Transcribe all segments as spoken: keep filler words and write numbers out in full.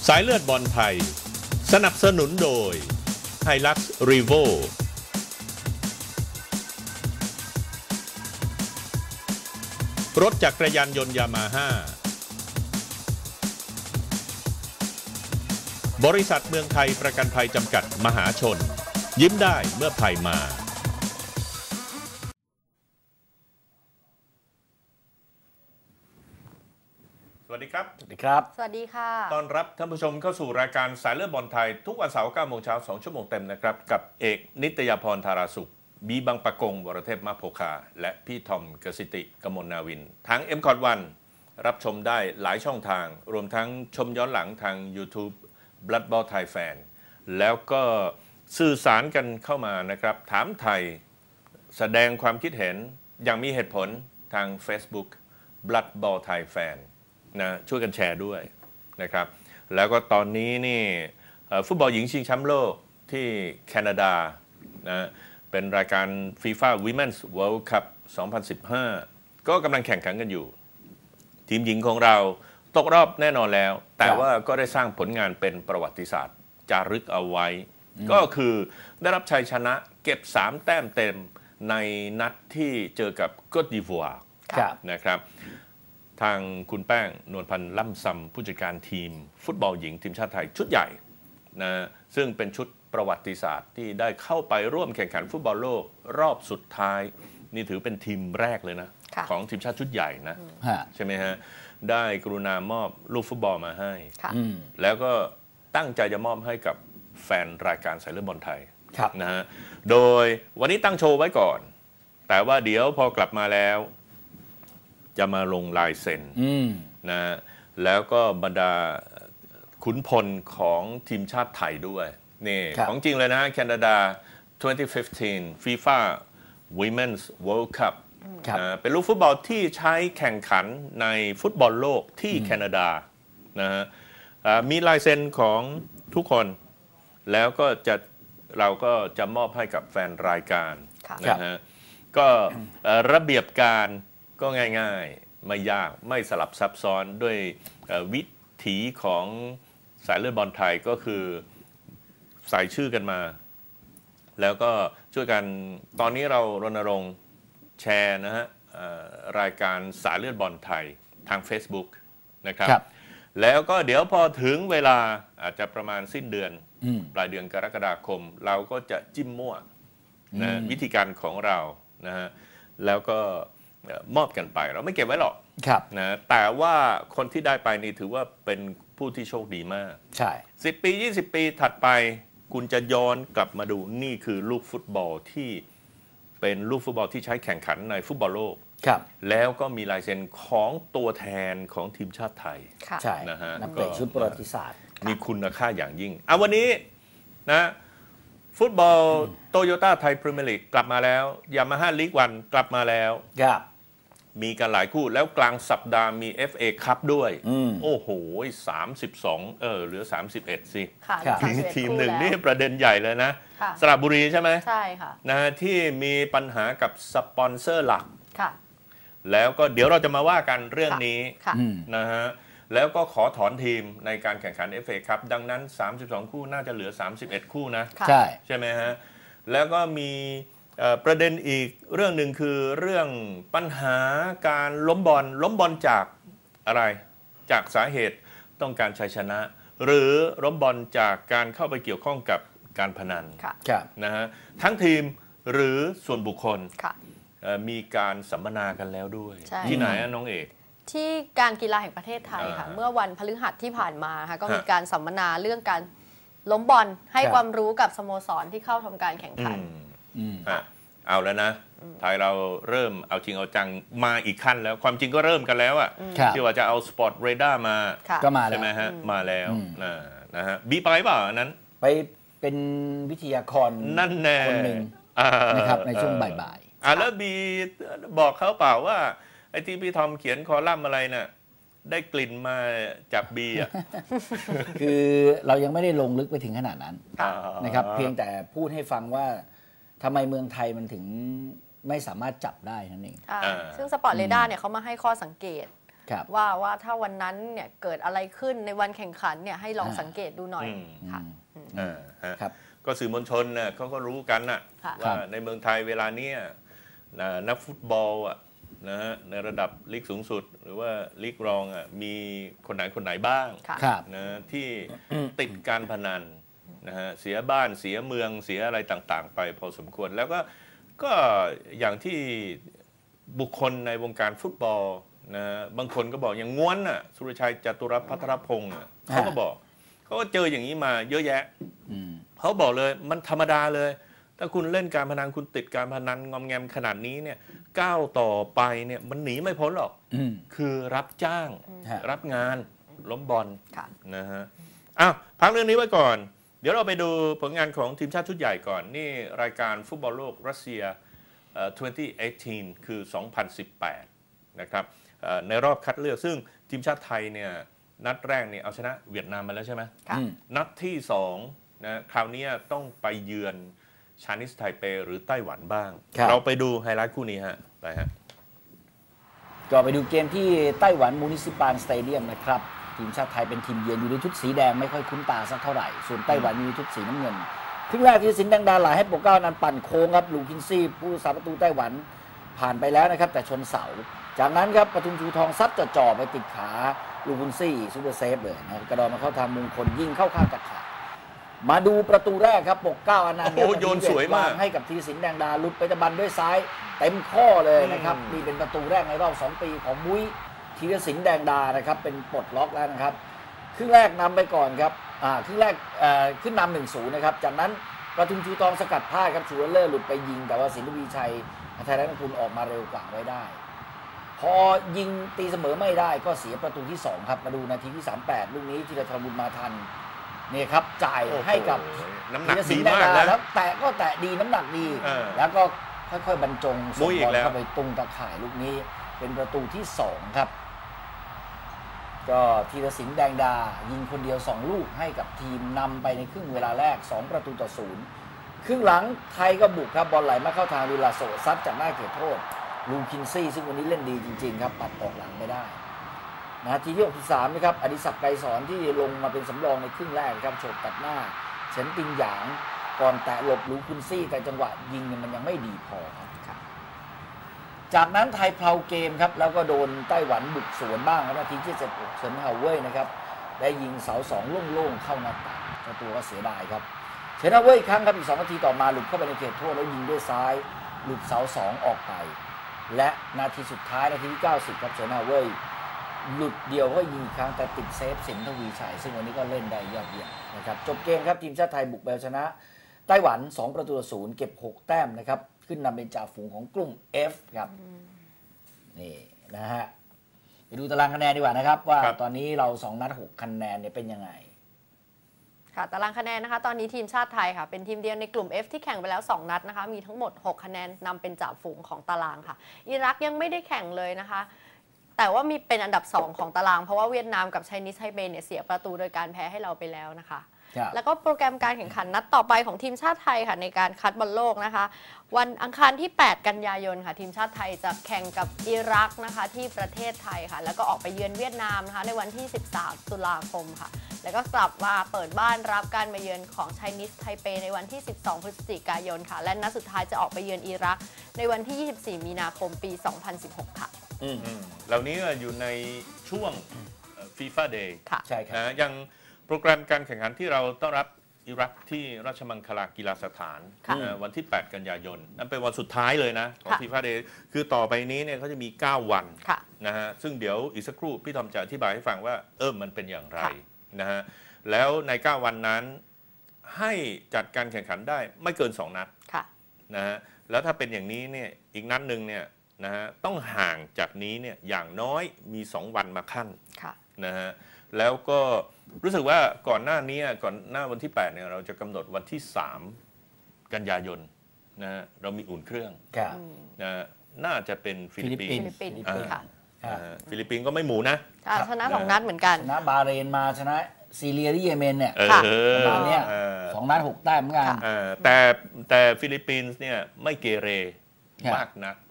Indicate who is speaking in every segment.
Speaker 1: สายเลือดบอลไทยสนับสนุนโดย Hilux Revo รถจักรยานยนต์ยามาฮ่าบริษัทเมืองไทยประกันภัยจำกัดมหาชนยิ้มได้เมื่อภัยมาสวัสดีครับ
Speaker 2: สวัสดีครับ
Speaker 3: สวัสดีค่ะ
Speaker 1: ต้อนรับท่านผู้ชมเข้าสู่รายการสายเลือดบอลไทยทุกวันเสาร์เก้าโมงเช้าสองชั่วโมงเต็มนะครับกับเอกนิตยาพรธาราสุขบีบังปะกงวรเทพมาโพคาและพี่ทอมกสิติกมลนาวินทาง เอ็ม คอท วัน รับชมได้หลายช่องทางรวมทั้งชมย้อนหลังทาง YouTube Blood Ball Thai Fan แล้วก็สื่อสารกันเข้ามานะครับถามไทยแสดงความคิดเห็นอย่างมีเหตุผลทาง Facebook Blood Ball Thai Fanนะช่วยกันแชร์ด้วยนะครับแล้วก็ตอนนี้นี่ฟุตบอลหญิงชิงแชมป์โลกที่แคนาดานะเป็นรายการ FIFA Women's World Cup สองพันสิบห้าก็กำลังแข่งขันกันอยู่ทีมหญิงของเราตกรอบแน่นอนแล้วแต่ว่าก็ได้สร้างผลงานเป็นประวัติศาสตร์จารึกเอาไว้ก็คือได้รับชัยชนะเก็บสามแต้มเต็มในนัดที่เจอกับโกตดิโวาร์นะครับทางคุณแป้งนวลพันธ์ล่ำซำผู้จัดการทีมฟุตบอลหญิงทีมชาติไทยชุดใหญ่นะซึ่งเป็นชุดประวัติศาสตร์ที่ได้เข้าไปร่วมแข่งขันฟุตบอลโลกรอบสุดท้ายนี่ถือเป็นทีมแรกเลยนะของทีมชาติชุดใหญ่นะใช่ไหมฮะได้กรุณามอบลูกฟุตบอลมาให้แล้วก็ตั้งใจจะมอบให้กับแฟนรายการสายเลือดบอลไทยนะฮะโดยวันนี้ตั้งโชว์ไว้ก่อนแต่ว่าเดี๋ยวพอกลับมาแล้วจะมาลงลายเซ็นนะแล้วก็บรรดาขุนพลของทีมชาติไทยด้วยนี่ของจริงเลยนะแคนาดาสองพันสิบห้า FIFA Women's World Cup นะเป็นลูกฟุตบอลที่ใช้แข่งขันในฟุตบอลโลกที่แคนาดานะฮะมีลายเซ็นของทุกคนแล้วก็จะเราก็จะมอบให้กับแฟนรายการนะฮะก็ระเบียบการก็ง่ายๆไม่ยากไม่สลับซับซ้อนด้วยวิถีของสายเลือดบอลไทยก็คือใส่ชื่อกันมาแล้วก็ช่วยกันตอนนี้เรารณรงค์แชร์นะฮะรายการสายเลือดบอลไทยทาง Facebook นะครับแล้วก็เดี๋ยวพอถึงเวลาอาจจะประมาณสิ้นเดือนปลายเดือนกรกฎาคมเราก็จะจิ้มมั่วนะวิธีการของเรานะฮะแล้วก็มอบกันไปเราไม่เก็บไว้หรอกนะแต่ว่าคนที่ได้ไปนี่ถือว่าเป็นผู้ที่โชคดีมาก
Speaker 2: ใช่
Speaker 1: สิบปียี่สิบปีถัดไปคุณจะย้อนกลับมาดูนี่คือลูกฟุตบอลที่เป็นลูกฟุตบอลที่ใช้แข่งขันในฟุตบอลโลกแล้วก็มีลายเซ็นของตัวแทนของทีมชาติไทย
Speaker 2: ใช่นะฮะนักเตะชุดประวัติศาสตร์
Speaker 1: มีคุณค่าอย่างยิ่งอ่ะวันนี้นะฟุตบอลโตโยต้าไทยพรีเมียร์ลีกกลับมาแล้วยามาฮ่าลีกวันกลับมาแล้วมีกันหลายคู่แล้วกลางสัปดาห์มี เอฟ เอ คัพด้วยโอ้โหสามสิบสองเออเหลือสามสิบเอ็ดสิทีมหนึ่งนี่ประเด็นใหญ่เลยนะสระบุรีใช่ไหม
Speaker 3: ใช่ค่ะ
Speaker 1: นะที่มีปัญหากับสปอนเซอร์หลักแล้วก็เดี๋ยวเราจะมาว่ากันเรื่องนี้นะฮะแล้วก็ขอถอนทีมในการแข่งขัน เอฟ เอ คัพดังนั้นสามสิบสองคู่น่าจะเหลือสามสิบเอ็ดคู่นะ
Speaker 2: ใช่
Speaker 1: ใช่ไหมฮะแล้วก็มีประเด็นอีกเรื่องหนึ่งคือเรื่องปัญหาการล้มบอลล้มบอลจากอะไรจากสาเหตุต้องการชัยชนะหรือล้มบอลจากการเข้าไปเกี่ยวข้องกับการพนันนะฮะทั้งทีมหรือส่วนบุคคลมีการสัมมนากันแล้วด้วยที่ไหนน้องเอก
Speaker 3: ที่การกีฬาแห่งประเทศไทยค่ะเมื่อวันพฤหัสที่ผ่านมาค่ะก็มีการสัมมนาเรื่องการล้มบอลให้ความรู้กับสโมสรที่เข้าทำการแข่งขัน
Speaker 1: เอาแล้วนะไทยเราเริ่มเอาจริงเอาจังมาอีกขั้นแล้วความจริงก็เริ่มกันแล้วอะที่ว่าจะเอาสปอร์ตเรดาร์มา
Speaker 2: ก็มา
Speaker 1: ใช่ไหมฮะมาแล้วนะฮะบีไปเปล่านั้น
Speaker 2: ไปเป็นวิทยากร
Speaker 1: นั่นแน่
Speaker 2: คนหนึ่งนะครับในช่วงบ่าย
Speaker 1: ๆอ่าแล้วบีบอกเขาเปล่าว่าไอ้ที่พี่ทอมเขียนคอลัมน์อะไรน่ะได้กลิ่นมาจากบีอ่ะ
Speaker 2: คือเรายังไม่ได้ลงลึกไปถึงขนาดนั้นนะครับเพียงแต่พูดให้ฟังว่าทำไมเมืองไทยมันถึงไม่สามารถจับได้นั่นเอง
Speaker 3: ซึ่งสปอร์ตเรดาร์เนี่ยเขามาให้ข้อสังเกตว่าว่าถ้าวันนั้นเนี่ยเกิดอะไรขึ้นในวันแข่งขันเนี่ยให้ลองสังเกตดูหน่อยค่ะ
Speaker 1: ครับก็สื่อมวลชนเนี่ยเขาก็รู้กันนะว่าในเมืองไทยเวลานี้นักฟุตบอลอ่ะนะฮะในระดับลีกสูงสุดหรือว่าลีกรองอ่ะมีคนไหนคนไหนบ้างนะที่ติดการพนันนะฮะเสียบ้านเสียเมืองเสียอะไรต่างๆไปพอสมควรแล้วก็ก็อย่างที่บุคคลในวงการฟุตบอลนะบางคนก็บอกอย่างง้วนน่ะสุรชัยจตุรพัทรพงศ์เขาก็บอกเขาก็เจออย่างนี้มาเยอะแยะเขาบอกเลยมันธรรมดาเลยถ้าคุณเล่นการพนันคุณติดการพนันงอมแงมขนาดนี้เนี่ยก้าวต่อไปเนี่ยมันหนีไม่พ้นหรอกคือรับจ้างรับงานล้มบอลนะฮะอ้าวพักเรื่องนี้ไว้ก่อนเดี๋ยวเราไปดูผลงานของทีมชาติชุดใหญ่ก่อนนี่รายการฟุตบอลโลกรัสเซียสองพันสิบแปดคือสองพันสิบแปดนะครับในรอบคัดเลือกซึ่งทีมชาติไทยเนี่ยนัดแรกเนี่ยเอาชนะเวียดนามมาแล้วใช่ไหมนัดที่สองนะคราวนี้ต้องไปเยือนชานิสไทเปหรือไต้หวันบ้างเราไปดูไฮไลท์คู่นี้ฮะไปฮะ
Speaker 2: ก็ไปดูเกมที่ไต้หวันมูนิซิปาลสเตเดียมนะครับทีมชาติไทยเป็นทีมเยือนอยู่ในชุดสีแดงไม่ค่อยคุ้นตาสักเท่าไหร่ส่วนไต้หวันมีชุดสีน้ำเงินครึ่งแรกที่สินแดงดาหลายให้โปรเก้านั้นปั่นโค้งครับลูคินซี่ผู้รักษาประตูไต้หวันผ่านไปแล้วนะครับแต่ชนเสาจากนั้นครับปทุมชูทองซัดจะจ่อไปติดขาลูคินซี่ซูเปอร์เซฟเลยนะกระดอนมาเข้าทางมงคลยิงเข้าข้างตะข่ายมาดูประตูแรกครับปกเก้าอนันต์
Speaker 1: โยนสวยมาก
Speaker 2: ให้กับธีรศิลป์แดงดาลุดไปตะบันด้วยซ้ายเต็มข้อเลยนะครับนี่เป็นประตูแรกในรอบสองปีของมุ้ยธีรศิลป์แดงดานะครับเป็นปลดล็อกแล้วนะครับครึ่งแรกนำไปก่อนครับอ่าครึ่งแรกเอ่อขึ้นนำหนึ่งศูนย์นะครับจากนั้นประทุมชูทองสกัดพลาดครับชูเลอร์หลุดไปยิงแต่ว่าสินทวีชัยไทยรัฐนคุณออกมาเร็วกว่าไว้ได้พอยิงตีเสมอไม่ได้ก็เสียประตูที่สองครับมาดูนาทีที่สามสิบแปดลูกนี้ธีรทรบุญมาทันนี่ครับจ่ายให้กับ
Speaker 1: น้ำหนักดีมากนะ
Speaker 2: แล้วแตะก็แตะดีน้ำหนักดีแล้วก็ค่อยๆบรรจงส่งบอลเข้าไปตรงตะข่ายลูกนี้เป็นประตูที่สองครับก็ธีรศิลป์แดงดายิงคนเดียวสองลูกให้กับทีมนำไปในครึ่งเวลาแรกสองประตูต่อศูนย์ครึ่งหลังไทยก็บุกครับบอลไหลมาเข้าทางลูลาโซซัดจากหน้าเขตโทษลูคินซี่ซึ่งวันนี้เล่นดีจริงๆครับปัดออกหลังไม่ได้นาทีที่หกสิบสามนะครับอดิศักดิ์ไกรสอนที่ลงมาเป็นสำรองในครึ่งแรกครับโฉบตัดหน้าเฉินติงหยางก่อนแตะหลบลูคินซี่แต่จังหวะยิงเนี่ยมันยังไม่ดีพอครับจากนั้นไทยเพลาเกมครับแล้วก็โดนไต้หวันบุกสวนบ้างนาทีที่เจ็ดเฉินเฮาเว่ยนะครับได้ยิงเสาสองโล่งๆเข้าหน้าต่างเจ้าตัวก็เสียดายครับเฉินเฮาเว่ยครั้งครับอีกสองนาทีต่อมาหลุดเข้าไปในเขตโทษแล้วยิงด้วยซ้ายหลุดเสาสองออกไปและนาทีสุดท้ายนาทีที่เก้าสิบครับเฉินเฮาเว่ยหลุดเดียวก็ยิงครั้งแต่ติดเซฟสินทวีชัยซึ่งวันนี้ก็เล่นได้ยอดเยี่ยมนะครับจบเกมครับทีมชาติไทยบุกไปชนะไต้หวันสองประตูต่อศูนย์เก็บหกแต้มนะครับขึ้นนำเป็นจ่าฝูงของกลุ่ม F ครับนี่นะฮะไปดูตารางคะแนนดีกว่านะครับว่าตอนนี้เราสองนัดหกคะแนนเนี่ยเป็นยังไง
Speaker 3: ค่ะตารางคะแนนนะคะตอนนี้ทีมชาติไทยค่ะเป็นทีมเดียวในกลุ่ม F ที่แข่งไปแล้วสองนัดนะคะมีทั้งหมดหกคะแนนนำเป็นจ่าฝูงของตารางค่ะอิรักยังไม่ได้แข่งเลยนะคะแต่ว่ามีเป็นอันดับสองของตารางเพราะว่าเวียดนามกับไชนีสไทเปเนี่ยเสียประตูโดยการแพ้ให้เราไปแล้วนะคะแล้วก็โปรแกรมการแข่งขันนัดต่อไปของทีมชาติไทยค่ะในการคัดบอลโลกนะคะวันอังคารที่แปดกันยายนค่ะทีมชาติไทยจะแข่งกับอิรักนะคะที่ประเทศไทยค่ะแล้วก็ออกไปเยือนเวียดนามนะคะในวันที่สิบสามตุลาคมค่ะแล้วก็กลับมาเปิดบ้านรับการมาเยือนของไชนีสไทเปในวันที่สิบสองพฤศจิกายนค่ะและนัดสุดท้ายจะออกไปเยือนอิรักในวันที่ยี่สิบสี่มีนาคมปีสองพันสิบหกค่ะ
Speaker 1: อืมเหล่านี้อยู่ในช่วง FIFA Day
Speaker 2: ใช่ครับ
Speaker 1: นะยังโปรแกรมการแข่งขันที่เราต้อนรับอิรักที่ราชมังคลากีฬาสถานวันที่แปดกันยายนนั่นเป็นวันสุดท้ายเลยนะของ FIFA Day คือต่อไปนี้เนี่ยเขาจะมีเก้าวันนะฮะซึ่งเดี๋ยวอีกสักครู่พี่ทอมจะอธิบายให้ฟังว่าเออมันเป็นอย่างไรนะฮะแล้วในเก้าวันนั้นให้จัดการแข่งขันได้ไม่เกินสองนัดนะฮะแล้วถ้าเป็นอย่างนี้เนี่ยอีกนัดหนึ่งเนี่ยนะฮะต้องห่างจากนี้เนี่ยอย่างน้อยมีสองวันมาขั้นนะฮะแล้วก็รู้สึกว่าก่อนหน้านี้ก่อนหน้าวันที่แปดเนี่ยเราจะกำหนดวันที่สามกันยายนนะฮะเรามีอุ่นเครื่องนะน่าจะเป็นฟิลิปปินส์ฟิลิปปินส์ก็ไม่หมูนะ
Speaker 3: ชนะสองนัดเหมือนกัน
Speaker 2: ชนะบาเรนมาชนะซีเรียที่เยเมนเนี่ยตอนนี้สองนัดหกแต้มเหมือนกัน
Speaker 1: แต่แต่ฟิลิปปินส์เนี่ยไม่เกเรมากนัก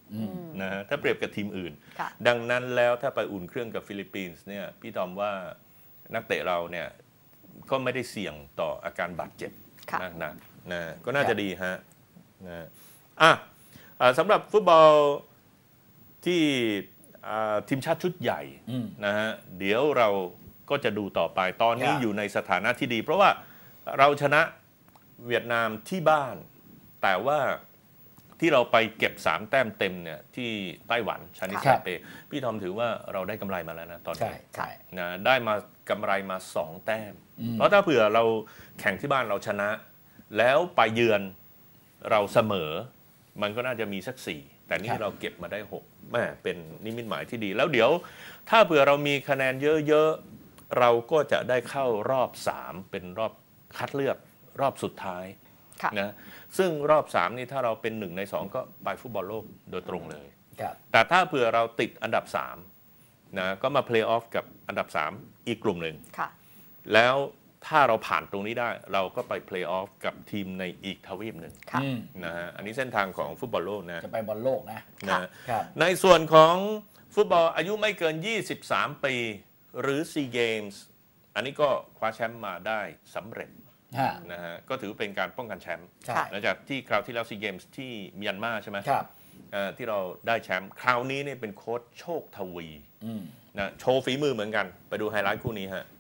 Speaker 1: นะฮะถ้าเปรียบกับทีมอื่นดังนั้นแล้วถ้าไปอุ่นเครื่องกับฟิลิปปินส์เนี่ยพี่ทอมว่านักเตะเราเนี่ยก็ไม่ได้เสี่ยงต่ออาการบาดเจ็บนักนะนะก็น่าจะดีฮะนะอ่ะสำหรับฟุตบอลที่ทีมชาติชุดใหญ่นะฮะเดี๋ยวเราก็จะดูต่อไปตอนนี้อยู่ในสถานะที่ดี เพราะว่าเราชนะเวียดนามที่บ้านแต่ว่าที่เราไปเก็บสามแต้มเต็มเนี่ยที่ไต้หวันชานิไทเปพี่ทอมถือว่าเราได้กำไรมาแล้วนะตอนนี้นะได้มากำไรมาสองแต้มเพราะถ้าเผื่อเราแข่งที่บ้านเราชนะ แล้วไปเยือนเราเสมอมันก็น่าจะมีสักสี่แต่นี่เราเก็บมาได้หกแม่เป็นนิมิตหมายที่ดีแล้วเดี๋ยวถ้าเผื่อเรามีคะแนนเยอะๆเราก็จะได้เข้ารอบสามเป็นรอบคัดเลือกรอบสุดท้ายนะซึ่งรอบสามนี่ถ้าเราเป็นหนึ่งในสองก็ไปฟุตบอลโลกโดยตรงเลยแต่ถ้าเผื่อเราติดอันดับสามนะก็มาเพลย์ออฟกับอันดับสามอีกกลุ่มหนึ่งแล้วถ้าเราผ่านตรงนี้ได้เราก็ไปเพลย์ออฟกับทีมในอีกทวีปหนึ่งนะฮะอันนี้เส้นทางของฟุตบอลโลกนะ
Speaker 2: จะไปบอลโลกนะ
Speaker 1: นะในส่วนของฟุตบอลอายุไม่เกินยี่สิบสามปีหรือซีเกมส์อันนี้ก็คว้าแชมป์มาได้สำเร็จนะฮะก็ถือเป็นการป้องกันแชมป์หลังจากที่คราวที่แล้วซีเกมส์ที่เมียนมาใช่ไหมที่เราได้แชมป์คราวนี้เนี่ยเป็นโค้ชโชคทวีนะโชว์ฝีมือเหมือนกันไปดูไฮไลท์คู่นี้ฮะ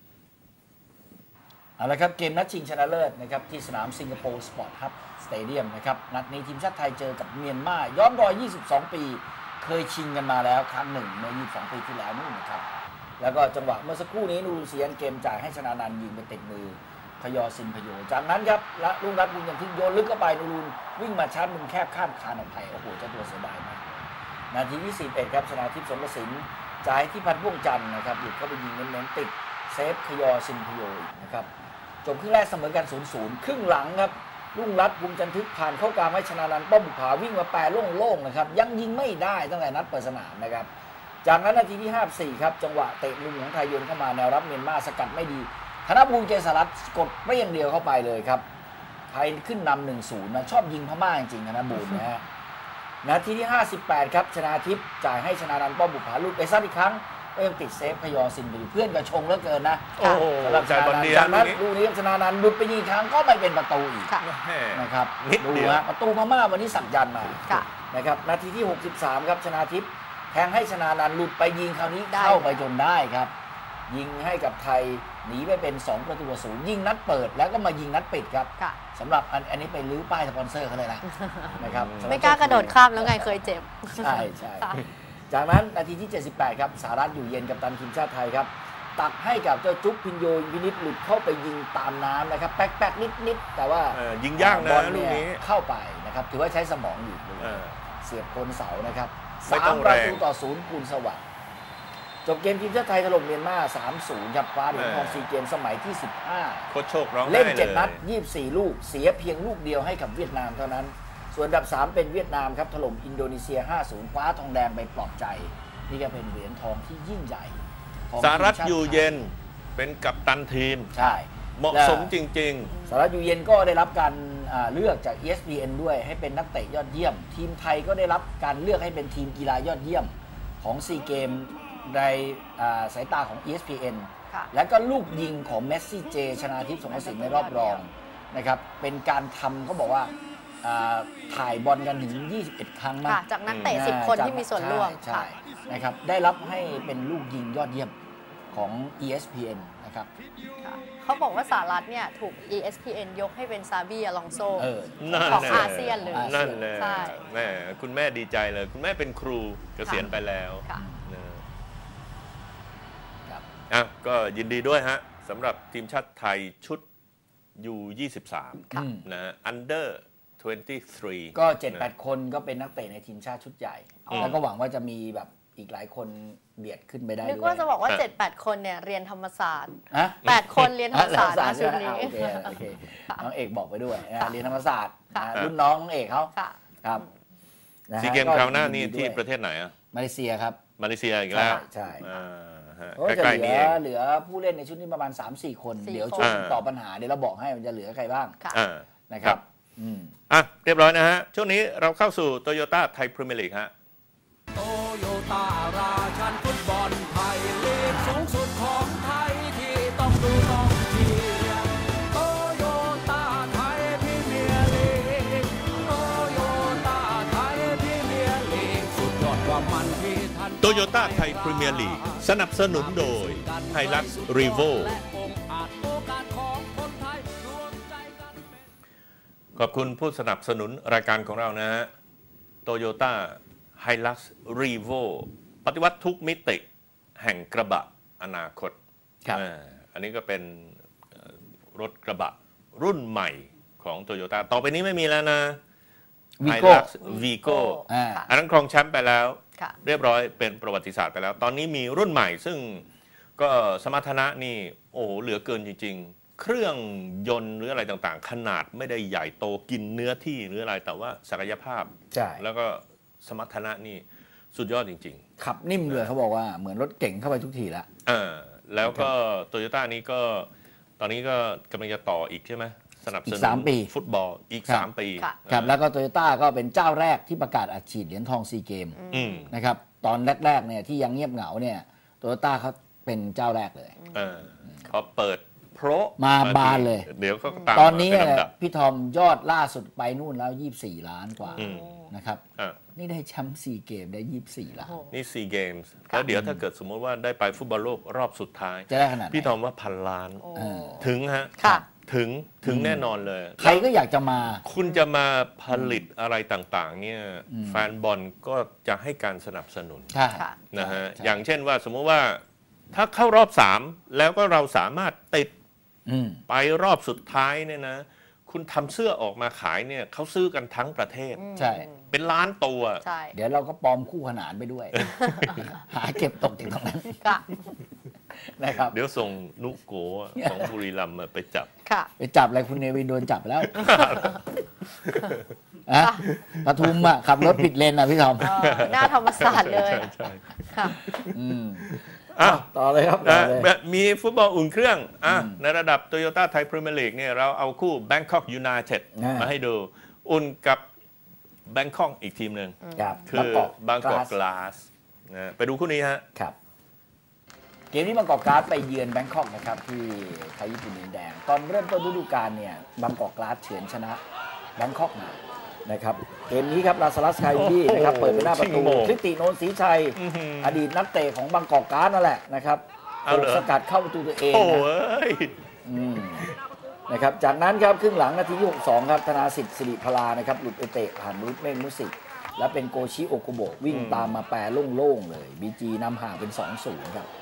Speaker 2: เอาละครับเกมนัดชิงชนะเลิศนะครับที่สนามสิงคโปร์สปอร์ตฮับสเตเดียมนะครับนัดนี้ทีมชาติไทยเจอกับเมียนมาย้อนรอยยี่สิบสองปีเคยชิงกันมาแล้วครั้งหนึ่งเมื่อยี่สิบสองปีที่แล้วนู่นนะครับแล้วก็จังหวะเมื่อสักครู่นี้นูรุนเซียนเกมจ่ายให้ชนานันท์ยิงไปติดมือพยอซินพโยจากนั้นครับและลุงรัตน์บุญยังทิ้งโยนลึกเข้าไปนูรุนวิ่งมาชาร์จมุมแคบข้ามคานออกไปโอ้โหเจ้าตัวเสียดายมากนาทีที่สี่สิบเอ็ดครับชนาทิพย์สงกสินจ่ายที่พันพ่วงจันทร์นะครับหลุดเข้าไปยิงเน้นๆติดเซฟพยอซินพโยอีกนะครับจบครึ่งแรกเสมอกัน ศูนย์ศูนย์ ครึ่งหลังครับรุ่งรัตน์บุญจันทึกผ่านเข้ากลางให้ชนานันท์ป้อมบุภาวิ่งมาแปรโล่งๆนะครับยังยิงไม่ได้ตั้งแต่นัดเปิดสนามนะครับจากนั้นนาทีที่ห้าสิบสี่ครับจังหวะเตะมุมของไทยโยนเข้ามาแนวรับเมียนมาสกัดไม่ดีธนบูรณ์เกษรัตน์กดไม่อย่างเดียวเข้าไปเลยครับไทยขึ้นนำ หนึ่งศูนย์ นะชอบยิงพม่าจริงๆธนบูรณ์นะฮะนาทีที่ห้าสิบแปดครับชนาทิพย์จ่ายให้ชนานันท์ป้อมบุภาลูกไปซัดอีกครั้งก็ยังติดเซฟพยอซินไปอยู่เพื่อนก็ชงเหลือเกินนะ
Speaker 1: สำหรับชนานันท์
Speaker 2: จากนั้นลูกนี้ชนานันท์หลุดไปยิงครั้งก็ไม่เป็นประตูอีกนะครับดูฮะประตูพม่าวันนี้สักยันมานะครับนาทีที่หกสิบสามครับชนาทิพย์แทงให้ชนานันท์หลุดไปยิงคราวนี้เข้าไปจนได้ครับยิงให้กับไทยหนีไปเป็นสองประตูต่อศูนย์ยิงนัดเปิดแล้วก็มายิงนัดปิดครับสำหรับอันนี้ไปลื้อป้ายสปอนเซอร์เขาเลยนะนะครับ
Speaker 3: ไม่กล้ากระโดดข้ามแล้วไงเคยเจ็บ
Speaker 2: ใช่ใช่จากนั้นนาทีที่เจ็ดสิบแปดครับสหรัฐอยู่เย็นกับตันทีมชาติไทยครับตักให้กับเจ้าจุ๊บพินโยวินิจหลุดเข้าไปยิงตามน้ำนะครับแป๊กแป๊กนิดนิดแต่ว่า
Speaker 1: ยิงยากนะลูกนี้
Speaker 2: เข้าไปนะครับถือว่าใช้สมองอยู่เสียบโคนเสานะครับสามประตูต่อศูนย์คูณสวัสดิ์จบเกมทีมชาติไทยถล่มเมียนมา สามศูนย์ ครับคว้าเหรียญทองซีเกมสมัยที่สิบห้า
Speaker 1: โคตรโชคร้อง
Speaker 2: เล่นเจ็ดนัดยี่สิบสี่ลูกเสียเพียงลูกเดียวให้กับเวียดนามเท่านั้นส่วนอันดับสามเป็นเวียดนามครับถล่มอินโดนีเซีย ห้าศูนย์ คว้าทองแดงไปปลอบใจนี่ก็เป็นเหรียญทองที่ยิ่งใหญ่
Speaker 1: สหรัฐอยู่เย็นเป็นกัปตันทีม
Speaker 2: ใช่
Speaker 1: เหมาะสมจริง
Speaker 2: ๆสหรัฐอยู่เย็นก็ได้รับการเลือกจาก อี เอส พี เอ็น ด้วยให้เป็นนักเตะยอดเยี่ยมทีมไทยก็ได้รับการเลือกให้เป็นทีมกีฬายอดเยี่ยมของซีเกมในสายตาของ อี เอส พี เอ็น และก็ลูกยิงของเมสซี่เจชนาทิพย์สงกสินในรอบรองนะครับเป็นการทำเขาบอกว่าถ่ายบอลกันถึงยี่สิบเอ็ดครั้ง
Speaker 3: นะจากนักเตะสิบคนที่มีส่วนร่วม
Speaker 2: ใช่นะครับได้รับให้เป็นลูกยิงยอดเยี่ยมของ อี เอส พี เอ็น นะครับ
Speaker 3: เขาบอกว่าสหรัฐเนี่ยถูก อี เอส พี เอ็น ยกให้เป็นซาบีอลองโซของอาเซียนเลย
Speaker 1: นั่นเลยแม่คุณแม่ดีใจเลยคุณแม่เป็นครูเกษียณไปแล้วอ่ะก็ยินดีด้วยฮะสำหรับทีมชาติไทยชุด ยู ยี่สิบสาม นะ Under ยี่สิบสาม
Speaker 2: ก็ เจ็ดแปด คนก็เป็นนักเตะในทีมชาติชุดใหญ่แล้วก็หวังว่าจะมีแบบอีกหลายคนเบียดขึ้นไปได้ด้วย
Speaker 3: นึกว่าจะบอกว่า เจ็ดแปด คนเนี่ยเรียนธรรมศาสตร์แปดคนเรียนธรรมศาสตร์นะชุดนี้
Speaker 2: โอเคน้องเอกบอกไปด้วยเรียนธรรมศาสตร์รุ่นน้องน้องเอกเขาครับ
Speaker 1: ซีเกมคราวหน้านี่ที่ประเทศไหนอ่ะ
Speaker 2: มาเลเซียครับ
Speaker 1: มาเลเซียอีกแล้ว
Speaker 2: ใช่ก็จะเหลือเหลือผู้เล่นในชุดนี้ประมาณ สามสี่ คนเดี๋ยวช่วงตอบปัญหาเดี๋ยวเราบอกให้มันจะเหลือใครบ้างนะครับ
Speaker 1: อ่ะเรียบร้อยนะฮะช่วงนี้เราเข้าสู่โตโยต้าไทยพรีเมียร์ลีกฮะ
Speaker 4: โตโยต้าราชันฟุตบอลไทยลีกสูงสุดของไทยที่ต้องดูต้องเชียร์โตโยต้าไทยพรีเมียร์ลีกโตโยต้าไทยพรีเมียร์ลีกสุดยอดความมันที่ท่าน
Speaker 1: โตโยต้าไทยพรีเมียร์ลีกสนับสนุนโดยไฮลักซ์รีโวขอบคุณผู้สนับสนุนรายการของเรานะฮะโตโยต้าไฮลักซ์รีโวปฏิวัติทุกมิติแห่งกระบะอนาคตครับอันนี้ก็เป็นรถกระบะรุ่นใหม่ของโตโยต้าต่อไปนี้ไม่มีแล้วนะไฮลักซ์วีโก้อันนั้นครองแชมป์ไปแล้วเรียบร้อยเป็นประวัติศาสตร์ไปแล้วตอนนี้มีรุ่นใหม่ซึ่งก็สมรรถนะนี่โอ้โหเหลือเกินจริงๆเครื่องยนต์หรืออะไรต่างๆขนาดไม่ได้ใหญ่โตกินเนื้อที่หรืออะไรแต่ว่าศักยภาพแล้วก็สมรรถนะนี่สุดยอดจริง
Speaker 2: ๆขับนิ่มเลยเขาบอกว่าเหมือนรถเก่งเข้าไปทุกทีแล้ว
Speaker 1: อ่าแล้วก็โตโยต้านี้ก็ตอนนี้ก็กำลังจะต่ออีกใช่ไหมสนับสนุนฟุตบอลอีกสามปี
Speaker 2: ครับแล้วก็โตโยต้าก็เป็นเจ้าแรกที่ประกาศอัดฉีดเหรียญทองซีเกมนะครับตอนแรกๆเนี่ยที่ยังเงียบเหงาเนี่ยโตโยต้าเขาเป็นเจ้าแรกเลย
Speaker 1: เออพอเปิดโปร
Speaker 2: มาบานเลย
Speaker 1: เดี๋ยวก็ตาม
Speaker 2: ตอนนี้พี่ทอมยอดล่าสุดไปนู่นแล้วยี่สิบสี่ล้านกว่านะครับนี่ได้แชมป์ซีเกมได้ยี่สิบสี่ล้าน
Speaker 1: นี่ซีเกมส์แล้วเดี๋ยวถ้าเกิดสมมติว่าได้ไปฟุตบอลโลกรอบสุดท้าย
Speaker 2: จะได้ขนาด
Speaker 1: พี่ทอมว่าพันล้านถึงฮะถึงถึงแน่นอนเลย
Speaker 2: ใครก็อยากจะมา
Speaker 1: คุณจะมาผลิตอะไรต่างๆเนี่ยแฟนบอลก็จะให้การสนับสนุนนะฮะอย่างเช่นว่าสมมติว่าถ้าเข้ารอบสามแล้วก็เราสามารถติดไปรอบสุดท้ายเนี่ยนะคุณทำเสื้อออกมาขายเนี่ยเขาซื้อกันทั้งประเทศ
Speaker 2: ใช่
Speaker 1: เป็นล้านตัว
Speaker 2: เดี๋ยวเราก็ปลอมคู่ขนานไปด้วยหาเก็บตกจากตรงนั้นนะครับ
Speaker 1: เดี๋ยวส่งนุโกของบุรีรัมย์ไปจับ
Speaker 2: ไปจับอะไรคุณเนวินโดนจับแล้วอะปทุมอ่ะขับรถผิดเลนอ่ะพี่ทอม
Speaker 3: หน้าธรรมศาสตร์เลย
Speaker 2: ค่ะอ่ะต่อเลยครับ
Speaker 1: มีฟุตบอลอุ่นเครื่องอ่ะในระดับโตโยต้าไทยพรีเมียร์ลีกเนี่ยเราเอาคู่ Bangkok United มาให้ดูอุ่นกับ Bangkok อีกทีมหนึ่งคือบางกอกกลาสไปดูคู่นี้ฮะ
Speaker 2: ครับเกมนี้บางกอกกลาสไปเยือนแบงคอกนะครับที่ไทยญี่ปุ่นดินแดงตอนเริ่มต้นฤดูกาลเนี่ยบางกอกกลาสเฉือนชนะแบงคอกมานะครับเกมนี้ครับลาซารัสไคบี้นะครับเปิดเป็นหน้าประตูคริสติโนนศรีชัยอดีตนักเตะของบางกอกกลาสนั่นแหละนะครับถูกสกัดเข้าประตูตัวเองนะครับจากนั้นครับครึ่งหลังนาทีที่หกสิบสองครับธนาสิทธิ์สิริพลานะครับหลุดไปเตะผ่านมรุตเมฆมุสิกและเป็นโกชิโอโกโบะวิ่งตามมาแปรโล่งๆเลยบีจีนำห่างเป็น สองศูนย์ ครับ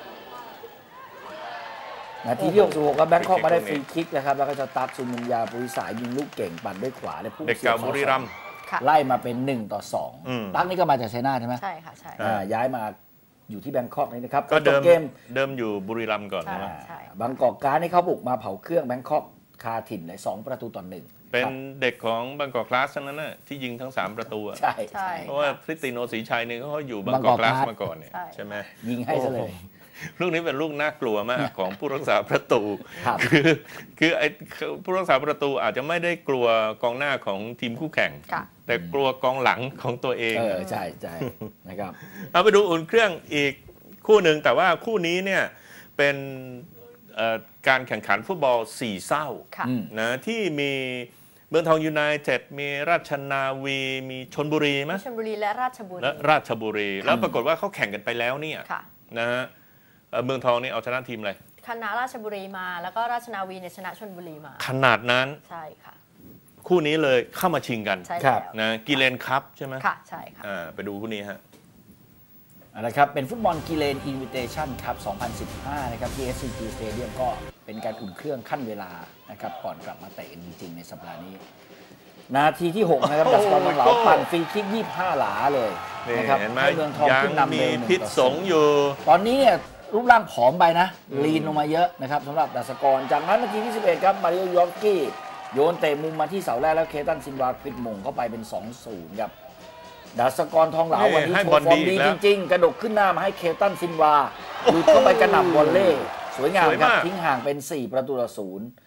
Speaker 2: นาทีที่หกสิบหกครับแบงคอกมาได้ฟรีคิกนะครับแล้วก็จะตักซุมุนยาปุริสายยิงลูกเก่งปั่นด้วยขวาได้พุ่ง
Speaker 1: เด็กเก่าบุรีรัมย์
Speaker 2: ไล่มาเป็นหนึ่งต่อสองตักนี่ก็มาจากชัยนาทใช่ไหม
Speaker 3: ใช่ค่ะใช่
Speaker 2: ย้ายมาอยู่ที่แบงคอกนี่นะครับ
Speaker 1: ก็เดิมเกมเดิมอยู่บุรีรัมย์ก่อนนะ
Speaker 2: บางกอกการ์นี่เขาบุกมาเผาเครื่องแบงคอกคาถิ่นเลยสองประตูต่อหนึ่ง
Speaker 1: เป็นเด็กของบางกอกกลาสทั้งนั้นน่ะที่ยิงทั้งสามประตู
Speaker 2: ใช่ใช่
Speaker 1: เพราะว่าคริสติโนศรีชัยนี่เขาอยู่บางกอกกลาสมาก่อนเนี่ยใช่ไหม
Speaker 2: ยิงให้ซะเลย
Speaker 1: ลูกนี้เป็นลูกน่ากลัวมากของผู้รักษาประตูคือคือไอ้ผู้รักษาประตูอาจจะไม่ได้กลัวกองหน้าของทีมคู่แข่งแต่กลัวกองหลังของตัวเอง
Speaker 2: เออใช่ใช่นะครับ
Speaker 1: เอาไปดูอุ่นเครื่องอีกคู่หนึ่งแต่ว่าคู่นี้เนี่ยเป็นการแข่งขันฟุตบอลสี่เศร้านะที่มีเมืองทองยูไนเต็ดมีราชนาวีมีชลบุรีไหม
Speaker 3: ชลบุรีและราชบุรี
Speaker 1: และราชบุรีแล้วปรากฏว่าเขาแข่งกันไปแล้วเนี่ยนะฮะเมืองทองนี่เอาชนะทีมอะไร
Speaker 3: คณะราชบุรีมาแล้วก็ราชนาวีเนี่ยชนะชลบุรีมา
Speaker 1: ขนาดนั้น
Speaker 3: ใช่ค่ะ
Speaker 1: คู่นี้เลยเข้ามาชิงกัน
Speaker 3: ใช่แล้ว
Speaker 1: นะกิเลนคัพใช่ไหม
Speaker 3: ค่ะใช่ค่ะ
Speaker 1: ไปดูคู่นี้ฮะ
Speaker 2: นะครับเป็นฟุตบอลกิเลนอินวิเทชั่นครับสองพันสิบห้านะครับที่ เอส ซี จี Stadium ก็เป็นการอุ่นเครื่องขั้นเวลานะครับก่อนกลับมาเตะจริงๆในสัปดาห์นี้นาทีที่หกนะครับดัชกรบางเหลาปั่นฟรีคิกยี่สิบห้าหลาเลยนะครับให้เมืองทองขึ้นนำ
Speaker 1: เลยมีพิษสงอยู่
Speaker 2: ตอนนี้เนี่ยรูปร่างผอมไปนะลีนลงมาเยอะนะครับสำหรับดัชกรจากนั้นนาทีที่สิบเอ็ดครับมาริโอยอร์กี้โยนเตะมุมมาที่เสาแรกแล้วเคตันซินวาควิดมงเข้าไปเป็น สองศูนย์ ครับดัชกรทองเหลาวันนี้โชว์ฟอร์มดีจริงๆกระดกขึ้นหน้ามาให้เคตันซินวาหลุดเข้าไปกระหน่ำวอลเล่สวยงามครับทิ้งห่างเป็นสี่ประตูต่อศูนย์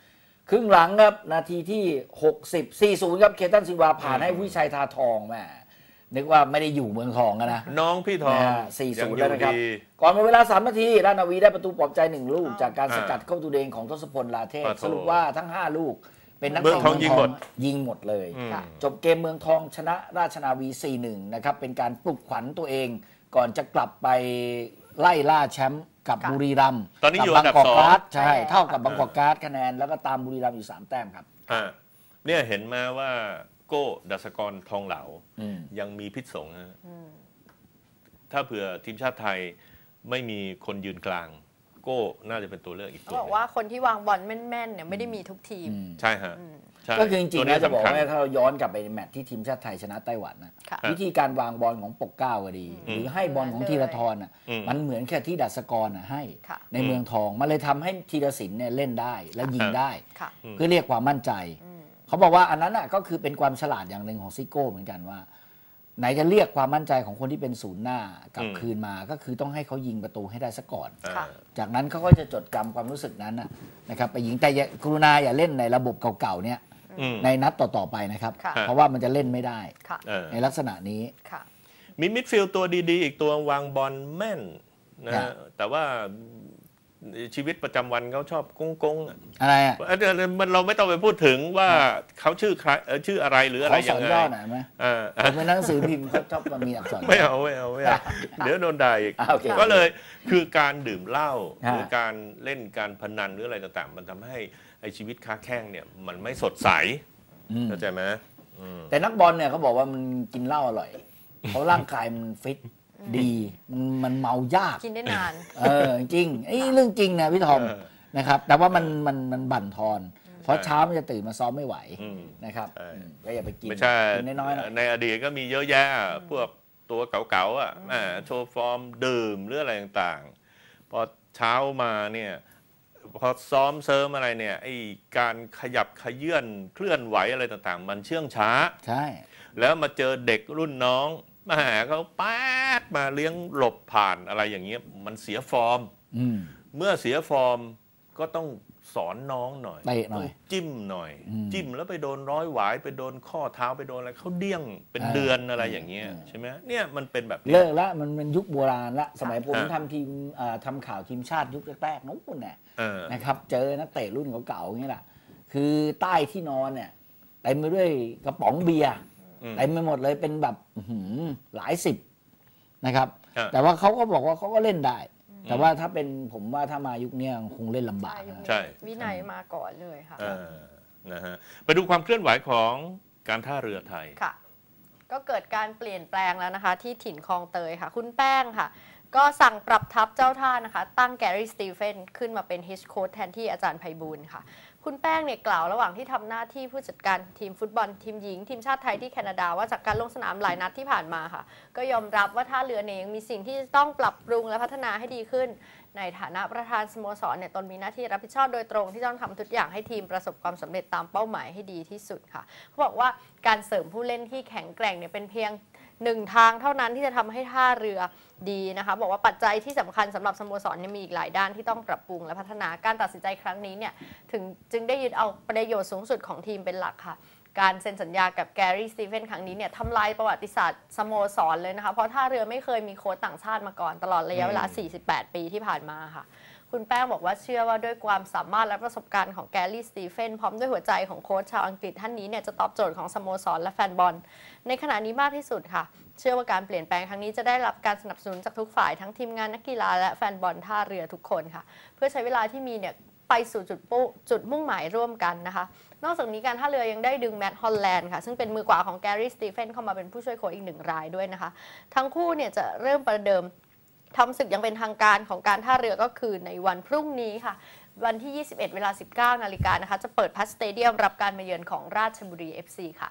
Speaker 2: ครึ่งหลังครับนาทีที่หกสิบ สี่ศูนย์ครับเคตันซิลวาผ่านให้วิชัยทาทองแม่นึกว่าไม่ได้อยู่เมืองทองกันนะ
Speaker 1: น้องพี่ทอง
Speaker 2: สี่ศูนย์แล้วนะครับก่อนหมดเวลาสามนาทีราชนาวีได้ประตูปลอบใจหนึ่งลูกจากการสกัดเข้าประตูแดงของทศพลลาเทพสรุปว่าทั้งห้าลูกเป็นนักเตะเมืองทองยิงหมดเลยจบเกมเมืองทองชนะราชนาวี สี่หนึ่ง นะครับเป็นการปลุกขวัญตัวเองก่อนจะกลับไปไล่ล่าแชมป์กับบุรีรัมย์
Speaker 1: ตอนนี้อยู่อันดับสอง
Speaker 2: ใช่เท่ากับบางกอกการ์ดคะแนนแล้วก็ตามบุรีรัมย์อยู่สามแต้มครับ
Speaker 1: อ่าเนี่ยเห็นมาว่าโก้ดัชกรทองเหลายังมีพิษสงนะถ้าเผื่อทีมชาติไทยไม่มีคนยืนกลางโก้น่าจะเป็นตัวเลือกอีกตัว
Speaker 3: บอกว่าคนที่วางบอลแม่นๆเนี่ยไม่ได้มีทุกทีม
Speaker 1: ใช่ฮะ
Speaker 2: ก็คือจริงๆนะจะบอกว่าถ้าเราย้อนกลับไปในแมตช์ที่ทีมชาติไทยชนะไต้หวันนะวิธีการวางบอลของปกเกล้าก็ดีหรือให้บอลของธีรทรอ่ะมันเหมือนแค่ที่ดัชกรอ่ะให้ในเมืองทองมันเลยทำให้ธีรศิลป์เนี่ยเล่นได้และยิงได้เพื่อเรียกความมั่นใจเขาบอกว่าอันนั้นอ่ะก็คือเป็นความฉลาดอย่างหนึ่งของซิโก้เหมือนกันว่าไหนจะเรียกความมั่นใจของคนที่เป็นศูนย์หน้ากลับคืนมาก็คือต้องให้เขายิงประตูให้ได้ซะก่อนจากนั้นเขาก็จะจดจำความรู้สึกนั้นนะครับไปยิงแต่กรุณาอย่าเล่นในระบบเก่าๆเนี่ยในนัดต่อๆไปนะครับเพราะว่ามันจะเล่นไม่ได้ในลักษณะนี้
Speaker 1: มีมิดฟิลด์ตัวดีๆอีกตัววางบอลแม่นนะแต่ว่าชีวิตประจำวันเขาชอบกงกง
Speaker 2: อะไรอ่ะ
Speaker 1: มันเราไม่ต้องไปพูดถึงว่าเขาชื่อใครชื่ออะไรหรืออะไรยังไง
Speaker 2: ขอสอนย่อหน่อยไหมเป็นหนังสือพิมพ์เขาชอบมันมีอักษร
Speaker 1: ไม่เอาไม่เอาไม่เอาเดี๋ยวโดนด่าอีกก็เลยคือการดื่มเหล้าหรือการเล่นการพนันหรืออะไรต่างๆมันทำให้ไอชีวิตค้าแข้งเนี่ยมันไม่สดใสเข้าใจไหม
Speaker 2: แต่นักบอลเนี่ยเขาบอกว่ามันกินเหล้าอร่อยเพราะร่างกายมันฟิตดีมันมันเมายาก
Speaker 3: กินได้นาน
Speaker 2: เออจริงไอ้เรื่องจริงนะพี่ทอมนะครับแต่ว่ามันมันมันบั่นทอนเพราะเช้ามันจะตื่นมาซ้อมไม่ไหวนะครับก็อย่าไปกิน
Speaker 1: ไม่ใช่น้อยๆในอดีตก็มีเยอะแยะพวกตัวเก่าๆอ่ะโชว์ฟอร์มดื่มหรืออะไรต่างๆพอเช้ามาเนี่ยพอซ้อมเซิร์มอะไรเนี่ยไอ้การขยับขยื่นเคลื่อนไหวอะไรต่างๆมันเชื่องช้า
Speaker 2: ใช่
Speaker 1: แล้วมาเจอเด็กรุ่นน้องมาหาเขาแป๊ดมาเลี้ยงหลบผ่านอะไรอย่างเงี้ยมันเสียฟอร์มเมื่อเสียฟอร์มก็ต้องสอนน้องหน่อย
Speaker 2: ต้อง
Speaker 1: จิ้มหน่อยจิ้มแล้วไปโดนร้อยหวายไปโดนข้อเท้าไปโดนอะไรเขาเดี้ยงเป็นเดือนอะไรอย่างเงี้ยใช่ไหมเนี่ยมันเป็นแบบ
Speaker 2: เลิกละมันเป็นยุคโบราณละสมัยผมทำทีมทำข่าวทีมชาติยุคแรกๆนู้นเนี่ยนะครับเจอนักเตะรุ่นเก่าๆอย่างนี้แหละคือใต้ที่นอนเนี่ยเต็มไปด้วยกระป๋องเบียร์เต็มไปหมดเลยเป็นแบบหลายสิบนะครับแต่ว่าเขาก็บอกว่าเขาก็เล่นได้แต่ว่าถ้าเป็นผมว่าถ้ามายุคนี้คงเล่นลำบาก
Speaker 1: ใช่
Speaker 3: วินัยมาก่อนเลยค่ะ
Speaker 1: นะฮะไปดูความเคลื่อนไหวของการท่าเรือไทย
Speaker 3: ค่ะก็เกิดการเปลี่ยนแปลงแล้วนะคะที่ถิ่นคลองเตยค่ะคุณแป้งค่ะก็สั่งปรับทัพเจ้าท่านะคะตั้งแกรี่สตีเฟนขึ้นมาเป็นเฮดโค้ชแทนที่อาจารย์ไพบูลย์ค่ะคุณแป้งเนี่ยกล่าวระหว่างที่ทำหน้าที่ผู้จัดการทีมฟุตบอลทีมหญิงทีมชาติไทยที่แคนาดาว่าจากการลงสนามหลายนัดที่ผ่านมาค่ะก็ยอมรับว่าท่าเรือเนี่ยยังมีสิ่งที่ต้องปรับปรุงและพัฒนาให้ดีขึ้นในฐานะประธานสโมสรเนี่ยตนมีหน้าที่รับผิดชอบโดยตรงที่ต้องทำทุกอย่างให้ทีมประสบความสำเร็จตามเป้าหมายให้ดีที่สุดค่ะเขาบอกว่าการเสริมผู้เล่นที่แข็งแกร่งเนี่ยเป็นเพียงหนึ่งทางเท่านั้นที่จะทำให้ท่าเรือดีนะคะบอกว่าปัจจัยที่สำคัญสำหรับสโมสรมีอีกหลายด้านที่ต้องปรับปรุงและพัฒนาการตัดสินใจครั้งนี้เนี่ยถึงจึงได้ยึดเอาประโยชน์สูงสุดของทีมเป็นหลักค่ะการเซ็นสัญญากับแกรี่สตีเฟนครั้งนี้เนี่ยทำลายประวัติศาสตร์สโมสรเลยนะคะเพราะท่าเรือไม่เคยมีโค้ชต่างชาติมาก่อนตลอดระยะเวลาสี่สิบแปดปีที่ผ่านมาค่ะคุณแป้งบอกว่าเชื่อว่าด้วยความสามารถและประสบการณ์ของแกรี่สตีเฟนพร้อมด้วยหัวใจของโค้ชชาวอังกฤษท่านนี้เนี่ยจะตอบโจทย์ของสโมสรและแฟนบอลในขณะนี้มากที่สุดค่ะเชื่อว่าการเปลี่ยนแปลงครั้งนี้จะได้รับการสนับสนุนจากทุกฝ่ายทั้งทีมงานนักกีฬาและแฟนบอลท่าเรือทุกคนค่ะเพื่อใช้เวลาที่มีเนี่ยไปสู่จุดปุ๊จุดมุ่งหมายร่วมกันนะคะนอกจากนี้การท่าเรือยังได้ดึงแมตต์ฮอลแลนด์ค่ะซึ่งเป็นมือขวาของแกรี่สตีเฟนเข้ามาเป็นผู้ช่วยโค้ชอีกหนึ่งรายด้วยนะคะทั้งคู่เนี่ยจะเริ่มประเดิมทำศึกยังเป็นทางการของการท่าเรือก็คือในวันพรุ่งนี้ค่ะวันที่ยี่สิบเอ็ดเวลา สิบเก้านาฬิกานะคะจะเปิดพัสสเตเดียมรับการมาเยือนของราชบุรี เอฟ ซี ค่ะ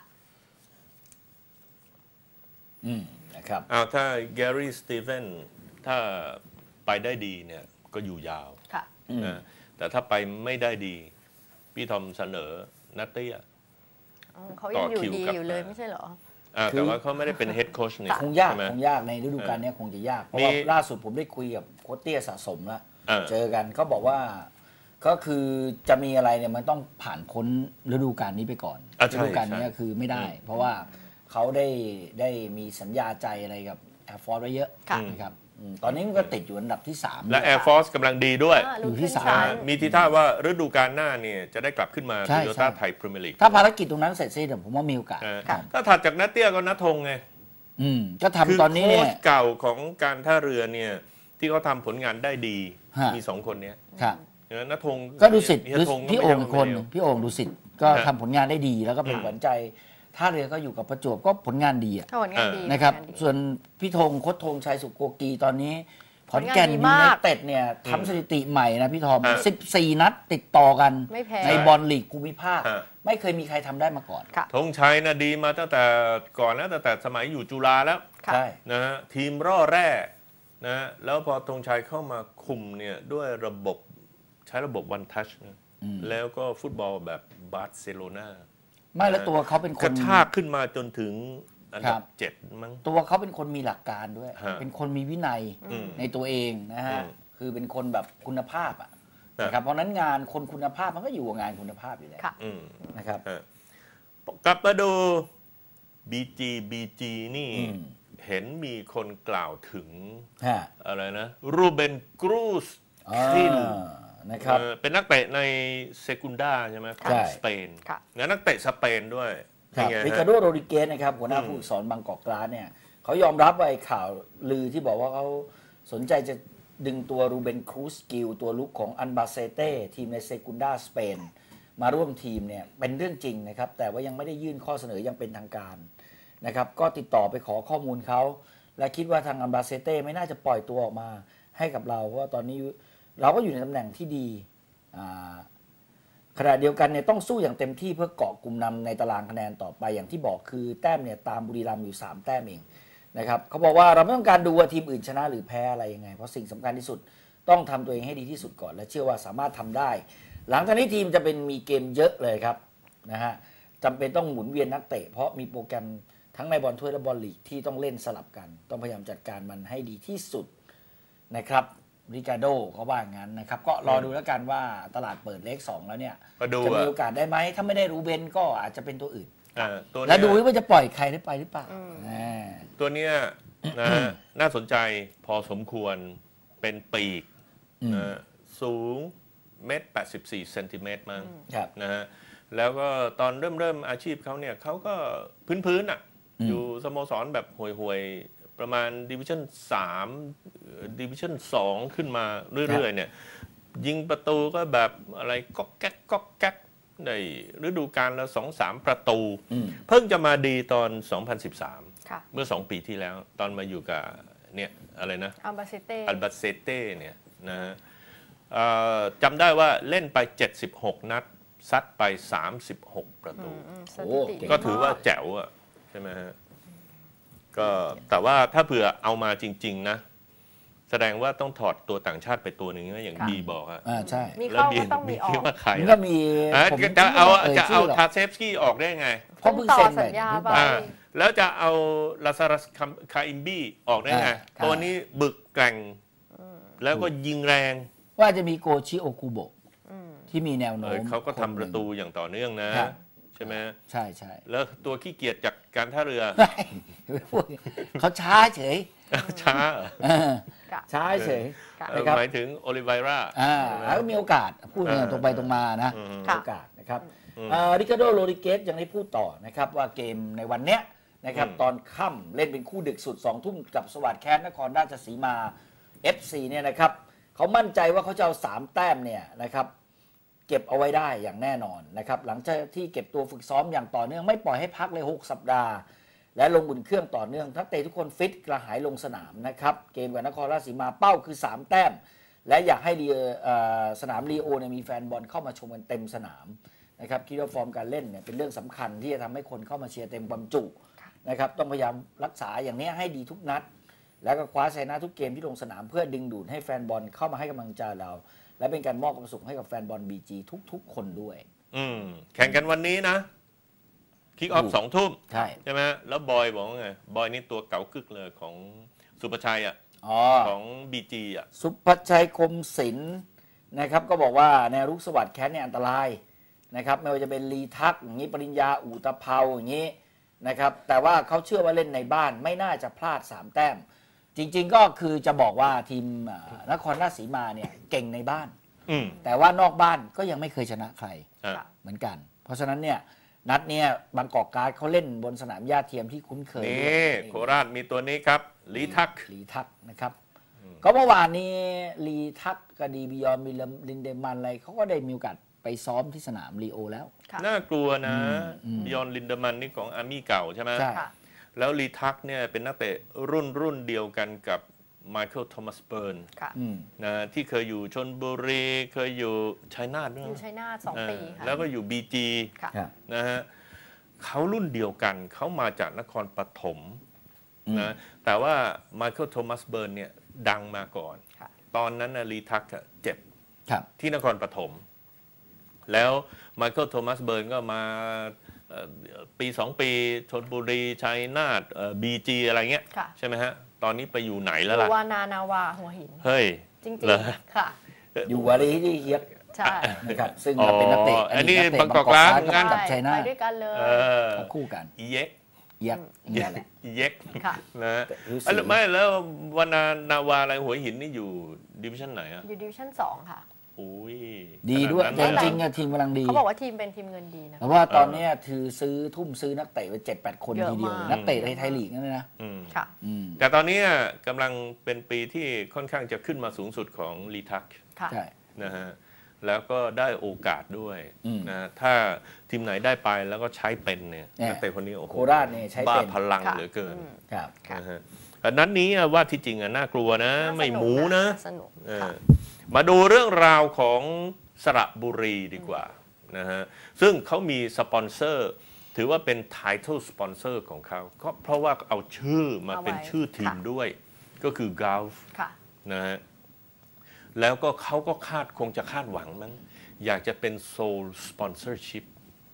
Speaker 2: อืมนะครับ
Speaker 1: อ้าวถ้าแกรี่สตีเฟนถ้าไปได้ดีเนี่ยก็อยู่ยาว
Speaker 3: ค่ะ
Speaker 1: นะแต่ถ้าไปไม่ได้ดีพี่ทอมเสนอนัตเตี้ย
Speaker 3: เขายังอยู่ดีอยู่เลยไม่ใช่เหรอ
Speaker 1: แต่ว่าเขาไม่ได้เป็นเฮดโค้ชนี่
Speaker 2: คงยากคงยากในฤดูกาลนี้คงจะยากเพราะว่าล่าสุดผมได้คุยกับโค้ชเตี้ยสะสมแล้วเจอกันเขาบอกว่าก็คือจะมีอะไรเนี่ยมันต้องผ่านพ้นฤดูกาลนี้ไปก่อนฤดูกาลนี้คือไม่ได้ เพราะว่าเขาได้ได้มีสัญญาใจอะไรกับ Air Force ไว้เยอะนะครับตอนนี้มันก็ติดอยู่อันดับที่สาม
Speaker 1: และ Air Force กำลังดีด้วย
Speaker 2: อยู่ที่สาม
Speaker 1: มีทีท่าว่าฤดูกาลหน้าเนี่ยจะได้กลับขึ้นมาโตโยต้าไทยพรีเมียร์ลีก
Speaker 2: ถ้าภารกิจตรงนั้นเสร็จสิ้นผมว่ามีโอกาส
Speaker 1: ถ้าถัดจากนัทเตี้ยก็นัทธงไง
Speaker 2: อืมก็ทำตอนนี้เนี่ย
Speaker 1: โค้ชเก่าของการท่าเรือเนี่ยที่เขาทำผลงานได้ดีมีสองคนเนี้ย
Speaker 2: ครับ
Speaker 1: นัทธง
Speaker 2: ก็ดูสิทธิ์พี่โอ่งคนพี่โอ่งดูสิทธิ์ก็ทำผลงานได้ดีแล้วก็เป็นหวานใจท่าเรือก็อยู่กับประจวบก็ผลงานดีนะครับส่วนพี่ธงโค้ชธงชัยสุโกกีตอนนี้ขอนแก่นยูไนเต็ดเนี่ยทำสถิติใหม่นะพี่ทอมสิบสี่นัดติดต่อกันในบอลลีกภูมิภาคไม่เคยมีใครทำได้มาก่อน
Speaker 1: ธงชัยนะดีมาตั้งแต่ก่อนนะตั้งแต่สมัยอยู่จุฬาแล้วนะฮะทีมร่อแร่นะแล้วพอธงชัยเข้ามาคุมเนี่ยด้วยระบบใช้ระบบวันทัชนะแล้วก็ฟุตบอลแบบบาร์เซโลนา
Speaker 2: ไม่แล้วตัวเขาเป็นคน
Speaker 1: กระชากขึ้นมาจนถึงอันดับเจ็ดมั้ง
Speaker 2: ตัวเขาเป็นคนมีหลักการด้วยเป็นคนมีวินัยในตัวเองนะฮะคือเป็นคนแบบคุณภาพอ่ะนะครับเพราะนั้นงานคนคุณภาพมันก็อยู่กับงานคุณภาพอยู่แล้วนะครับ
Speaker 1: กลับมาดู บี จี บี จี นี่เห็นมีคนกล่าวถึงอะไรนะรูเบนกรูสคิน
Speaker 2: นะครับ
Speaker 1: เป็นนักเตะในเซกุนดาใช่ไหมของสเปนและนักเตะสเปนด้วย
Speaker 2: ริคาร์โด โรดริเกสนะครับหัวหน้าผู้ฝึกสอนบางกอกกลาสเนี่ยเขายอมรับว่าไอ้ข่าวลือที่บอกว่าเขาสนใจจะดึงตัวรูเบนครูสกิลตัวลุกของอันบาเซเต้ทีมในเซกุนดาสเปนมาร่วมทีมเนี่ยเป็นเรื่องจริงนะครับแต่ว่ายังไม่ได้ยื่นข้อเสนอยังเป็นทางการนะครับก็ติดต่อไปขอข้อมูลเขาและคิดว่าทางอันบาเซเต้ไม่น่าจะปล่อยตัวออกมาให้กับเราเพราะว่าตอนนี้เราก็อยู่ในตำแหน่งที่ดีขณะเดียวกันเนี่ยต้องสู้อย่างเต็มที่เพื่อเกาะกลุ่มนำในตารางคะแนนต่อไปอย่างที่บอกคือแต้มเนี่ยตามบุรีรัมย์อยู่สามแต้มเองนะครับเขาบอกว่าเราไม่ต้องการดูว่าทีมอื่นชนะหรือแพ้อะไรยังไงเพราะสิ่งสำคัญที่สุดต้องทำตัวเองให้ดีที่สุดก่อนและเชื่อว่าสามารถทำได้หลังจากนี้ทีมจะเป็นมีเกมเยอะเลยครับนะฮะจำเป็นต้องหมุนเวียนนักเตะเพราะมีโปรแกรมทั้งในบอลถ้วยและบอลลีกที่ต้องเล่นสลับกันต้องพยายามจัดการมันให้ดีที่สุดนะครับริคาร์โดเขาว่างั้นนะครับก็รอดูแล้วกันว่าตลาดเปิดเลขสองแล้วเนี่ยจะมีโอกาสได้ไหมถ้าไม่ได้รูเบนก็อาจจะเป็นตัวอื่นแล้วดูว่าจะปล่อยใครได้ไปหรือเปล่า
Speaker 1: ตัวเนี้ยนะน่าสนใจพอสมควรเป็นปีกสูงเมตรแปดสิบสี่เซนติเมตรมั้งนะฮะแล้วก็ตอนเริ่มเริ่มอาชีพเขาเนี่ยเขาก็พื้นๆอ่ะอยู่สโมสรแบบห่วยๆประมาณดิวิชั่นสามดิวิชั่นสองขึ้นมาเรื่อยๆเนี่ยยิงประตูก็แบบอะไรก๊อกแก๊กก๊อกแก๊กในฤดูกาลละสองสามประตูเพิ่งจะมาดีตอนสองพันสิบสามเมื่อสองปีที่แล้วตอนมาอยู่กับเนี่ยอะไรนะ
Speaker 3: อัลบาเซเต้
Speaker 1: อัลบาเซเต้เนี่ยนะฮะจำได้ว่าเล่นไปเจ็ดสิบหกนัดซัดไปสามสิบหกประตูก็ถือว่าแจ๋วอ่ะใช่ไหมฮะก็แต่ว่าถ้าเผื่อเอามาจริงๆนะแสดงว่าต้องถอดตัวต่างชาติไปตัวหนึ่งอย่างบีบอกอ่ะ
Speaker 2: อ่าใช่
Speaker 3: แล้วบีต้องมีออก
Speaker 1: ว่าใคร
Speaker 2: ก็มี
Speaker 1: จะเอาจะเอาทาเซฟสกี้ออกได้ไง
Speaker 2: เพราะเพิ่งเซ็น
Speaker 3: สัญญาไป
Speaker 1: แล้วจะเอาลาซารัสคาอิมบี้ออกได้ไงตัวนี้บึกแกร่งแล้วก็ยิงแรง
Speaker 2: ว่าจะมีโกชิโอคุโบะที่มีแนวโน้ม
Speaker 1: เขาก็ทำประตูอย่างต่อเนื่องนะใช่ไหม
Speaker 2: ใช่ใช่
Speaker 1: แล้วตัวขี้เกียจจากการท่าเรือ
Speaker 2: เขาช้าเฉย
Speaker 1: ช้า
Speaker 2: ช้าเฉย
Speaker 1: หมายถึงโอลิไวรา
Speaker 2: แล้วมีโอกาสพูดตรงไปตรงมานะโอกาสนะครับริคาร์โด โรดริเกสยังได้พูดต่อนะครับว่าเกมในวันเนี้ยนะครับตอนค่ำเล่นเป็นคู่ดึกสุดสองทุ่มกับสวัสดิ์แคสนครราชสีมา เอฟ ซี เนี่ยนะครับเขามั่นใจว่าเขาจะเอาสามแต้มเนี่ยนะครับเก็บเอาไว้ได้อย่างแน่นอนนะครับหลังจากที่เก็บตัวฝึกซ้อมอย่างต่อเนื่องไม่ปล่อยให้พักเลยหกสัปดาห์และลงบุญเครื่องต่อเนื่องนักเตะทุกคนฟิตกระหายลงสนามนะครับเกมกับนครราชสีมาเป้าคือสามแต้มและอยากให้สนามลีโอเนี่ยมีแฟนบอลเข้ามาชมกันเต็มสนามนะครับคิดว่าฟอร์มการเล่นเนี่ยเป็นเรื่องสำคัญที่จะทำให้คนเข้ามาเชียร์เต็มความจุนะครับต้องพยายามรักษาอย่างนี้ให้ดีทุกนัดแล้วก็คว้าชัยชนะทุกเกมที่ลงสนามเพื่อดึงดูดให้แฟนบอลเข้ามาให้กำลังใจเราและเป็นการมอบความสุขให้กับแฟนบอล บี จี ทุกๆคนด้วย
Speaker 1: อืมแข่งกันวันนี้นะคิกออฟสองทุ่ม
Speaker 2: ใช่
Speaker 1: ใช่ไหมแล้วบอยบอกว่าไงบอยนี่ตัวเก่ากึกเลยของสุภชัยอ่ะของ บี จี อ่ะ
Speaker 2: สุภชัยคมศิลป์นะครับก็บอกว่าแนวรุกสวัสดิ์แคทเนี่ยอันตรายนะครับไม่ว่าจะเป็นลีทักอย่างนี้ปริญญาอู่ตะเภาอย่างนี้นะครับแต่ว่าเขาเชื่อว่าเล่นในบ้านไม่น่าจะพลาดสามแต้มจริงๆก็คือจะบอกว่าทีมนครราชสีมาเนี่ยเก่งในบ้านแต่ว่านอกบ้านก็ยังไม่เคยชนะใครเหมือนกันเพราะฉะนั้นเนี่ยนัดเนี้ยบางกอกการ์ดเขาเล่นบนสนามหญ้าเทียมที่คุ้นเคย
Speaker 1: นี่โคราชมีตัวนี้ครับลีทัก
Speaker 2: ลีทักนะครับก็เมื่อวานนี้ลีทักกดีบิยอนมิลินเดมันอะไรเขาก็ได้มีโอกาสไปซ้อมที่สนามลีโอแล้ว
Speaker 1: น่ากลัวนะบิยอนลินเดมันนี่ของอาร์มี่เก่าใช่ไหมใช่แล้วลีทักเนี่ยเป็นนักเตะรุ่นรุ่นเดียวกันกับไมเคิลโทมัสเบิร์นนะที่เคยอยู่ชลบุรีเคยอยู่ชัยนาทด้วย
Speaker 3: อยู่ชัยนาทสองปีค่ะ
Speaker 1: แล้วก็อยู่บีจีนะฮะเขารุ่นเดียวกันเขามาจากนครปฐมนะแต่ว่าไมเคิลโทมัสเบิร์นเนี่ยดังมาก่อนตอนนั้นลีทักเจ็บที่นครปฐมแล้วไมเคิลโทมัสเบิร์นก็มาปีสองปีชลบุรีชัยนาทบีจีอะไรเงี้ยใช่ไหมฮะตอนนี้ไปอยู่ไหนแล้วล่ะ
Speaker 3: วานานาวาหัวหิน
Speaker 1: เฮ้ย
Speaker 3: จริงๆค่ะ
Speaker 2: อยู่วารีที่เฮียก
Speaker 3: ใช่
Speaker 2: นะครับซึ่งเป็นนักเตะ
Speaker 1: อันนี้บางกอกกลาง
Speaker 2: งานกับชัยนาท
Speaker 3: ไปด้วยกันเลย
Speaker 2: คู่กัน
Speaker 1: อีเย็ก
Speaker 2: เย็ก
Speaker 1: อีเย็กนะไม่แล้ววานานาวาอะไรหัวหินนี่อยู่ดิวิชั่นไหนอ่ะ
Speaker 3: อยู่ดิวิชั่นสองค่ะ
Speaker 1: อุ้ย
Speaker 2: ดีด้วยจริงๆทีมกำลังดี
Speaker 3: เขาบอกว่าทีมเป็นทีมเงินดีนะ
Speaker 2: เพราะว่าตอนนี้ถือซื้อทุ่มซื้อนักเตะไปเจ็ดแปดคนทีเดียวนักเตะในไทยลีกนั่นนะ
Speaker 3: ค่ะ
Speaker 1: แต่ตอนนี้กำลังเป็นปีที่ค่อนข้างจะขึ้นมาสูงสุดของลีทัก
Speaker 2: ใช่
Speaker 1: นะฮะแล้วก็ได้โอกาสด้วยนะถ้าทีมไหนได้ไปแล้วก็ใช้เป็นเนี่ยนักเตะคนนี้โอ้โห
Speaker 2: โคราชเนี่ยใช้เป็น
Speaker 1: บ้าพลังเหลือเกิน
Speaker 2: ครับ
Speaker 1: นะฮะนัดนี้ว่าที่จริงอ่ะน่ากลัวนะไม่หมูนะ
Speaker 3: สนุก
Speaker 1: มาดูเรื่องราวของสระบุรีดีกว่านะฮะซึ่งเขามีสปอนเซอร์ถือว่าเป็น title sponsor ของเขาก็เพราะว่าเอาชื่อมาเป็นชื่อทีมด้วยก็คือ Gulf นะฮะแล้วก็เขาก็คาดคงจะคาดหวังมั้งอยากจะเป็น sole sponsorship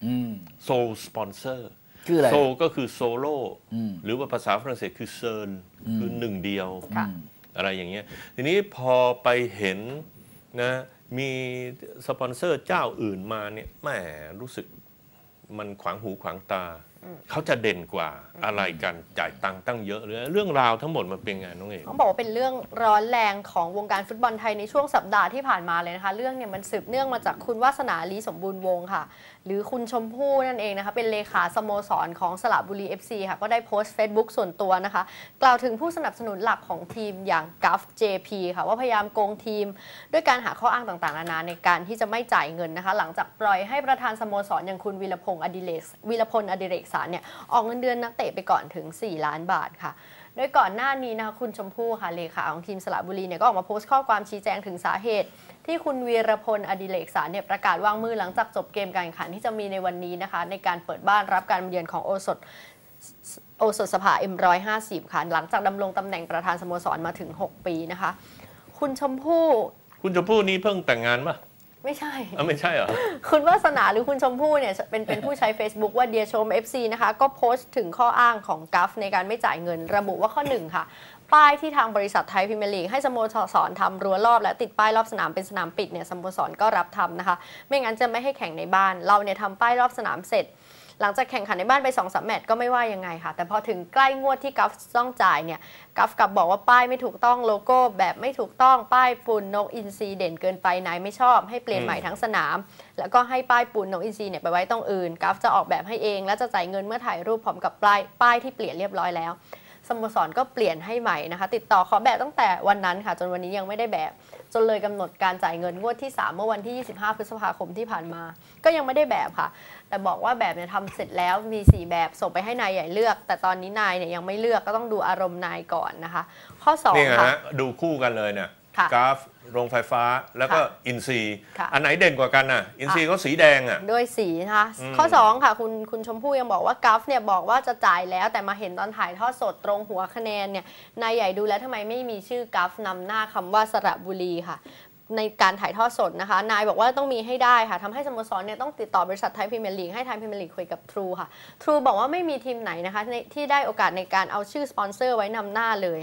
Speaker 1: sole sponsor
Speaker 2: คืออะไร
Speaker 1: sole ก็คือ solo หรือว่าภาษาฝรั่งเศสคือ seul คือหนึ่งเดียวอะไรอย่างเงี้ยทีนี้พอไปเห็นนะมีสปอนเซอร์เจ้าอื่นมาเนี่ยแหมรู้สึกมันขวางหูขวางตาเขาจะเด่นกว่าอะไรกันจ่ายตังค์ตั้งเยอะเลยเรื่องราวทั้งหมดมันเป็นไงน้องเอก
Speaker 3: ต้องบอกว่าเป็นเรื่องร้อนแรงของวงการฟุตบอลไทยในช่วงสัปดาห์ที่ผ่านมาเลยนะคะเรื่องเนี่ยมันสืบเนื่องมาจากคุณวาสนาลีสมบูรณ์วงศ์ค่ะหรือคุณชมพู่นั่นเองนะคะเป็นเลขาสโมสรของสระบุรี เอฟ ซี ค่ะก็ได้โพสต์ Facebook ส่วนตัวนะคะกล่าวถึงผู้สนับสนุนหลักของทีมอย่าง Gulf เจ พี ค่ะว่าพยายามโกงทีมด้วยการหาข้ออ้างต่างๆนานาในการที่จะไม่จ่ายเงินนะคะหลังจากปล่อยให้ประธานสโมสรอย่างคุณวีรพงษ์อดิเรกวีรพลอดิเรกสารเนี่ยออกเงินเดือนนักเตะไปก่อนถึงสี่ล้านบาทค่ะโดยก่อนหน้านี้นะคะคุณชมพู่ค่ะเลขาของทีมสระบุรีเนี่ยก็ออกมาโพสต์ข้อความชี้แจงถึงสาเหตุที่คุณวีรพลอดิเรกสารเนี่ยประกาศวางมือหลังจากจบเกมการแข่งขันที่จะมีในวันนี้นะคะในการเปิดบ้านรับการเยือนของโอสถโอสถสภา เอ็ม หนึ่งร้อยห้าสิบ ค่ะหลังจากดำรงตำแหน่งประธานสโมสรมาถึงหกปีนะคะคุณชมพู่
Speaker 1: คุณชมพู่นี่เพิ่งแต่งงานป่ะ
Speaker 3: ไม่ใช่
Speaker 1: อ๋อไม่ใช่เหรอ
Speaker 3: คุณวาสนาหรือคุณชมพู่เนี่ยเป็นเป็นผู้ใช้ Facebook ว่าเดียชม เอฟ ซี นะคะก็โพสต์ถึงข้ออ้างของกัฟในการไม่จ่ายเงินระบุว่าข้อหนึ่งค่ะป้ายที่ทางบริษัทไทยพรีเมียร์ลีกให้สโมสรทำรั้วรอบและติดป้ายรอบสนามเป็นสนามปิดเนี่ยสโมสรก็รับทำนะคะไม่งั้นจะไม่ให้แข่งในบ้านเราเนี่ยทำป้ายรอบสนามเสร็จหลังจากแข่งขันในบ้านไป สองสาม แมตช์ก็ไม่ว่ายังไงค่ะแต่พอถึงใกล้งวดที่กัฟต้องจ่ายเนี่ยกัฟกับบอกว่าป้ายไม่ถูกต้องโลโก้แบบไม่ถูกต้องป้ายปูนนกอินทรีเด่นเกินไปนายไม่ชอบให้เปลี่ยนใหม่ทั้งสนามแล้วก็ให้ป้ายปูนนกอินทรีเนี่ยไปไว้ตรงอื่นกัฟจะออกแบบให้เองและจะจ่ายเงินเมื่อถ่ายรูปพร้อมกับป้ายป้ายที่เปลี่ยนเรียบร้อยแล้วสโมสรก็เปลี่ยนให้ใหม่นะคะติดต่อขอแบบตั้งแต่วันนั้นค่ะจนวันนี้ยังไม่ได้แบบจนเลยกำหนดการจ่ายเงินงวดที่สามเมื่อวันที่ยี่สิบห้าพฤษภาคมที่ผ่านมาก็ยังไม่ได้แบบค่ะแต่บอกว่าแบบเนี่ยทำเสร็จแล้วมีสี่แบบส่งไปให้นายใหญ่เลือกแต่ตอนนี้นายเนี่ยยังไม่เลือกก็ต้องดูอารมณ์นายก่อนนะคะข้อสองค่ะ
Speaker 1: ดูคู่กันเลยเนี่ยกราฟโรงไฟฟ้าแล้วก็อินซีอันไหนเด่นกว่ากันน่ะอินซีก็สีแดงอ่ะ
Speaker 3: ด้วยสีนะคะข้อสองค่ะคุณคุณชมพู่ยังบอกว่ากราฟเนี่ยบอกว่าจะจ่ายแล้วแต่มาเห็นตอนถ่ายทอดสดตรงหัวคะแนนเนี่ยนายใหญ่ดูแล้วทำไมไม่มีชื่อกราฟนำหน้าคำว่าสระบุรีค่ะในการถ่ายทอดสดนะคะนายบอกว่าต้องมีให้ได้ค่ะทำให้สโมสรเนี่ยต้องติดต่อบริษัทไทยพรีเมียร์ลีกให้ไทยพรีเมียร์ลีกคุยกับ True ค่ะ True บอกว่าไม่มีทีมไหนนะคะที่ได้โอกาสในการเอาชื่อสปอนเซอร์ไว้นำหน้าเลยค่ะ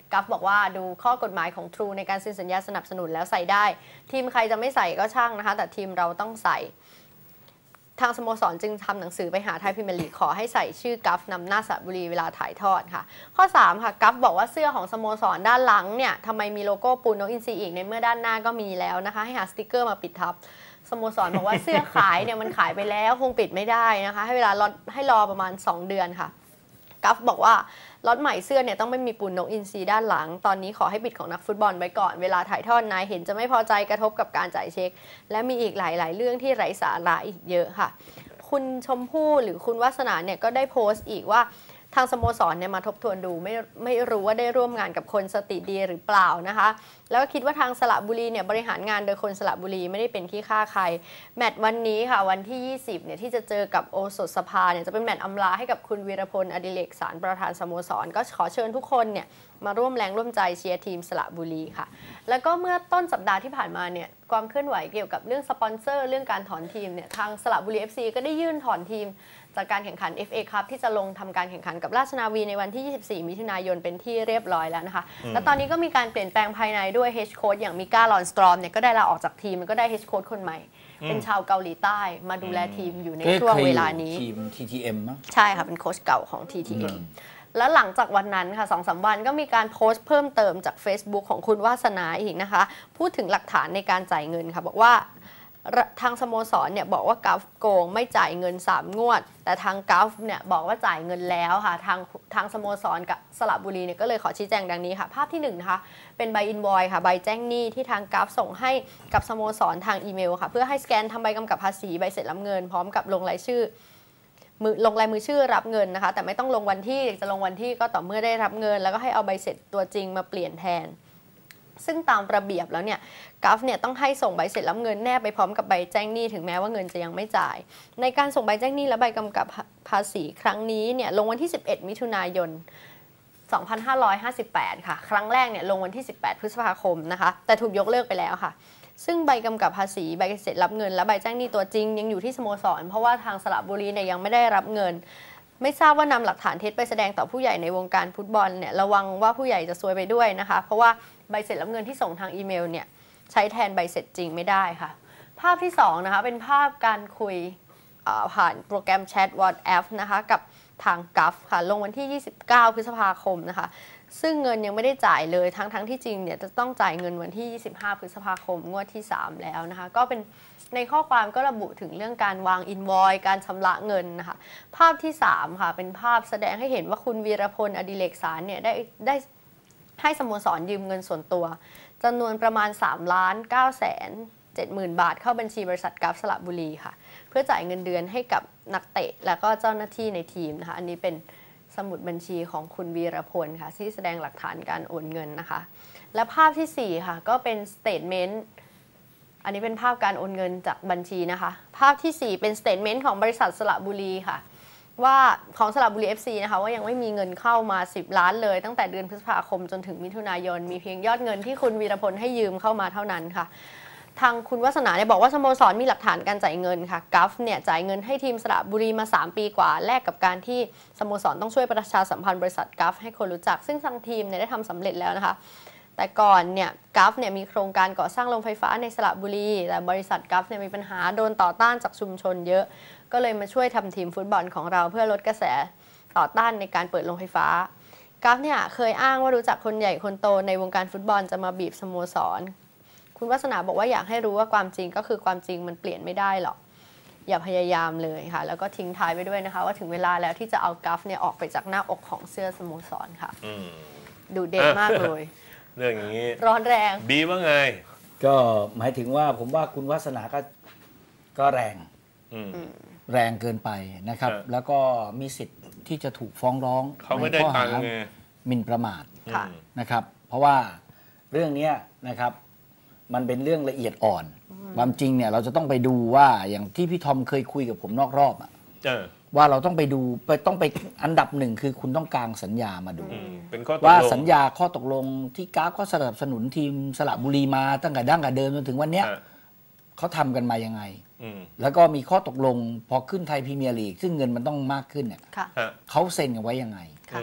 Speaker 3: กัฟบอกว่าดูข้อกฎหมายของ True ในการเซ็นสัญญาสนับสนุนแล้วใส่ได้ทีมใครจะไม่ใส่ก็ช่างนะคะแต่ทีมเราต้องใส่ทางสโมสรจึงทำหนังสือไปหาไทยพรีเมียร์ลีกขอให้ใส่ชื่อกัฟนำหน้าสระบุรีเวลาถ่ายทอดค่ะข้อสามค่ะกัฟบอกว่าเสื้อของสโมสรด้านหลังเนี่ยทำไมมีโลโก้ปูนนกอินทรีอีกในเมื่อด้านหน้าก็มีแล้วนะคะให้หาสติกเกอร์มาปิดทับสโมสรบอกว่าเสื้อขายเนี่ยมันขายไปแล้วคงปิดไม่ได้นะคะให้เวลารอให้รอประมาณสองเดือนค่ะกัฟบอกว่าล็อตใหม่เสื้อเนี่ยต้องไม่มีปูนนกอินทรีด้านหลังตอนนี้ขอให้ปิดของนักฟุตบอลไว้ก่อนเวลาถ่ายทอดนายเห็นจะไม่พอใจกระทบกับการจ่ายเช็คและมีอีกหลายๆเรื่องที่ไร้สาระอีกเยอะค่ะคุณชมพู่หรือคุณวาสนาเนี่ยก็ได้โพสต์อีกว่าทางสโมสรเนี่ยมาทบทวนดูไม่ไม่รู้ว่าได้ร่วมงานกับคนสติดีหรือเปล่านะคะแล้วก็คิดว่าทางสระบุรีเนี่ยบริหารงานโดยคนสระบุรีไม่ได้เป็นขี้ข้าใครแมตช์วันนี้ค่ะวันที่ยี่สิบเนี่ยที่จะเจอกับโอสถสภาเนี่ยจะเป็นแมตช์อำลาให้กับคุณวีรพลอดิเรกสารประธานสโมสรก็ขอเชิญทุกคนเนี่ยมาร่วมแรงร่วมใจเชียร์ทีมสระบุรีค่ะแล้วก็เมื่อต้นสัปดาห์ที่ผ่านมาเนี่ยความเคลื่อนไหวเกี่ยวกับเรื่องสปอนเซอร์เรื่องการถอนทีมเนี่ยทางสระบุรี เอฟ ซี ก็ได้ยื่นถอนทีมจากการแข่งขัน เอฟ เอ Cup ที่จะลงทำการแข่งขันกับราชนาวีในวันที่ยี่สิบสี่มิถุนายนเป็นที่เรียบร้อยแล้วนะคะและตอนนี้ก็มีการเปลี่ยนแปลงภายในด้วยเฮดโค้ชอย่างมิก้าลอนสตรอมเนี่ยก็ได้ลาออกจากทีมแล้วก็ได้เฮดโค้ชคนใหม่เป็นชาวเกาหลีใต้มาดูแลทีมอยู่ในช่วงเวลานี้
Speaker 2: ทีม ที ที เอ็ม มั้ง
Speaker 3: ใช่ค่ะเป็นโค้ชเก่าของ ที ที เอ็ม แล้วหลังจากวันนั้นค่ะ สองสาม วันก็มีการโพสต์เพิ่มเติมจาก Facebook ของคุณวาสนาอีกนะคะพูดถึงหลักฐานในการจ่ายเงินค่ะบอกว่าทางสโมสรเนี่ยบอกว่ากัฟโกงไม่จ่ายเงินสามงวดแต่ทางกัฟเนี่ยบอกว่าจ่ายเงินแล้วค่ะทางทางสโมสรกับสระบุรีเนี่ยก็เลยขอชี้แจงดังนี้ค่ะภาพที่หนึ่งนะคะเป็นใบอินวอยซ์ค่ะใบแจ้งหนี้ที่ทางกัฟส่งให้กับสโมสรทางอีเมลค่ะเพื่อให้สแกนทำใบกำกับภาษีใบเสร็จรับเงินพร้อมกับลงรายชื่อมือลงลายมือชื่อรับเงินนะคะแต่ไม่ต้องลงวันที่จะลงวันที่ก็ต่อเมื่อได้รับเงินแล้วก็ให้เอาใบเสร็จตัวจริงมาเปลี่ยนแทนซึ่งตามระเบียบแล้วเนี่ยกัฟเนี่ยต้องให้ส่งใบเสร็จรับเงินแนบไปพร้อมกับใบแจ้งหนี้ถึงแม้ว่าเงินจะยังไม่จ่ายในการส่งใบแจ้งหนี้และใบกำกับภาษีครั้งนี้เนี่ยลงวันที่สิบเอ็ดมิถุนายนสองพันห้าร้อยห้าสิบแปดค่ะครั้งแรกเนี่ยลงวันที่สิบแปดพฤษภาคมนะคะแต่ถูกยกเลิกไปแล้วค่ะซึ่งใบกำกับภาษีใบเสร็จรับเงินและใบแจ้งหนี้ตัวจริงยังอยู่ที่สโมสรเพราะว่าทางสระบุรีเนี่ยยังไม่ได้รับเงินไม่ทราบว่านำหลักฐานเท็จไปแสดงต่อผู้ใหญ่ในวงการฟุตบอลเนี่ยระวังว่าผู้ใหญ่จะซวยไปด้วยนะคะเพราะว่าใบเสร็จรับเงินที่ส่งทางอีเมลเนี่ยใช้แทนใบเสร็จจริงไม่ได้ค่ะภาพที่สองนะคะเป็นภาพการคุยผ่านโปรแกรมแชท WhatsApp นะคะกับทางกัฟค่ะลงวันที่ยี่สิบเก้าพฤษภาคมนะคะซึ่งเงินยังไม่ได้จ่ายเลยทั้งทั้งที่จริงเนี่ยจะต้องจ่ายเงินวันที่ยี่สิบห้าพฤษภาคมงวดที่สามแล้วนะคะก็เป็นในข้อความก็ระบุถึงเรื่องการวางอินวอยซ์การชำระเงินนะคะภาพที่สามค่ะเป็นภาพแสดงให้เห็นว่าคุณวีรพลอดิเรกสารเนี่ยได้ได้ให้สโมสรยืมเงินส่วนตัวจำนวนประมาณสามล้านเก้าแสนเจ็ดหมื่นบาทเข้าบัญชีบริษัทกัฟสระบุรีค่ะเพื่อจ่ายเงินเดือนให้กับนักเตะและก็เจ้าหน้าที่ในทีมนะคะอันนี้เป็นสมุดบัญชีของคุณวีรพลค่ะที่แสดงหลักฐานการโอนเงินนะคะและภาพที่สี่ค่ะก็เป็นสเตทเมนต์อันนี้เป็นภาพการโอนเงินจากบัญชีนะคะภาพที่สี่เป็นสเตทเมนต์ของบริษัทสระบุรีค่ะว่าของสระบุรี เอฟ ซี นะคะว่ายังไม่มีเงินเข้ามาสิบล้านเลยตั้งแต่เดือนพฤษภาคมจนถึงมิถุนายนมีเพียงยอดเงินที่คุณวีรพลให้ยืมเข้ามาเท่านั้นค่ะทางคุณวาสนาเนี่ยบอกว่าสโมสรมีหลักฐานการจ่ายเงินค่ะกัฟเนี่ยจ่ายเงินให้ทีมสระบุรีมาสามปีกว่าแลกกับการที่สโมสรต้องช่วยประชาสัมพันธ์บริษัทกัฟให้คนรู้จักซึ่งทางทีมเนี่ยได้ทำสำเร็จแล้วนะคะแต่ก่อนเนี่ยกัฟเนี่ยมีโครงการก่อสร้างโรงไฟฟ้าในสระบุรีแต่บริษัทกัฟเนี่ยมีปัญหาโดนต่อต้านจากชุมชนเยอะก็เลยมาช่วยทำทีมฟุตบอลของเราเพื่อลดกระแสต่อต้านในการเปิดโรงไฟฟ้ากัฟเนี่ยเคยอ้างว่ารู้จักคนใหญ่คนโตในวงการฟุตบอลจะมาบีบสโมสรคุณวาสนาบอกว่าอยากให้รู้ว่าความจริงก็คือความจริงมันเปลี่ยนไม่ได้หรอกอย่าพยายามเลยค่ะแล้วก็ทิ้งท้ายไปด้วยนะคะว่าถึงเวลาแล้วที่จะเอากัฟเนี่ยออกไปจากหน้าอกของเสื้อสโมสรค่ะดูเด็ดมากเลย
Speaker 1: เรื่องอย่างนี้
Speaker 3: ร้อนแรง
Speaker 1: บีว่าไง
Speaker 2: ก็หมายถึงว่าผมว่าคุณวาสนาก็ก็แรงแรงเกินไปนะครับแล้วก็มีสิทธิ์ที่จะถูกฟ้องร้อง
Speaker 1: ในข้อหา
Speaker 2: หมิ่นประมาทนะครับเพราะว่าเรื่องนี้นะครับมันเป็นเรื่องละเอียดอ่อนความจริงเนี่ยเราจะต้องไปดูว่าอย่างที่พี่ทอมเคยคุยกับผมนอกรอบอ่ะว่าเราต้องไปดูไปต้องไปอันดับหนึ่งคือคุณต้องกางสัญญามาดูว่าสัญญาข้อตกลงที่กราฟก็สนับสนุนทีมสระบุรีมาตั้งแต่ดั้งแต่เดิมจนถึงวันเนี้ยเขาทำกันมายังไงแล้วก็มีข้อตกลงพอขึ้นไทยพรีเมียร์ลีกซึ่งเงินมันต้องมากขึ้นเนี่ยเขาเซ็นกันไว้ยังไง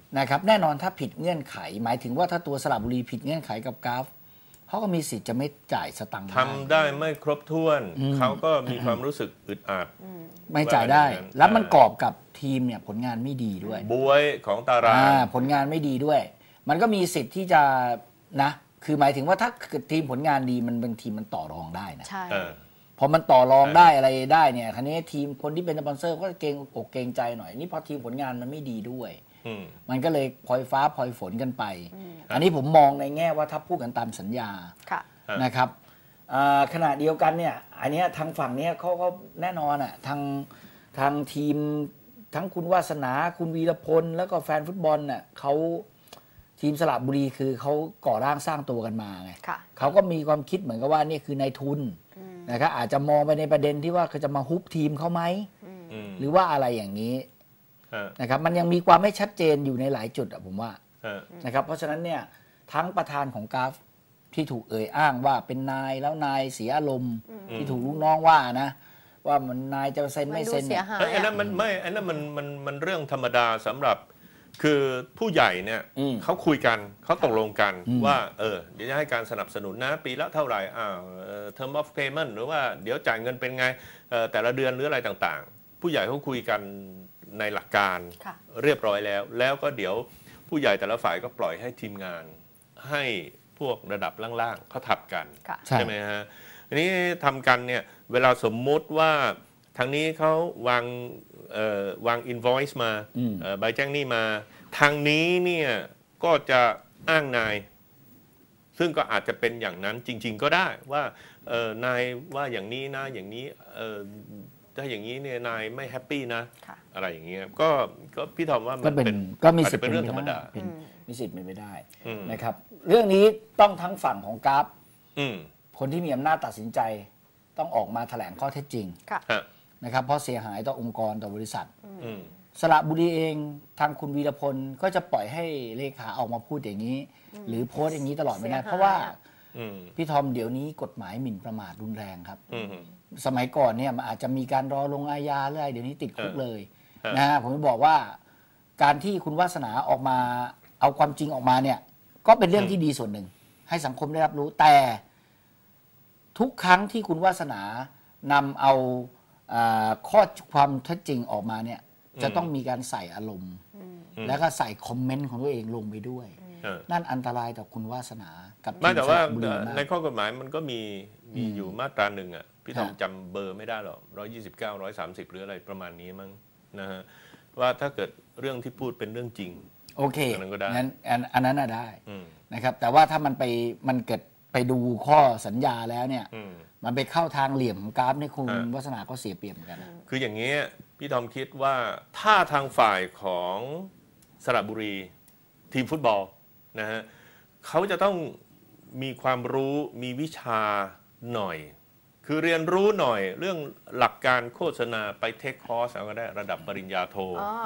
Speaker 2: นะครับแน่นอนถ้าผิดเงื่อนไข หมายถึงว่าถ้าตัวสระบุรีผิดเงื่อนไขกับกราฟเขาก็มีสิทธิ์จะไม่จ่ายสตังค์
Speaker 1: ทำได้ไม่ครบถ้วน เขาก็มีความรู้สึกอึดอัด
Speaker 2: ไม่จ่ายได้ แล้วมันกอบกับทีมเนี่ยผลงานไม่ดีด้วย
Speaker 1: บวยของตาราง
Speaker 2: ผลงานไม่ดีด้วย มันก็มีสิทธิ์ที่จะนะคือหมายถึงว่าถ้าทีมผลงานดีมันบางทีมันต่อรองได้นะ
Speaker 3: ใช่
Speaker 2: พอมันต่อรองได้อะไรได้เนี่ยคราวนี้ทีมคนที่เป็นสปอนเซอร์ก็เกรงอกเกรงใจหน่อยนี่พอทีมผลงานมันไม่ดีด้วยมันก็เลยพลอยฟ้าพลอยฝนกันไป อันนี้ผมมองในแง่ว่าถ้าพูดกันตามสัญญานะครับขณะเดียวกันเนี่ยอันนี้ทางฝั่งนี้เขาก็แน่นอนอ่ะทางทางทีมทั้งคุณวาสนาคุณวีรพลแล้วก็แฟนฟุตบอลน่ะเขาทีมสระบุรีคือเขาก่อร่างสร้างตัวกันมาไงเขาก็มีความคิดเหมือนกับว่านี่คือนายทุนนะครับอาจจะมองไปในประเด็นที่ว่าเขาจะมาฮุบทีมเขาไหมหรือว่าอะไรอย่างนี้นะครับมันยังมีความไม่ชัดเจนอยู่ในหลายจุดอะผมว่านะครับเพราะฉะนั้นเนี่ยทั้งประธานของกราฟที่ถูกเอ่ยอ้างว่าเป็นนายแล้วนายเสียอารมณ์ที่ถูกลูกน้องว่านะว่ามันนายจะเซ็นไม่เซ็นเนี่ย
Speaker 1: อันนั้นมันไม่อันนั้นมันมันมันเรื่องธรรมดาสำหรับคือผู้ใหญ่เนี่ยเขาคุยกันเขาตกลงกันว่าเออเดี๋ยวจะให้การสนับสนุนนะปีละเท่าไหร่อ่า term of payment หรือว่าเดี๋ยวจ่ายเงินเป็นไงแต่ละเดือนหรืออะไรต่างๆผู้ใหญ่เขาคุยกันในหลักการเรียบร้อยแล้วแล้วก็เดี๋ยวผู้ใหญ่แต่ละฝ่ายก็ปล่อยให้ทีมงานให้พวกระดับล่างๆเขาทับกันใช่ไหมฮะอันนี้ทำกันเนี่ยเวลาสมมุติว่าทางนี้เขาวางวาง invoice มาใบแจ้งหนี้มาทางนี้เนี่ยก็จะอ้างนายซึ่งก็อาจจะเป็นอย่างนั้นจริงๆก็ได้ว่านายว่าอย่างนี้นะอย่างนี้ถ้าอย่างนี้เนี่ยนายไม่แฮปปี้นะอะไรอย่างเงี้ยก็ก็พี่ทอมว่ามันเป็น
Speaker 2: ก็มีสิทธิ์
Speaker 1: เป็นเรื่องธรรมดา
Speaker 2: มีสิทธิ์เป็นไปได้นะครับเรื่องนี้ต้องทั้งฝั่งของกราฟคนที่มีอำนาจตัดสินใจต้องออกมาแถลงข้อเท็จจริงนะครับเพราะเสียหายต่อองค์กรต่อบริษัทสระบุรีเองทางคุณวีรพลก็จะปล่อยให้เลขาออกมาพูดอย่างนี้หรือโพสต์อย่างนี้ตลอดไม่ได้เพราะว่าพี่ทอมเดี๋ยวนี้กฎหมายหมิ่นประมาทรุนแรงครับสมัยก่อนเนี่ยมันอาจจะมีการรอลงอาญาอะไรเดี๋ยวนี้ติดคุกเลยนะฮะผมจะบอกว่าการที่คุณวาสนาออกมาเอาความจริงออกมาเนี่ยก็เป็นเรื่องที่ดีส่วนหนึ่งให้สังคมได้รับรู้แต่ทุกครั้งที่คุณวาสนานำเอาข้อความเท็จจริงออกมาเนี่ยจะต้องมีการใส่อารมณ์แล้วก็ใส่คอมเมนต์ของตัวเองลงไปด้วยนั่นอันตรายต่อคุณวาสนากับ
Speaker 1: ไม่แต่ว่าในข้อกฎหมายมันก็มีมีอยู่มาตราหนึ่งอ่ะพี่ทอมจำเบอร์ไม่ได้หรอกร้อยยี่สิบเก้าร้อยสามสิบหรืออะไรประมาณนี้มั้งนะฮะว่าถ้าเกิดเรื่องที่พูดเป็นเรื่องจริง
Speaker 2: โอเคงั้นอันนั้นน่ะได้นะครับแต่ว่าถ้ามันไปมันเกิดไปดูข้อสัญญาแล้วเนี่ยมันไปเข้าทางเหลี่ยมของกราฟในคุณวาสนาก็เสียเปรียบเหมือนกัน
Speaker 1: คืออย่างนี้พี่ทอมคิดว่าถ้าทางฝ่ายของสระบุรีทีมฟุตบอลนะฮะเขาจะต้องมีความรู้มีวิชาหน่อยคือเรียนรู้หน่อยเรื่องหลักการโฆษณาไปเทคคอร์สเอาก็ได้ระดับปริญญาโท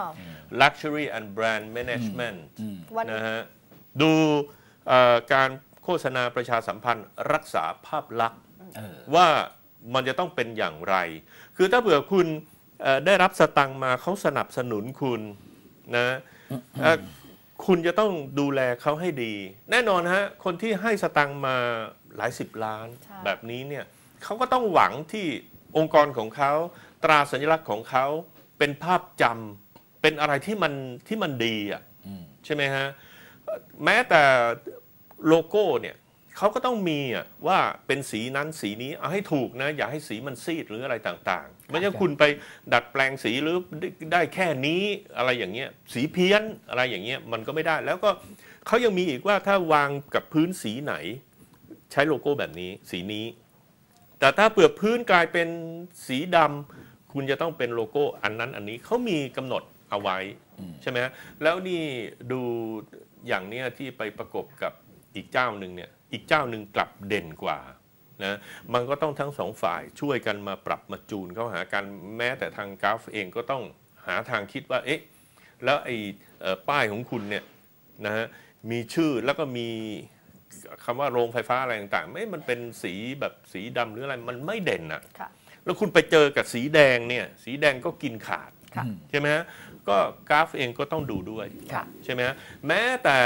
Speaker 1: Luxury and Brand Management นะฮะดูการโฆษณาประชาสัมพันธ์รักษาภาพลักษณ์ว่ามันจะต้องเป็นอย่างไรคือถ้าเผื่อคุณได้รับสตังค์มาเขาสนับสนุนคุณนะคุณจะต้องดูแลเขาให้ดีแน่นอนฮะคนที่ให้สตังค์มาหลายสิบล้านแบบนี้เนี่ยเขาก็ต้องหวังที่องค์กรของเขาตราสัญลักษณ์ของเขาเป็นภาพจำเป็นอะไรที่มันที่มันดีอ่ะใช่ไหมฮะแม้แต่โลโก้เนี่ยเขาก็ต้องมีอ่ะว่าเป็นสีนั้นสีนี้เอาให้ถูกนะอย่าให้สีมันซีดหรืออะไรต่างๆไม่ใช่คุณไปดัดแปลงสีหรือได้แค่นี้อะไรอย่างเงี้ยสีเพี้ยนอะไรอย่างเงี้ยมันก็ไม่ได้แล้วก็เขายังมีอีกว่าถ้าวางกับพื้นสีไหนใช้โลโก้แบบนี้สีนี้แต่ถ้าเปลือกพื้นกลายเป็นสีดำคุณจะต้องเป็นโลโก้อันนั้นอันนี้เขามีกำหนดเอาไว้ใช่ไหมแล้วนี่ดูอย่างเนี้ยที่ไปประกบกับอีกเจ้าหนึ่งเนี่ยอีกเจ้าหนึ่งกลับเด่นกว่านะมันก็ต้องทั้งสองฝ่ายช่วยกันมาปรับมาจูนเข้าหากันแม้แต่ทางกราฟเองก็ต้องหาทางคิดว่าเอ๊ะแล้วไอ้ป้ายของคุณเนี่ยนะฮะมีชื่อแล้วก็มีคำว่าโรงไฟฟ้าอะไรต่างๆไม่มันเป็นสีแบบสีดำหรืออะไรมันไม่เด่นอ่ะแล้วคุณไปเจอกับสีแดงเนี่ยสีแดงก็กินขาดใช่ไหมฮะก็กราฟเองก็ต้องดูด้วยใช่ไหมฮะแม้แต่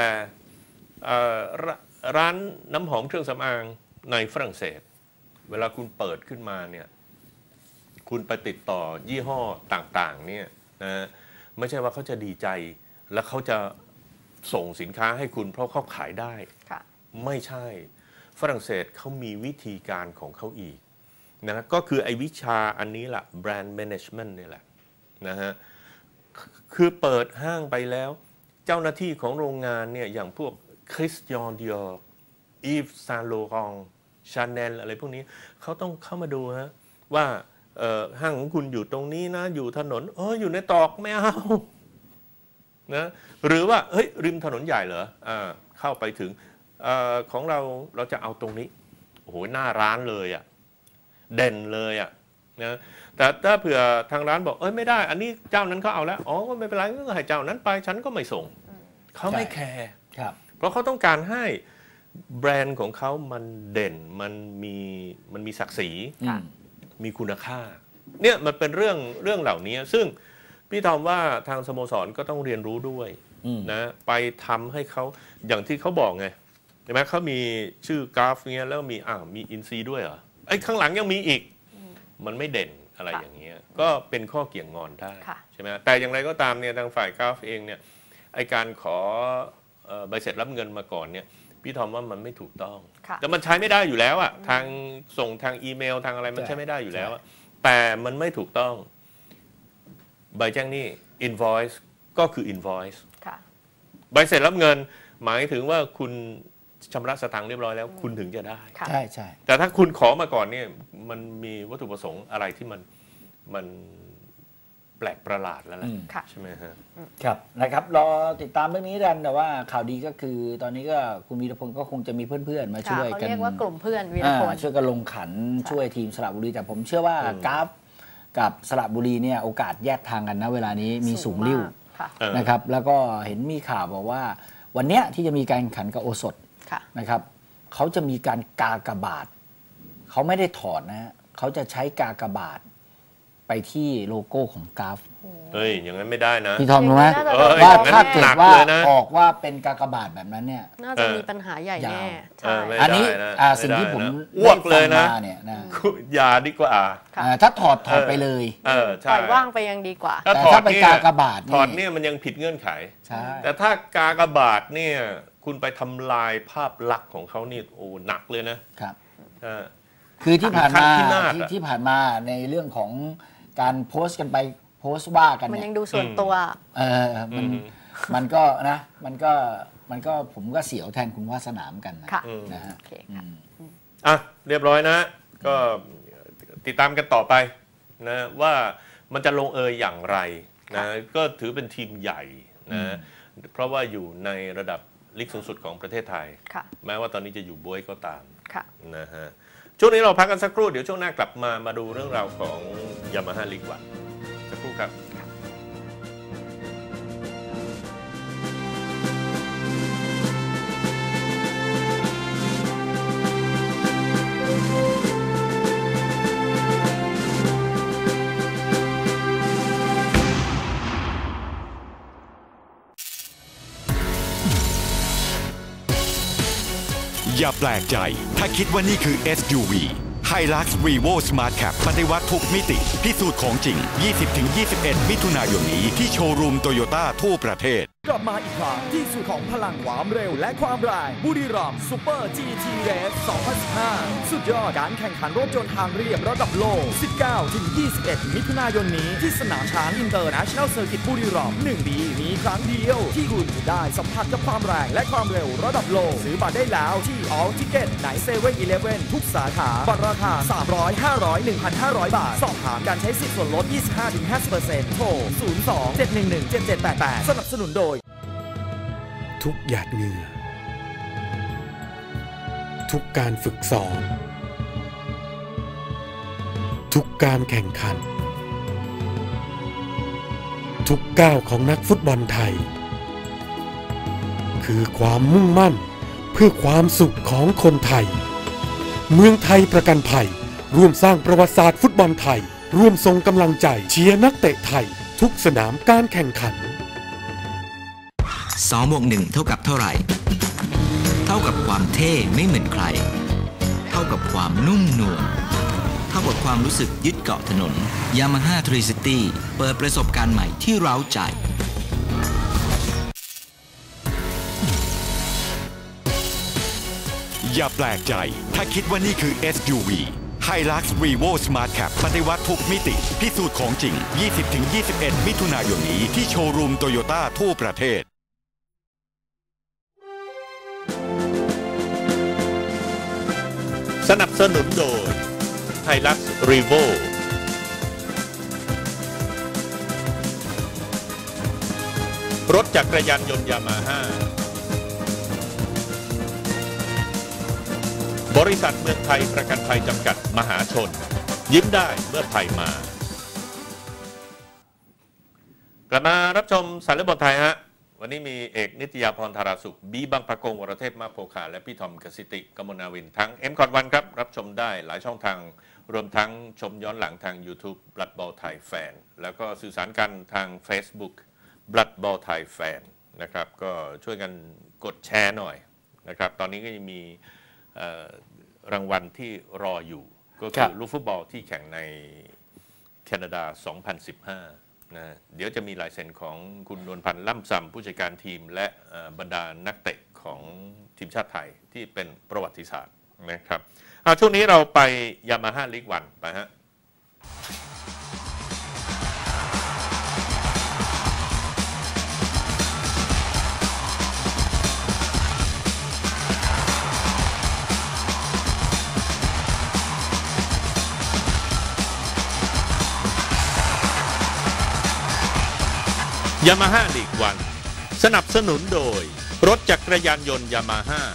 Speaker 1: ร้านน้ำหอมเครื่องสำอางในฝรั่งเศสเวลาคุณเปิดขึ้นมาเนี่ยคุณไปติดต่อยี่ห้อต่างๆเนี่ยนะไม่ใช่ว่าเขาจะดีใจแล้วเขาจะส่งสินค้าให้คุณเพราะเขาขายได้ไม่ใช่ฝรั่งเศสเขามีวิธีการของเขาอีกนะก็คือไอ้วิชาอันนี้แหละแบรนด์แมネจเมนต์นี่แหละนะฮะคือเปิดห้างไปแล้วเจ้าหน้าที่ของโรงงานเนี่ยอย่างพวกคริสติออนดิออร์อีฟซานโลรองชาแนลอะไรพวกนี้เขาต้องเข้ามาดูฮะว่าห้างของคุณอยู่ตรงนี้นะอยู่ถนนเอออยู่ในตอกไม่เอานะหรือว่าเฮ้ยริมถนนใหญ่เหรออ่าเข้าไปถึงอของเราเราจะเอาตรงนี้โอ้โหหน้าร้านเลยอ่ะเด่นเลยอ่ะนะแต่ถ้าเผื่อทางร้านบอกเอ้ยไม่ได้อันนี้เจ้านั้นเขาเอาแล้วอ๋อไม่เป็นไรก็ให้เจ้านั้นไปฉันก็ไม่ส่งเขาไม่แคร์เพราะเขาต้องการให้แบรนด์ของเขามันเด่นมันมีมันมีศักดิ์ศรีมีคุณค่าเนี่ยมันเป็นเรื่องเรื่องเหล่านี้ซึ่งพี่ทอมว่าทางสโมสรก็ต้องเรียนรู้ด้วยนะไปทำให้เขาอย่างที่เขาบอกไงใช่ไหมเขามีชื่อกราฟเนี้ยแล้วมีอ่ามีอินซีด้วยเหรอไอ้ข้างหลังยังมีอีกมันไม่เด่นอะไรอย่างเงี้ยก็เป็นข้อเกี่ยงงอนได้ใช่ไหมแต่อย่างไรก็ตามเนี่ยทางฝ่ายกราฟเองเนี่ยไอ้การขอใบเสร็จรับเงินมาก่อนเนี่ยพี่ทอมว่ามันไม่ถูกต้องแต่มันใช้ไม่ได้อยู่แล้วอะทางส่งทางอีเมลทางอะไรมันใช้ไม่ได้อยู่แล้วแต่มันไม่ถูกต้องใบแจ้งหนี้ invoice ก็คือ invoice ใบเสร็จรับเงินหมายถึงว่าคุณชำระสตางค์เรียบร้อยแล้วคุณถึงจะได้
Speaker 2: ใช่ใช่
Speaker 1: แต่ถ้าคุณขอมาก่อนเนี่ยมันมีวัตถุประสงค์อะไรที่มันมันแปลกประหลาดแล้วแหละใช่ไหมฮะ
Speaker 2: ครับนะครับรอติดตามเรื่องนี้กันแต่ว่าข่าวดีก็คือตอนนี้ก็คุณวีรพลก็คงจะมีเพื่อนๆมาช่วยกัน
Speaker 3: เรียกว่ากลุ่มเพื่อนวีรพล
Speaker 2: ช่วยกันลงขันช่วยทีมสระบุรีแต่ผมเชื่อว่ากราฟกับสระบุรีเนี่ยโอกาสแยกทางกันนะเวลานี้มีสูงริ้วนะครับแล้วก็เห็นมีข่าวบอกว่าวันเนี้ยที่จะมีการแข่งขันกับโอสถนะครับเขาจะมีการกากบาทเขาไม่ได้ถอดนะเขาจะใช้กากบาทไปที่โลโก้ของกราฟ
Speaker 1: เฮ้ยอย่างนั้นไม่ได้นะ
Speaker 2: พี่ทอมรู้ไหมว่าถ้าเกิดว่าออกว่าเป็นกากบาทแบบนั้นเนี่ย
Speaker 3: น่าจะมีปัญหาใหญ่แน่
Speaker 2: อันนี้สิ่งที่ผม
Speaker 1: อ้วกเลยนะ
Speaker 2: เนี่ยนะ
Speaker 1: อย่าดีกว่า
Speaker 2: ถ้าถอดถอดไปเลย
Speaker 3: ปล่อยว่างไปยังดีกว่า
Speaker 2: แต่ถ้าไปกากบาท
Speaker 1: ถอดเนี่ยมันยังผิดเงื่อนไขแต่ถ้ากากบาทเนี่ยคุณไปทำลายภาพลักษณ์ของเขานี่โอ้หนักเลยนะครับ
Speaker 2: คือที่ผ่านมาที่ที่ผ่านมาในเรื่องของการโพสต์กันไปโพสต์ว่ากัน
Speaker 3: มันยังดูส่วนตัว
Speaker 2: เออมันมันก็นะมันก็มันก็ผมก็เสียวแทนคุณวาสนามกันนะฮะ
Speaker 1: อ่ะเรียบร้อยนะก็ติดตามกันต่อไปนะว่ามันจะลงเอยอย่างไรนะก็ถือเป็นทีมใหญ่นะเพราะว่าอยู่ในระดับลีกสูงสุดของประเทศไทยแม้ว่าตอนนี้จะอยู่บ๊วยก็ตามนะฮะช่วงนี้เราพักกันสักครู่เดี๋ยวช่วงหน้ากลับมามาดูเรื่องราวของยามาฮ่าลีกวันสักครู่ครับ
Speaker 5: อย่าแปลกใจถ้าคิดว่านี่คือ เอส ยู วี Hilux Revo Smart Cab ปฏิวัติทุกมิติพิสูจน์ของจริง ยี่สิบถึงยี่สิบเอ็ด มิถุนายนนี้ที่โชว์รูมโตโยต้าทั่วประเทศ
Speaker 6: กลับมาอีกครั้งที่สุดของพลังความเร็วและความแรงบุรีรัมย์ซูเปอร์ จี ที Race สองพันสิบห้าสุดยอดการแข่งขันรถยนต์ทางเรียบระดับโลก สิบเก้าถึงยี่สิบเอ็ด มิถุนายนนี้ที่สนามช้างอินเตอร์เนชั่นแนลเซอร์กิตบุรีรัมย์หนึ่งปีมีครั้งเดียวที่คุณจะได้สัมผัสกับความแรงและความเร็วระดับโลกซื้อบัตรได้แล้วที่ All Ticket ใน เซเว่น อีเลฟเว่น ทุกสาขาบัตรราคาสามร้อย ห้าร้อย หนึ่งพันห้าร้อย บาทสอบถามการใช้สิทธิ์ส่วนลด ยี่สิบห้าถึงห้าสิบเปอร์เซ็นต์ โทร ศูนย์ สอง เจ็ด หนึ่ง หนึ่ง เจ็ด เจ็ด แปด แปด สนับสนุนโดย
Speaker 7: ทุกหยาดเหงื่อทุกการฝึกซ้อมทุกการแข่งขันทุกก้าวของนักฟุตบอลไทยคือความมุ่งมั่นเพื่อความสุขของคนไทยเมืองไทยประกันภัยร่วมสร้างประวัติศาสตร์ฟุตบอลไทยร่วมส่งกำลังใจเชียร์นักเตะไทยทุกสนามการแข่งขัน
Speaker 8: สองบวกหนึ่งเท่ากับเท่าไหร่เท่ากับความเท่ไม่เหมือนใครเท่ากับความนุ่มนวลเท่ากับความรู้สึกยึดเกาะถนน Yamaha ทรี ซิตี้ เปิดประสบการณ์ใหม่ที่เร้าใจ
Speaker 5: อย่าแปลกใจถ้าคิดว่านี่คือ เอส ยู วี Hilux Revo Smart Cab ปฏิวัติทุกมิติพิสูจน์ของจริง ยี่สิบถึงยี่สิบเอ็ด มิถุนายนนี้ที่โชว์รูมโตโยต้าทั่วประเทศ
Speaker 1: สนับสนุนโดย Hilux Revo รถจักรยานยนต์ยามาฮ่าบริษัทเมืองไทยประกันภัยจำกัดมหาชนยิ้มได้เมื่อภัยมากลับมารับชมสายเลือดบอลไทยฮะวันนี้มีเอกนิตยาพรธาราสุขบีบางประกงวรเทพมาโพคาและพี่ทอมกสิติกมลนาวินทั้ง เอ็ม คอท วันครับรับชมได้หลายช่องทางรวมทั้งชมย้อนหลังทาง YouTube Blood Ball Thai Fan แล้วก็สื่อสารกันทาง Facebook Blood Ball Thai Fan นะครับก็ช่วยกันกดแชร์หน่อยนะครับตอนนี้ก็ยังมีรางวัลที่รออยู่ก็คือลูกฟุตบอลที่แข่งในแคนาดา สองพันสิบห้า นะเดี๋ยวจะมีลายเซ็นของคุณนวลพันธ์ล่ำซำผู้จัดการทีมและบรรดานักเตะของทีมชาติไทยที่เป็นประวัติศาสตร์นะครับช่วงนี้เราไปยามาฮ่าลีกวันไปฮะยามาฮ่าลีกวันสนับสนุนโดยรถจักรยานยนต์ยามาฮ่า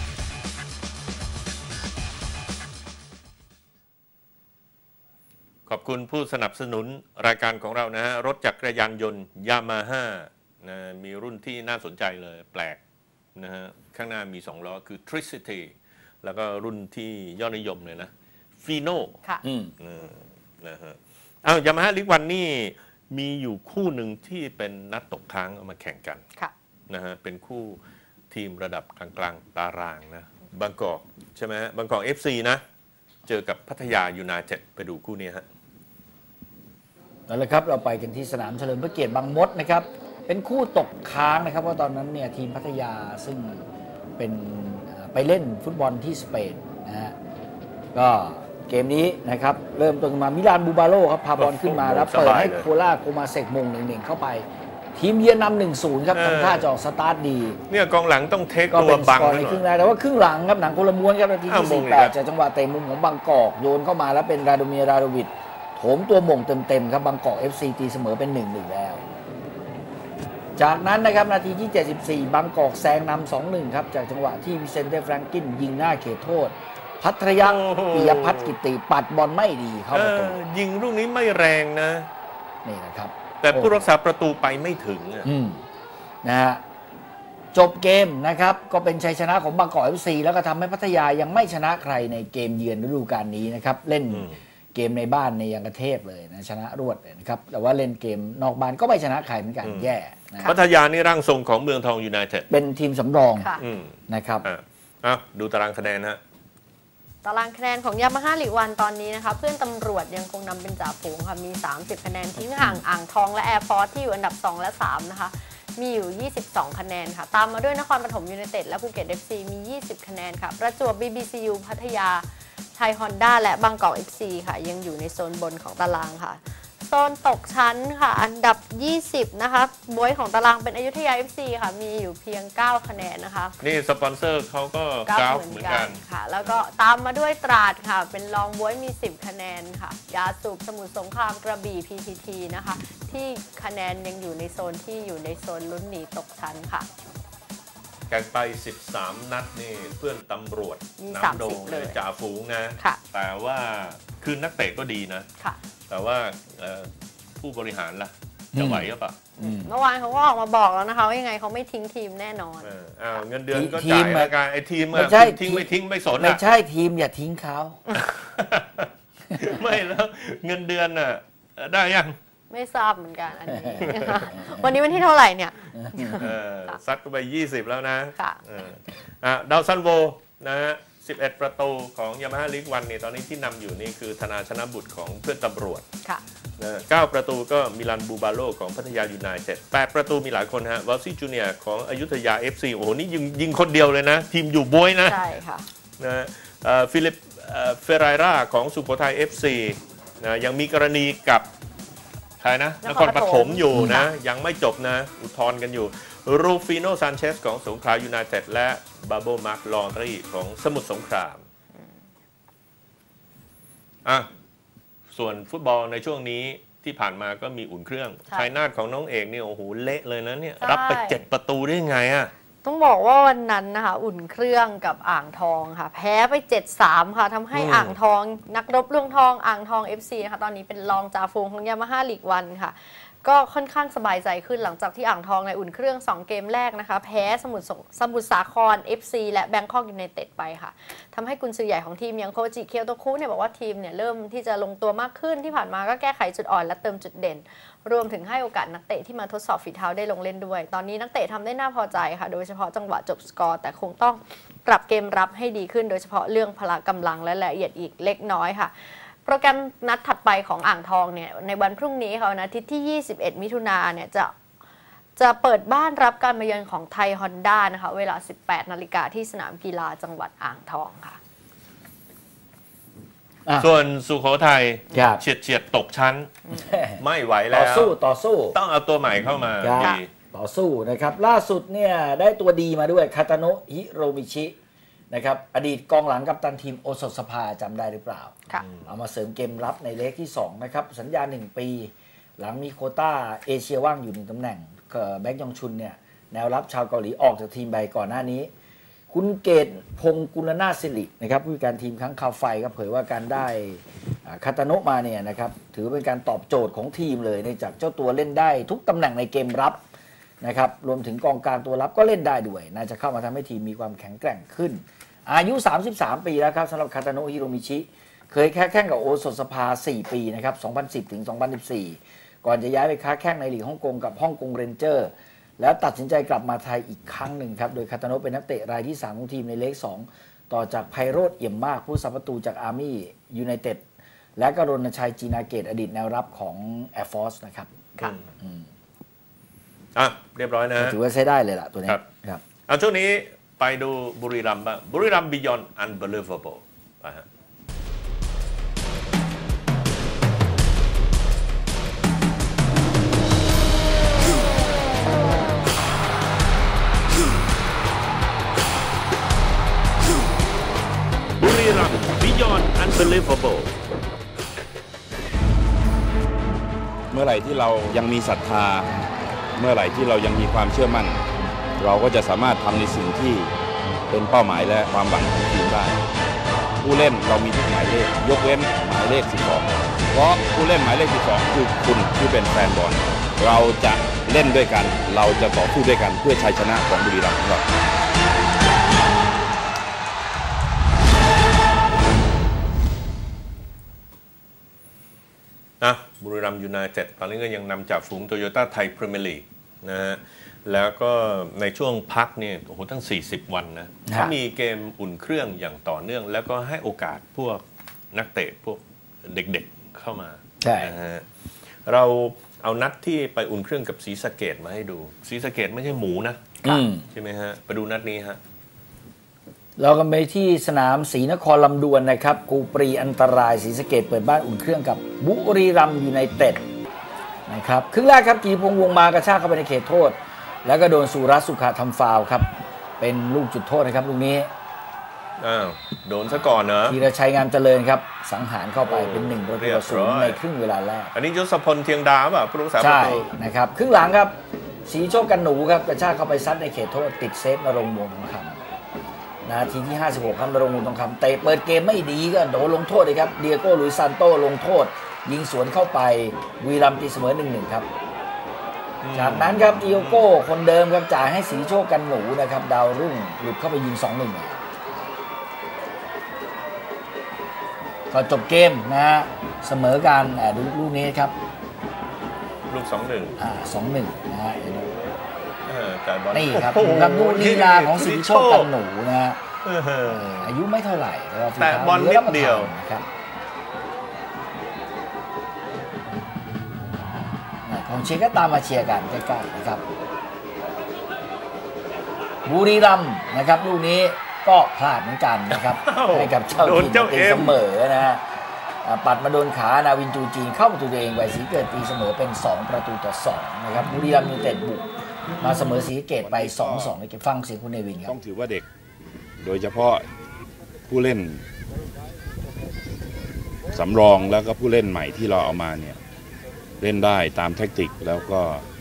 Speaker 1: ขอบคุณผู้สนับสนุนรายการของเรานะฮะรถจักรยานยนต์ยามาฮ่านะมีรุ่นที่น่าสนใจเลยแปลกนะฮะข้างหน้ามีสองล้อคือ Tricity แล้วก็รุ่นที่ยอดนิยมเลยนะ Fino
Speaker 3: ค่ะอืม
Speaker 1: นะฮะอ้าวยามาฮ่าลีกวันนี่มีอยู่คู่หนึ่งที่เป็นนัดตกค้างเอามาแข่งกันนะฮะเป็นคู่ทีมระดับกลางๆตารางนะบางกอกใช่ไหมฮะบางกอก เอฟ ซี นะเจอกับพัทยายูไนเต็ดไปดูคู่นี้ฮะ
Speaker 2: เอาละครับเราไปกันที่สนามเฉลิมพระเกียรติบางมดนะครับเป็นคู่ตกค้างนะครับว่าตอนนั้นเนี่ยทีมพัทยาซึ่งเป็นไปเล่นฟุตบอลที่สเปนนะฮะก็เกมนี้นะครับเริ่มต้นมามิลานบูบาโลครับพาบอลขึ้นมาแล้วเปิดให้โคลาโกมาเซกมงหนึ่งๆเข้าไปทีมเยือนนำ หนึ่งศูนย์ ครับทำท่าจะออกสตาร์ทดี
Speaker 1: เนี่ยกองหลังต้องเทคตัวบัง
Speaker 2: ในครึ่งแรกแต่ว่าครึ่งหลังครับหนังโคลม้วนครับนาทีที่สี่สิบแปดจากจังหวะเตะมุมของบางกอกโยนเข้ามาแล้วเป็นราโดเมียราโดวิดโถมตัวหม่งเต็มๆครับบางกอก เอฟ ซี ตีเสมอเป็น หนึ่งหนึ่ง แล้วจากนั้นนะครับนาทีที่เจ็ดสิบสี่บางกอกแซงนำ สองหนึ่ง ครับจากจังหวะที่วิเซนเต้แฟรงกินยิงหน้าเขตโทษพัทยาปิยพัฒน์กิติปัดบอลไม่ดีเข้าประตู
Speaker 1: ยิงลูกนี้ไม่แรงนะ
Speaker 2: นี่นะครับ
Speaker 1: แต่ผู้รักษาประตูไปไม่ถึง
Speaker 2: นะฮะจบเกมนะครับก็เป็นชัยชนะของบางกอก เอฟ ซี แล้วก็ทำให้พัทยายังไม่ชนะใครในเกมเยือนฤดูกาลนี้นะครับเล่นเกมในบ้านในยังกระเทพเลยนะชนะรวดเลยนะครับแต่ว่าเล่นเกมนอกบ้านก็ไม่ชนะใครเหมือนกันแย่นะ
Speaker 1: พัทยานี่ร่างทรงของเมืองทองยูไนเต็ด
Speaker 2: เป็นทีมสำรองนะครับ
Speaker 1: อ่ะดูตารางคะแนนฮะ
Speaker 3: ตารางคะแนนของยามาฮ่าลีกวันตอนนี้นะคะเพื่อนตำรวจยังคงนำเป็นจ่าฝูงค่ะมีสามสิบคะแนนทิ้งห่างอ่างทองและแอร์ฟอร์สที่อยู่อันดับสองและสามนะคะมีอยู่ยี่สิบสองคะแนนค่ะตามมาด้วยนครปฐมยูไนเต็ดและภูเก็ต เอฟ ซี มียี่สิบคะแนนค่ะประจวบ บี บี ซี ยู พัทยาไทยฮอนด้าและบางกอก เอฟ ซี ค่ะยังอยู่ในโซนบนของตารางค่ะโซนตกชั้นค่ะอันดับยี่สิบนะคะบวยของตารางเป็นอยุธยา เอฟ ซี ค่ะมีอยู่เพียงเก้าคะแนนนะคะ
Speaker 1: นี่สปอนเซอร์เขาก็เก้าเหมือนกัน
Speaker 3: ค่ะแล้วก็ตามมาด้วยตราดค่ะเป็นรองบวยมีสิบคะแนนค่ะยาสูบสมุทรสงครามกระบี่ พี ที ที นะคะที่คะแนนยังอยู่ในโซนที่อยู่ในโซนลุ้นหนีตกชั้นค่ะ
Speaker 1: แข่งไปสิบสามนัดนี่เพื่อนตำรวจน้ำโด่งเลยจ่าฝูงนะแต่ว่าคือนักเตะก็ดีนะแต่ว่าผู้บริหารล่ะจะไหวหรือเปล่า
Speaker 3: เมื่อวานเขาก็ออกมาบอกแล้วนะคะว่ายังไงเขาไม่ทิ้งทีมแน่นอน
Speaker 1: อ้าวเงินเดือนก็จ่ายแล้วกันไอ้ทีมอะทิ้งไม่ทิ้งไม่สน
Speaker 2: ไม่ใช่ทีมอย่าทิ้งเขา
Speaker 1: ไม่แล้วเงินเดือนน่ะได้ยัง
Speaker 3: ไม่ทราบเหมือนกันอันนี้ วันนี้วันที่เท่าไหร่เนี่ย
Speaker 1: ซัดไปยี่สิบแล้วนะ
Speaker 3: ค่ะ
Speaker 1: ดาวซันโวนะฮะสิบเอ็ดประตูของยามาฮ่าลีกวันนี่ตอนนี้ที่นำอยู่นี่คือธนาชนะบุตรของเพื่อนตำรวจ
Speaker 3: ค่ะ
Speaker 1: เก้าประตูก็มิลันบูบาโลของพัทยายูไนเต็ดแปดประตูมีหลายคนฮะวอลซี่จูเนียร์ของอยุธยา เอฟ ซี โอ้โหนี่ยิงยิงคนเดียวเลยนะทีมอยู่บวยนะ
Speaker 3: ใช่ค่ะ
Speaker 1: นะฟิลิปเฟรายราของสุโขทัย เอฟ ซีนะยังมีกรณีกับใครนะนครปฐมอยู่นะยังไม่จบนะอุทธรณ์กันอยู่รูฟิโนซานเชสของสงขลายูไนเต็ดและบาโบมาร์คลอนรีของสมุทรสงครามอ่ะส่วนฟุตบอลในช่วงนี้ที่ผ่านมาก็มีอุ่นเครื่องชัยนาทของน้องเอกนี่โอ้โหเละเลยนะเนี่ยรับไปเจ็ดประตูได้ไงอ่ะ
Speaker 3: ต้องบอกว่าวันนั้นนะคะอุ่นเครื่องกับอ่างทองค่ะแพ้ไป เจ็ดสาม ค่ะทำให้อ่างทองนักรบเรื่องทองอ่างทอง เอฟ ซี นะคะตอนนี้เป็นรองจ่าฝูงของยามาฮ่าลีกวันค่ะก็ค่อนข้างสบายใจขึ้นหลังจากที่อ่างทองในอุ่นเครื่องสองเกมแรกนะคะแพ้สมุทรสมุทรสาคร เอฟ ซี และแบงคอกยูไนเต็ดไปค่ะทำให้กุนซือใหญ่ของทีมอย่างโคจิเคียวโตคุเนี่ยบอกว่าทีมเนี่ยเริ่มที่จะลงตัวมากขึ้นที่ผ่านมาก็แก้ไขจุดอ่อนและเติมจุดเด่นรวมถึงให้โอกาสนักเตะที่มาทดสอบฝีเท้าได้ลงเล่นด้วยตอนนี้นักเตะทำได้น่าพอใจค่ะโดยเฉพาะจังหวะจบสกอร์แต่คงต้องปรับเกมรับให้ดีขึ้นโดยเฉพาะเรื่องพละกำลังและละเอียดอีกเล็กน้อยค่ะโปรแกรมนัดถัดไปของอ่างทองเนี่ยในวันพรุ่งนี้ค่ะวันอาทิตย์ที่ยี่สิบเอ็ดมิถุนายนเนี่ยจะจะเปิดบ้านรับการมาเยือนของไทยฮอนด้านะคะเวลา สิบแปดนาฬิกาที่สนามกีฬาจังหวัดอ่างทองค่ะ
Speaker 1: ส่วนสุโขทัยเฉียดเฉียดตกชั้นไม่ไหวแล้ว
Speaker 2: ต่อสู้ต่อสู้
Speaker 1: ต้องเอาตัวใหม่เข้ามา
Speaker 2: ต่อสู้นะครับล่าสุดเนี่ยได้ตัวดีมาด้วยคาตาโนะฮิโรมิชินะครับอดีตกองหลังกัปตันทีมโอสถสภาจำได้หรือเปล่าเอามาเสริมเกมรับในเลขที่สองนะครับสัญญาหนึ่งปีหลังมีโควต้าเอเชียว่างอยู่หนึ่งตำแหน่งแบ็กยองชุนเนี่ยแนวรับชาวเกาหลีออกจากทีมไปก่อนหน้านี้คุณเกตพงศ์กุลนาศิรินะครับผู้จัดการทีมครั้งข่าวไฟก็เผยว่าการได้คาตาโนะมาเนี่ยนะครับถือเป็นการตอบโจทย์ของทีมเลยเนื่องจากเจ้าตัวเล่นได้ทุกตำแหน่งในเกมรับนะครับรวมถึงกองกลางตัวรับก็เล่นได้ด้วยน่าจะเข้ามาทำให้ทีมมีความแข็งแกร่งขึ้นอายุสามสิบสามปีแล้วครับสำหรับคาตาโนะฮิโรมิชิเคยแค่แข่งกับโอสถสภาสี่ปีนะครับสองพันสิบถึงสองพันสิบสี่ก่อนจะย้ายไปค้าแข่งในลีกฮ่องกงกับฮ่องกงเรนเจอร์แล้วตัดสินใจกลับมาไทยอีกครั้งหนึ่งครับโดยคาตาโนะเป็นนักเตะรายที่สามของทีมในเลขสองต่อจากไพโรจน์เอี่ยมมากผู้สัมประตูจากอาร์มี่ยูไนเต็ดและกรณชัยจีนาเกตอดีตแนวรับของแอร์ฟอร์สนะครับ
Speaker 3: ครับ
Speaker 1: อ่ะเรียบร้อยนะ
Speaker 2: ถือว่าใช้ได้เลยล่ะตัวนี้
Speaker 1: ครับเอาช่วงนี้ไปดูบุรีรัมย์บ้างบุรีรัมย์ Beyond Unbelievable นะฮะบุรีรัมย์ Beyond Unbelievable
Speaker 9: เมื่อไหร่ที่เรายังมีศรัทธาเมื่อไหร่ที่เรายังมีความเชื่อมั่นเราก็จะสามารถทำในสิ่งที่เป็นเป้าหมายและความหวังของทีมได้ผู้เล่นเรามีทุกหมายเลขยกเว้นหมายเลขสิบสองเพราะผู้เล่นหมายเลขสิบสองคือคุณที่เป็นแฟนบอลเราจะเล่นด้วยกันเราจะต่อสู้ด้วยกันเพื่อชัยชนะของบุรีรัมย์ของเรา
Speaker 1: นะบุรีรัมย์ยูไนเต็ดตอนนี้ก็ยังนำจากฝูงโตโยต้าไทยพรีเมียร์ลีกนะฮะแล้วก็ในช่วงพักเนี่ยโอ้โหทั้งสี่สิบวันนะเขามีเกมอุ่นเครื่องอย่างต่อเนื่องแล้วก็ให้โอกาสพวกนักเตะพวกเด็กๆเข้ามานะฮะเราเอานัดที่ไปอุ่นเครื่องกับศรีสะเกษมาให้ดูศรีสะเกษไม่ใช่หมูนะใช่ไหมฮะไปดูนัดนี้ฮะ
Speaker 2: เรากันไปที่สนามศรีนครลำดวนนะครับกูปรีอันตรายศรีสะเกษเปิดบ้านอุ่นเครื่องกับบุรีรัมย์ยูไนเต็ดนะครับครึ่งแรกครับกีพงษ์วงมากระชากเข้าไปในเขตโทษแล้วก็โดนสุรัตน์สุขะทำฟาวล์ครับเป็นลูกจุดโทษนะครับลูกนี้
Speaker 1: อ้าวโดนซะก่อนเนอะ
Speaker 2: ธีรชัยงามเจริญครับสังหารเข้าไปเป็นหนึ่งประตูต่อศูนย์ในครึ่งเวลาแรก
Speaker 1: อันนี้ยศพลเทียงดาวป่ะผู้รักษา
Speaker 2: ประตูใช่นะครับครึ่งหลังครับศรีโชคกันหนูครับกระชากเข้าไปซัดในเขตโทษติดเซฟนรงค์วงทองคำนาทีที่ห้าสิบหกครับนรงค์วงทองคำเตะเปิดเกมไม่ดีก็โดนลงโทษเลยครับเดียโก้ลุยซานโต้ลงโทษยิงสวนเข้าไปบุรีรัมย์ตีเสมอ หนึ่งหนึ่ง ครับจากนั้นครับดิโอโก้คนเดิมครับจ่ายให้ศรีโชคกันหนูนะครับดาวรุ่งหลุดเข้าไปยิง สองหนึ่ง ก็จบเกมนะฮะเสมอกันดูลูกนี้ครับ
Speaker 1: ลูก สองหนึ่ง
Speaker 2: อ่า สองหนึ่ง นะฮะนี่ครับครับดูลีลาของสิทธิโชคกันหนูนะฮะอายุไม่เท่าไหร่
Speaker 1: แต่บอลนิดเดียว
Speaker 2: นะครับของเชียร์ก็ตามมาเชียร์กันใกล้ๆนะครับบุรีรัมย์นะครับลูกนี้ก็พลาดเหมือนกันนะครับให้กับเจ้าถิ่นตีเสมอนะฮะปัดมาโดนขานาวินจูจีนเข้าประตูตัวเองไว้ศรีเกิดตีเสมอเป็นสองประตูต่อสองนะครับบุรีรัมย์ยูไนเต็ดบุกมาเสมอศรีสะเกษไป สองสอง ในเกมฟังเสียงคุณเนวินครับ
Speaker 9: ต้องถือว่าเด็กโดยเฉพาะผู้เล่นสำรองแล้วก็ผู้เล่นใหม่ที่เราเอามาเนี่ยเล่นได้ตามแทคติกแล้วก็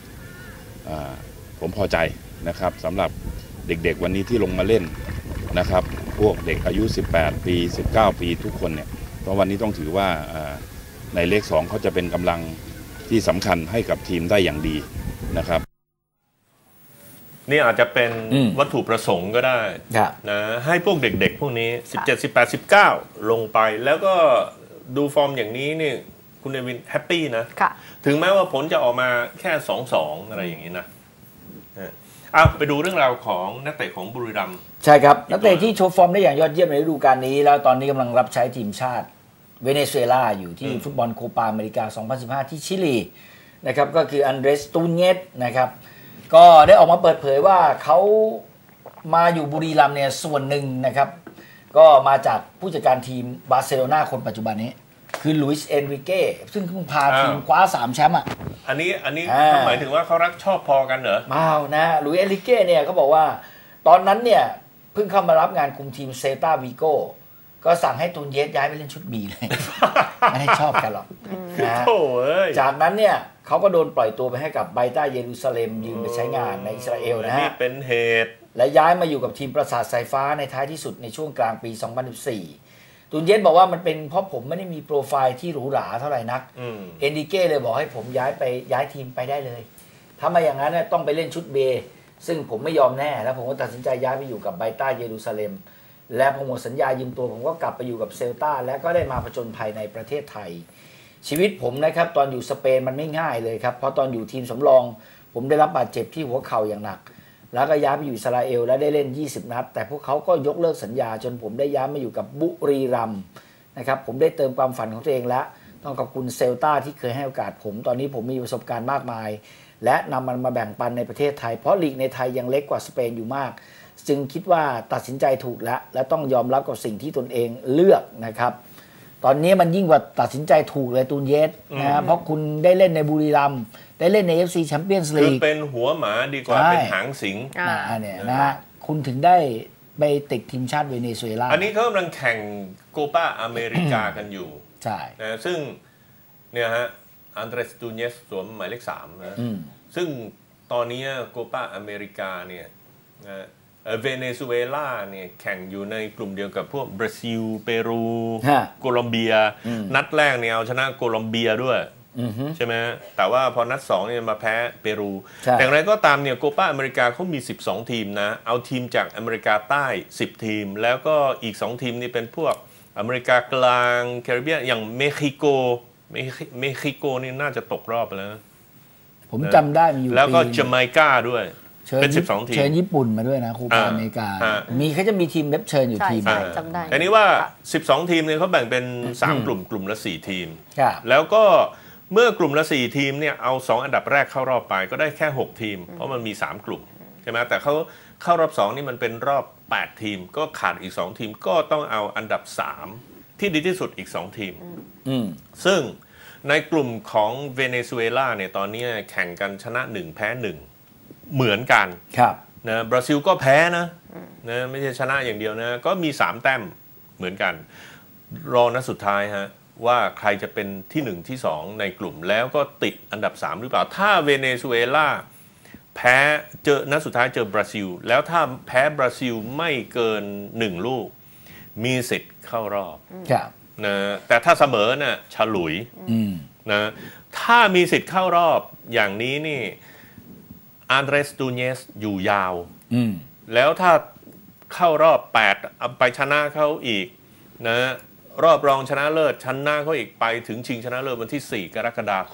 Speaker 9: ผมพอใจนะครับสำหรับเด็กๆวันนี้ที่ลงมาเล่นนะครับพวกเด็กอายุสิบแปดปีสิบเก้าปีทุกคนเนี่ยเพราะวันนี้ต้องถือว่าในเลขสองเขาจะเป็นกำลังที่สำคัญให้กับทีมได้อย่างดีนะครับ
Speaker 1: นี่อาจจะเป็นวัตถุประสงค์ก็ได้นะให้พวกเด็กๆพวกนี้สิบเจ็ด สิบแปด สิบเก้าลงไปแล้วก็ดูฟอร์มอย่างนี้นี่คุณเนวินแฮปปี้นะถึงแม้ว่าผลจะออกมาแค่ สองสอง อะไรอย่างนี้นะอ่ะไปดูเรื่องราวของนักเตะของบุรีรัมย์
Speaker 2: ใช่ครับนักเตะที่โชว์ฟอร์มได้อย่างยอดเยี่ยมในฤดูกาลนี้แล้วตอนนี้กำลังรับใช้ทีมชาติเวเนซุเอลาอยู่ที่ฟุตบอลโคปาอเมริกา สองพันสิบห้า ที่ชิลีนะครับก็คืออันเดรส ตูเนสนะครับก็ได้ออกมาเปิดเผยว่าเขามาอยู่บุรีรัมย์เนี่ยส่วนหนึ่งนะครับก็มาจากผู้จัดการทีมบาร์เซโลนาคนปัจจุบันนี้คือลุยส์เอนริเก้ซึ่งเพิ่งพาทีมคว้าสามแชมป์อ่ะ
Speaker 1: อันนี้อันนี้หมายถึงว่าเขารักชอบพอกันเหรอ
Speaker 2: เปล่านะลุยส์เอนริเก้เนี่ยเขาบอกว่าตอนนั้นเนี่ยเพิ่งเข้ามารับงานคุมทีมเซตาวิโก้ก็สั่งให้ตูนเยสย้ายไปเล่นชุดบีเลยไม่ได้ชอบกันหรอกนะจากนั้นเนี่ยเขาก็โดนปล่อยตัวไปให้กับไบต้าเยรูซาเล็มยืมไปใช้งานในอิสราเอลนะฮะ
Speaker 1: นี่เป็นเหตุ
Speaker 2: และย้ายมาอยู่กับทีมปราสาทสายฟ้าในท้ายที่สุดในช่วงกลางปีสองพันสิบสี่ตูนเยสบอกว่ามันเป็นเพราะผมไม่ได้มีโปรไฟล์ที่หรูหราเท่าไหร่นักเอนดิเก้เลยบอกให้ผมย้ายไปย้ายทีมไปได้เลยถ้ามาอย่างนั้นต้องไปเล่นชุดเบซึ่งผมไม่ยอมแน่แล้วผมก็ตัดสินใจย้ายไปอยู่กับไบต้าเยรูซาเล็มและพอหมดสัญญายืมตัวผมก็กลับไปอยู่กับเซลตาและก็ได้มาผจญภัยในประเทศไทยชีวิตผมนะครับตอนอยู่สเปนมันไม่ง่ายเลยครับเพราะตอนอยู่ทีมสำรองผมได้รับบาดเจ็บที่หัวเข่าอย่างหนักแล้วก็ย้ายไปอยู่อิสราเอลและได้เล่นยี่สิบนัดแต่พวกเขาก็ยกเลิกสัญญาจนผมได้ย้ายมาอยู่กับบุรีรัมย์นะครับผมได้เติมความฝันของตัวเองแล้วต้องขอบคุณเซลตาที่เคยให้โอกาสผมตอนนี้ผมมีประสบการณ์มากมายและนำมันมาแบ่งปันในประเทศไทยเพราะลีกในไทยยังเล็กกว่าสเปนอยู่มากจึงคิดว่าตัดสินใจถูกแล้วและต้องยอมรับกับสิ่งที่ตนเองเลือกนะครับตอนนี้มันยิ่งกว่าตัดสินใจถูกเลยตูนเยสนะเพราะคุณได้เล่นในบุรีรัมย์ได้เล่นใน เอฟ ซี Champions League
Speaker 1: คือเป็นหัวหมาดีกว่าเป็นหางสิง
Speaker 2: นะเนี่ยนะคุณถึงได้ไปติดทีมชาติเวเนซุเอลา
Speaker 1: อันนี้เขากำลังแข่งโคปาอเมริกากันอยู่
Speaker 2: ใช่
Speaker 1: นะซึ่งเนี่ยฮะอันเดรส ตูเนสสวมหมายเลขสามนะซึ่งตอนนี้โคปาอเมริกาเนี่ยนะเวเนซุเอลาเนี่ยแข่งอยู่ในกลุ่มเดียวกับพวกบราซิลเปรูโคลอมเบียนัดแรกเนี่ยเอาชนะโคลอมเบียด้วยใช่ไหมแต่ว่าพอนัดสองเนี่ยมาแพ้เปรูแต่อย่างไรก็ตามเนี่ยโคปาอเมริกาเขามีสิบสองทีมนะเอาทีมจากอเมริกาใต้สิบทีมแล้วก็อีกสองทีมนี่เป็นพวกอเมริกากลางแคริบเบียนอย่างเม็กซิโกเม็กซิโกนี่น่าจะตกรอบไปแล้ว
Speaker 2: ผมจำได้มีอยู่
Speaker 1: แล้วก็เจไมกาด้วยเป็นสิบสองทีม
Speaker 2: เชิญญี่ปุ่นมาด้วยนะคูปาอเมริกามีเขาจะมีทีมเว็บเชิญอยู่ทีม
Speaker 3: จำได้
Speaker 1: อันนี้ว่าสิบสองทีมเนี่ยเขาแบ่งเป็นสามกลุ่มกลุ่มละสี่ทีมแล้วก็เมื่อกลุ่มละสี่ทีมเนี่ยเอาสองอันดับแรกเข้ารอบไปก็ได้แค่หกทีมเพราะมันมีสามกลุ่มใช่ไหมแต่เขาเข้ารอบสองนี่มันเป็นรอบแปดทีมก็ขาดอีกสองทีมก็ต้องเอาอันดับสามที่ดีที่สุดอีกสองทีมซึ่งในกลุ่มของเวเนซุเอลาเนี่ยตอนนี้แข่งกันชนะหนึ่งแพ้หนึ่งเหมือนกันนะบราซิลก็แพ้นะนะไม่ใช่ชนะอย่างเดียวนะก็มีสามแต้มเหมือนกันรอนัดสุดท้ายฮะว่าใครจะเป็นที่หนึ่งที่สองในกลุ่มแล้วก็ติดอันดับสามหรือเปล่าถ้าเวเนซุเอลาแพ้เจอนัดสุดท้ายเจอบราซิลแล้วถ้าแพ้บราซิลไม่เกินหนึ่งลูกมีสิทธิ์เข้ารอบนะแต่ถ้าเสมอน่ะฉลุยนะถ้ามีสิทธิ์เข้ารอบอย่างนี้นี่อันเดรส ตูเนสอยู่ยาวแล้วถ้าเข้ารอบแปดไปชนะเขาอีกนะรอบรองชนะเลิศชนะเขาอีกไปถึงชิงชนะเลิศวันที่สี่กรกฎาคม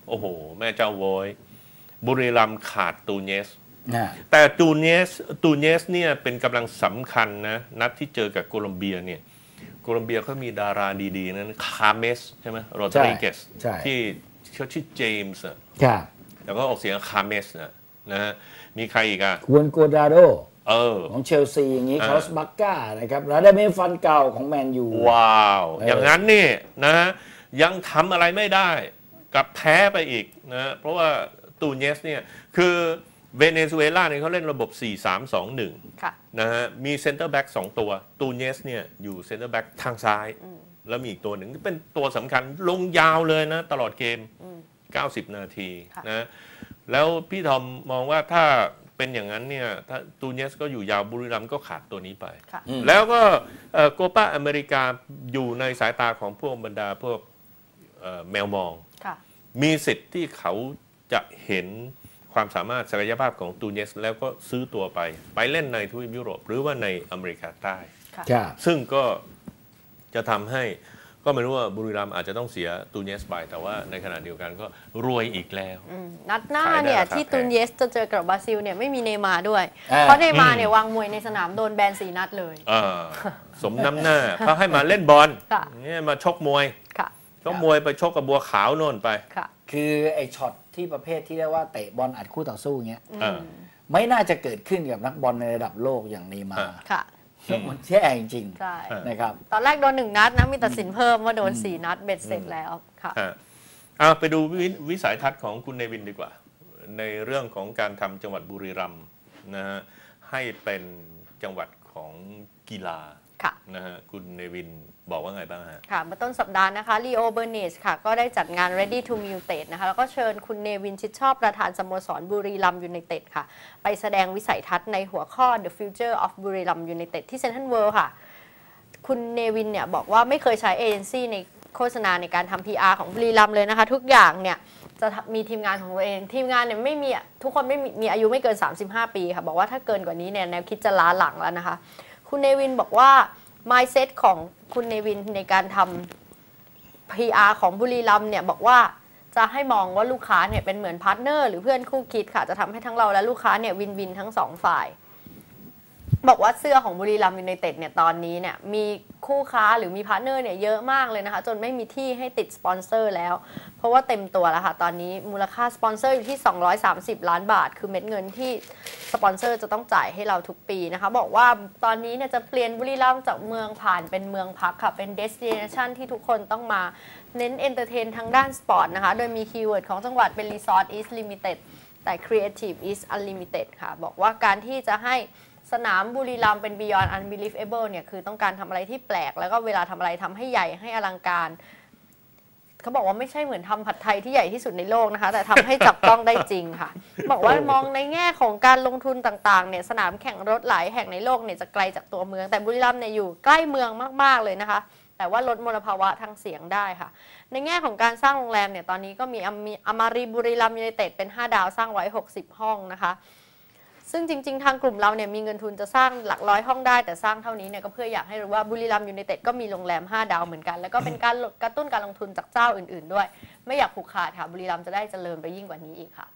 Speaker 1: โอ้โหแม่เจ้าโวยบุรีรัมย์ขาดตูเนส
Speaker 2: นะ
Speaker 1: แต่ตูเนสตูเนสเนี่ยเป็นกำลังสำคัญนะนัดที่เจอกับโคลอมเบียเนี่ยโคลอมเบียเขามีดาราดีๆนั้นคาเมสใช่ไหมโรดริเกสที่เขาชื่อเจมส์
Speaker 2: ครับ
Speaker 1: แล้วก็ออกเสียงคาเมสนะนะฮะมีใครอีกอ่ะ
Speaker 2: ควนโกดาโด
Speaker 1: เออ
Speaker 2: ของเชลซีอย่างนี้คาสบักก้านะครับแล้วได้เมฟันเก่าของแมนยู
Speaker 1: ว้าวอย่างนั้นนี่นะยังทำอะไรไม่ได้กับแพ้ไปอีกนะเพราะว่าตูเนสเนี่ยคือเวเนซุเอลาเนี่ยเขาเล่นระบบ สี่ สาม สอง หนึ่ง นะฮะมีเซนเตอร์แบ็กสองตัวตูเนสเนี่ยอยู่เซนเตอร์แบ็กทางซ้ายแล้วมีอีกตัวหนึ่งที่เป็นตัวสำคัญลงยาวเลยนะตลอดเกมเก้าสิบนาทีนะแล้วพี่ทอมมองว่าถ้าเป็นอย่างนั้นเนี่ยถ้าตูเนสก็อยู่ยาวบุรีรัมย์ก็ขาดตัวนี้ไปแล้วก็โคปาอเมริกาอยู่ในสายตาของพวกบรรดาพวกแมวมองมีสิทธิ์ที่เขาจะเห็นความสามารถศักยภาพของตูเนสแล้วก็ซื้อตัวไปไปเล่นในทวีปยุโรปหรือว่าในอเมริกาใต้ซึ่งก็จะทำให้ก็ไม่รู้ว่าบุรีรัมย์อาจจะต้องเสียตูเนสไปแต่ว่าในขณะเดียวกันก็รวยอีกแล้ว
Speaker 3: นัดหน้าเนี่ยที่ตูเนสจะเจอกับบราซิลเนี่ยไม่มีเนย์มาร์ด้วยเพราะเนย์มาร์เนี่ยวางมวยในสนามโดนแบนสี่นัดเลย
Speaker 1: สมน้ำหน้าเขาให้มาเล่นบอลเนี่ยมาชกมวยชกมวยไปชกกับบัวขาวโน่นไป
Speaker 2: คือไอช็อตที่ประเภทที่เรียกว่าเตะบอลอัดคู่ต่อสู้เงี้ยไม่น่าจะเกิดขึ้นกับนักบอลในระดับโลกอย่างเนย์มาร์มันแย่จริงๆนะครับ
Speaker 3: ตอนแรกโดนหนึ่งนัดนะมีตัดสินเพิ่มว่าโดนสี่นัดเบ็ดเสร็จแล้วค่ะ
Speaker 1: เอาไปดูวิสัยทัศน์ของคุณเนวินดีกว่าในเรื่องของการทำจังหวัดบุรีรัมย์นะฮะให้เป็นจังหวัดของกีฬานะฮะคุณเนวินบอกว่าไงบ้างฮะ
Speaker 3: ค่ะเมื่อต้นสัปดาห์นะคะลีโอเบอร์เนชค่ะก็ได้จัดงาน Ready to Mutate นะคะแล้วก็เชิญคุณเนวินชิดชอบประธานสโมสรบุรีรัมย์ยูไนเต็ดค่ะไปแสดงวิสัยทัศน์ในหัวข้อ The Future of บุรีรัมย์ยูไนเต็ดที่เซ็นทรัลเวิลด์ค่ะคุณเนวินเนี่ยบอกว่าไม่เคยใช้เอเจนซี่ในโฆษณาในการทำ พี อาร์ ของบุรีรัมย์เลยนะคะทุกอย่างเนี่ยจะมีทีมงานของตัวเองทีมงานเนี่ยไม่มีทุกคนไม่มีอายุไม่เกินสามสิบห้าปีค่ะบอกว่าถ้าเกินกว่านี้เนี่ยแนวคิดจะล้าหลังแล้วนะคะคุณเนวินบอกว่าmindset ของคุณเนวินในการทำ พี อาร์ ของบุรีรัมย์เนี่ยบอกว่าจะให้มองว่าลูกค้าเนี่ยเป็นเหมือนพาร์ทเนอร์หรือเพื่อนคู่คิดค่ะจะทำให้ทั้งเราและลูกค้าเนี่ยวินวินทั้งสองฝ่ายบอกว่าเสื้อของบุรีรัมย์ยูไนเต็ดเนี่ยตอนนี้เนี่ยมีคู่ค้าหรือมีพาร์ทเนอร์เนี่ยเยอะมากเลยนะคะจนไม่มีที่ให้ติดสปอนเซอร์แล้วเพราะว่าเต็มตัวแล้วค่ะตอนนี้มูลค่าสปอนเซอร์อยู่ที่สองร้อยสามสิบล้านบาทคือเม็ดเงินที่สปอนเซอร์จะต้องจ่ายให้เราทุกปีนะคะบอกว่าตอนนี้เนี่ยจะเปลี่ยนบุรีรัมย์จากเมืองผ่านเป็นเมืองพักค่ะเป็นเดสติเนชันที่ทุกคนต้องมาเน้นเอนเตอร์เทนทางด้านสปอร์ตนะคะโดยมีคีย์เวิร์ดของจังหวัดเป็น Resort is Limited แต่ Creative is Unlimited ค่ะบอกว่าการที่จะให้สนามบุรีรัมย์เป็น Beyond Unbelievable เนี่ยคือต้องการทำอะไรที่แปลกแล้วก็เวลาทำอะไรทำให้ใหญ่ให้อลังการเขาบอกว่าไม่ใช่เหมือนทำผัดไทยที่ใหญ่ที่สุดในโลกนะคะแต่ทำให้จับต้องได้จริงค่ะบอกว่ามองในแง่ของการลงทุนต่างๆเนี่ยสนามแข่งรถหลายแห่งในโลกเนี่ยจะไกลจากตัวเมืองแต่บุรีรัมย์เนี่ยอยู่ใกล้เมืองมากๆเลยนะคะแต่ว่าลดมลภาวะทางเสียงได้ค่ะในแง่ของการสร้างโรงแรมเนี่ยตอนนี้ก็มีอมารีบุรีรัมย์ยูไนเต็ดเป็นห้าดาวสร้างไว้หกสิบห้องนะคะซึ่งจริงๆทางกลุ่มเราเนี่ยมีเงินทุนจะสร้างหลักร้อยห้องได้แต่สร้างเท่านี้เนี่ยก็เพื่ออยากให้รู้ว่าบุรีรัมย์ยูไนเต็ดก็มีโรงแรมห้าดาวเหมือนกันแล้วก็เป็นการกระตุ้นการลงทุนจากเจ้าอื่นๆด้วยไม่อยากผูกขาดค่ะบุรีรัมย์จะได้เจริญไปยิ่งกว่านี้อีกค่ะ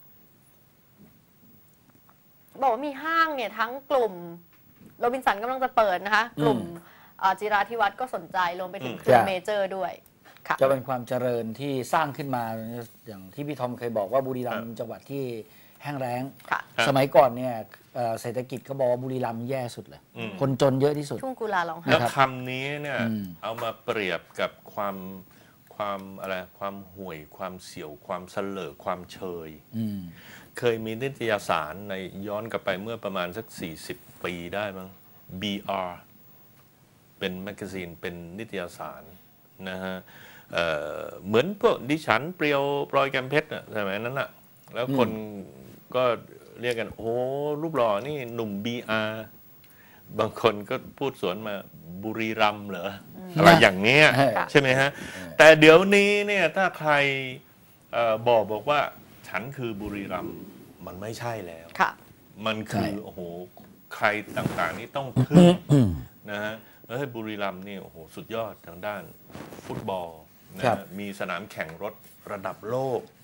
Speaker 3: บอกว่ามีห้างเนี่ยทั้งกลุ่มโรบินสันกำลังจะเปิดนะคะกลุ่มจิราธิวัฒน์ก็สนใจรวมไปถึงเครือเมเจอร์ด้วย
Speaker 2: จะเป็นความเจริญที่สร้างขึ้นมาอย่างที่พี่ทอมเคยบอกว่าบุรีรัมย์จังหวัดที่แห้งแล้งสมัยก่อนเนี่ยเศรษฐกิจเขาบอกว่าบุรีรัมย์แย่สุดเลยคนจนเยอะที่สุด
Speaker 3: ทุ่งกุลาร้องไห้
Speaker 1: แล้วคำนี้เนี่ยเอามาเปรียบกับความความอะไรความห่วยความเสี่ยวความเสลอความเชยเคยมีนิตยสารในย้อนกลับไปเมื่อประมาณสักสี่สิบปีได้มั้ง บี อาร์ เป็นแมกกาซีนเป็นนิตยสารนะฮะ เ, เหมือนพวกดิฉันเปรียวปลอยแกมเพชรสมัยนั้นน่ะแล้วคนก็เรียกกันโอ้รูปหล่อนี่หนุ่ม บี อาร์ บางคนก็พูดสวนมาบุรีรัมย์เหรออะไรอย่างนี้ใช่ไหมฮะแต่เดี๋ยวนี้เนี่ยถ้าใครบอกบอกว่าฉันคือบุรีรัมย์มันไม่ใช่แล้วมันคือโอ้โหใครต่างๆนี่ต้องทึ่งนะฮะแล้วให้บุรีรัมย์นี่โอ้โหสุดยอดทางด้านฟุตบอลนะมีสนามแข่งรถระดับโลก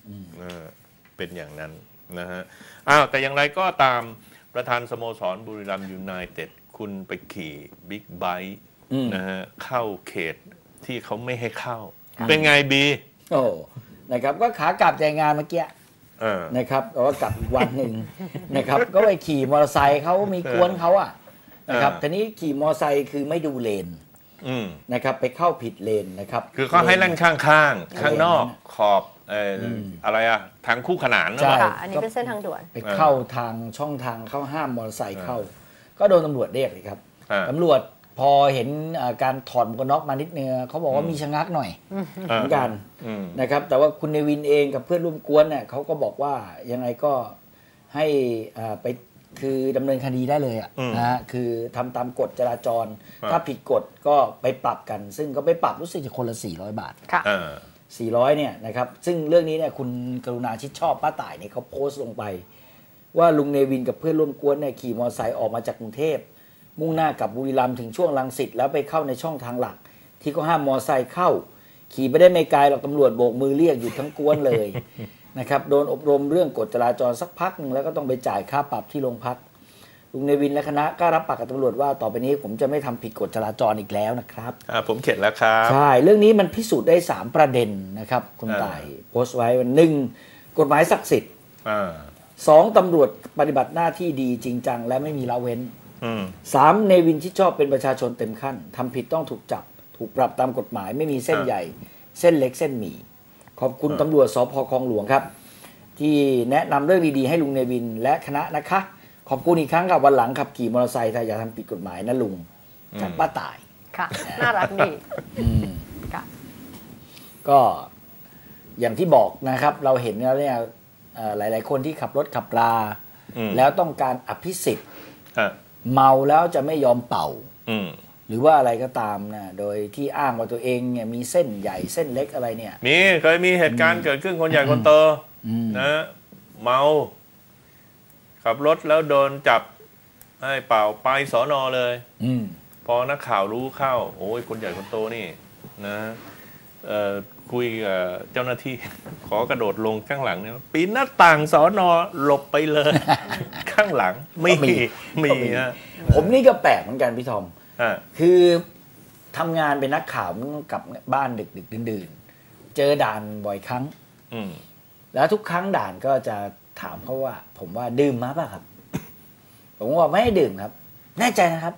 Speaker 1: เป็นอย่างนั้นนะฮะอ้าวแต่อย่างไรก็ตามประธานสโมสรบุรีรัมย์ยูไนเต็ดคุณไปขี่บิ๊กไบค์นะฮะเข้าเขตที่เขาไม่ให้เข้าเป็นไงบี
Speaker 2: โอ้นะครับก็ขากลับจากงานเมื่อกี้นะครับแล้วก็กลับอีกวันหนึ่งนะครับก็ไปขี่มอเตอร์ไซค์เขามีกวนเขาอ่ะนะครับทีนี้ขี่มอเตอร์ไซค์คือไม่ดูเลนนะครับไปเข้าผิดเลนนะครับ
Speaker 1: คือเขาให้เล่นข้างข้างข้างนอกขอบเอ่ออะไรอะทางคู่ขนาน
Speaker 3: ใช่อันนี้เป็นเส้นทางด่วน
Speaker 2: ไปเข้าทางช่องทางเข้าห้ามมอเตอร์ไซค์เข้าก็โดนตำรวจเรียกเลยครับตำรวจพอเห็นการถอดหมวกกันน็อกมานิดนึงเขาบอกว่ามีชะงักหน่อยเหมือนกันนะครับแต่ว่าคุณเนวินเองกับเพื่อนร่วมกวนเนี่ยเขาก็บอกว่ายังไงก็ให้ไปคือดำเนินคดีได้เลยอ่ะนะฮะคือทำตามกฎจราจรถ้าผิดกฎก็ไปปรับกันซึ่งก็ไปปรับรู้สึกจะคนละสี่ร้อยบาท
Speaker 3: ค่ะ
Speaker 2: สี่ร้อยเนี่ยนะครับซึ่งเรื่องนี้เนี่ยคุณกรุณาชิดชอบป้าต่ายเนี่ยเขาโพสต์ลงไปว่าลุงเนวินกับเพื่อนร่วมกวนเนี่ยขี่มอเตอร์ไซค์ออกมาจากกรุงเทพมุ่งหน้ากับบุรีรัมย์ถึงช่วงรังสิตแล้วไปเข้าในช่องทางหลักที่เขาห้ามมอเตอร์ไซค์เข้าขี่ไปได้ไม่ไกลหรอกตำรวจโบกมือเรียกอยู่ทั้งกวนเลยนะครับโดนอบรมเรื่องกฎจราจรสักพักนึงแล้วก็ต้องไปจ่ายค่าปรับที่โรงพักลุงเนวินและคณะก็รับปากกับตำรวจว่าต่อไปนี้ผมจะไม่ทำผิดกฎจราจรอีกแล้วนะครับ
Speaker 1: อ่าผมเข็ดแล้วครับ
Speaker 2: ใช่เรื่องนี้มันพิสูจน์ได้สามประเด็นนะครับคุณต่ายโพสต์ไว้ว่าหนึ่งกฎหมายศักดิ์สิทธิ์สองตำรวจปฏิบัติหน้าที่ดีจริงจังและไม่มีละเว้นสามเนวินที่ชอบเป็นประชาชนเต็มขั้นทำผิดต้องถูกจับถูกปรับตามกฎหมายไม่มีเส้นใหญ่เส้นเล็กเส้นหมี่ขอบคุณตำรวจสภ.คลองหลวงครับที่แนะนำเรื่องดีๆให้ลุงเนวินและคณะนะคะขอบคุณอีกครั้งครับวันหลังขับขี่มอเตอร์ไซค์ถ้าอย่าทำผิดกฎหมายนะลุงจากป้าต่าย
Speaker 3: ค่ะน่ารักดีค่ะ
Speaker 2: ก็อย่างที่บอกนะครับเราเห็นแล้วเนี่ยหลายๆคนที่ขับรถขับราแล้วต้องการอภิสิทธิ์เมาแล้วจะไม่ยอมเป่าหรือว่าอะไรก็ตามนะโดยที่อ้างว่าตัวเองเนี่ยมีเส้นใหญ่เส้นเล็กอะไรเนี่ย
Speaker 1: มีเคยมีเหตุการณ์เกิดขึ้นคนใหญ่คนโตนะเมาขับรถแล้วโดนจับให้เป่าไปสอนอเลยพอนักข่าวรู้เข้าโอ้ยคนใหญ่คนโตนี่นะเอ่อคุยกับเจ้าหน้าที่ขอกระโดดลงข้างหลังเนี่ยปีนหน้าต่างสอนอหลบไปเลยข้างหลังไม่มีมีนะ
Speaker 2: ผมนี่ก็แปลกเหมือนกันพี่ทอมคือทำงานเป็นนักข่าวต้องกลับบ้านดึกดึกดื่นๆเจอด่านบ่อยครั้งแล้วทุกครั้งด่านก็จะถามเขาว่าผมว่าดื่มมาป่ะครับผมว่าไม่ได้ดื่มครับแน่ใจนะครับ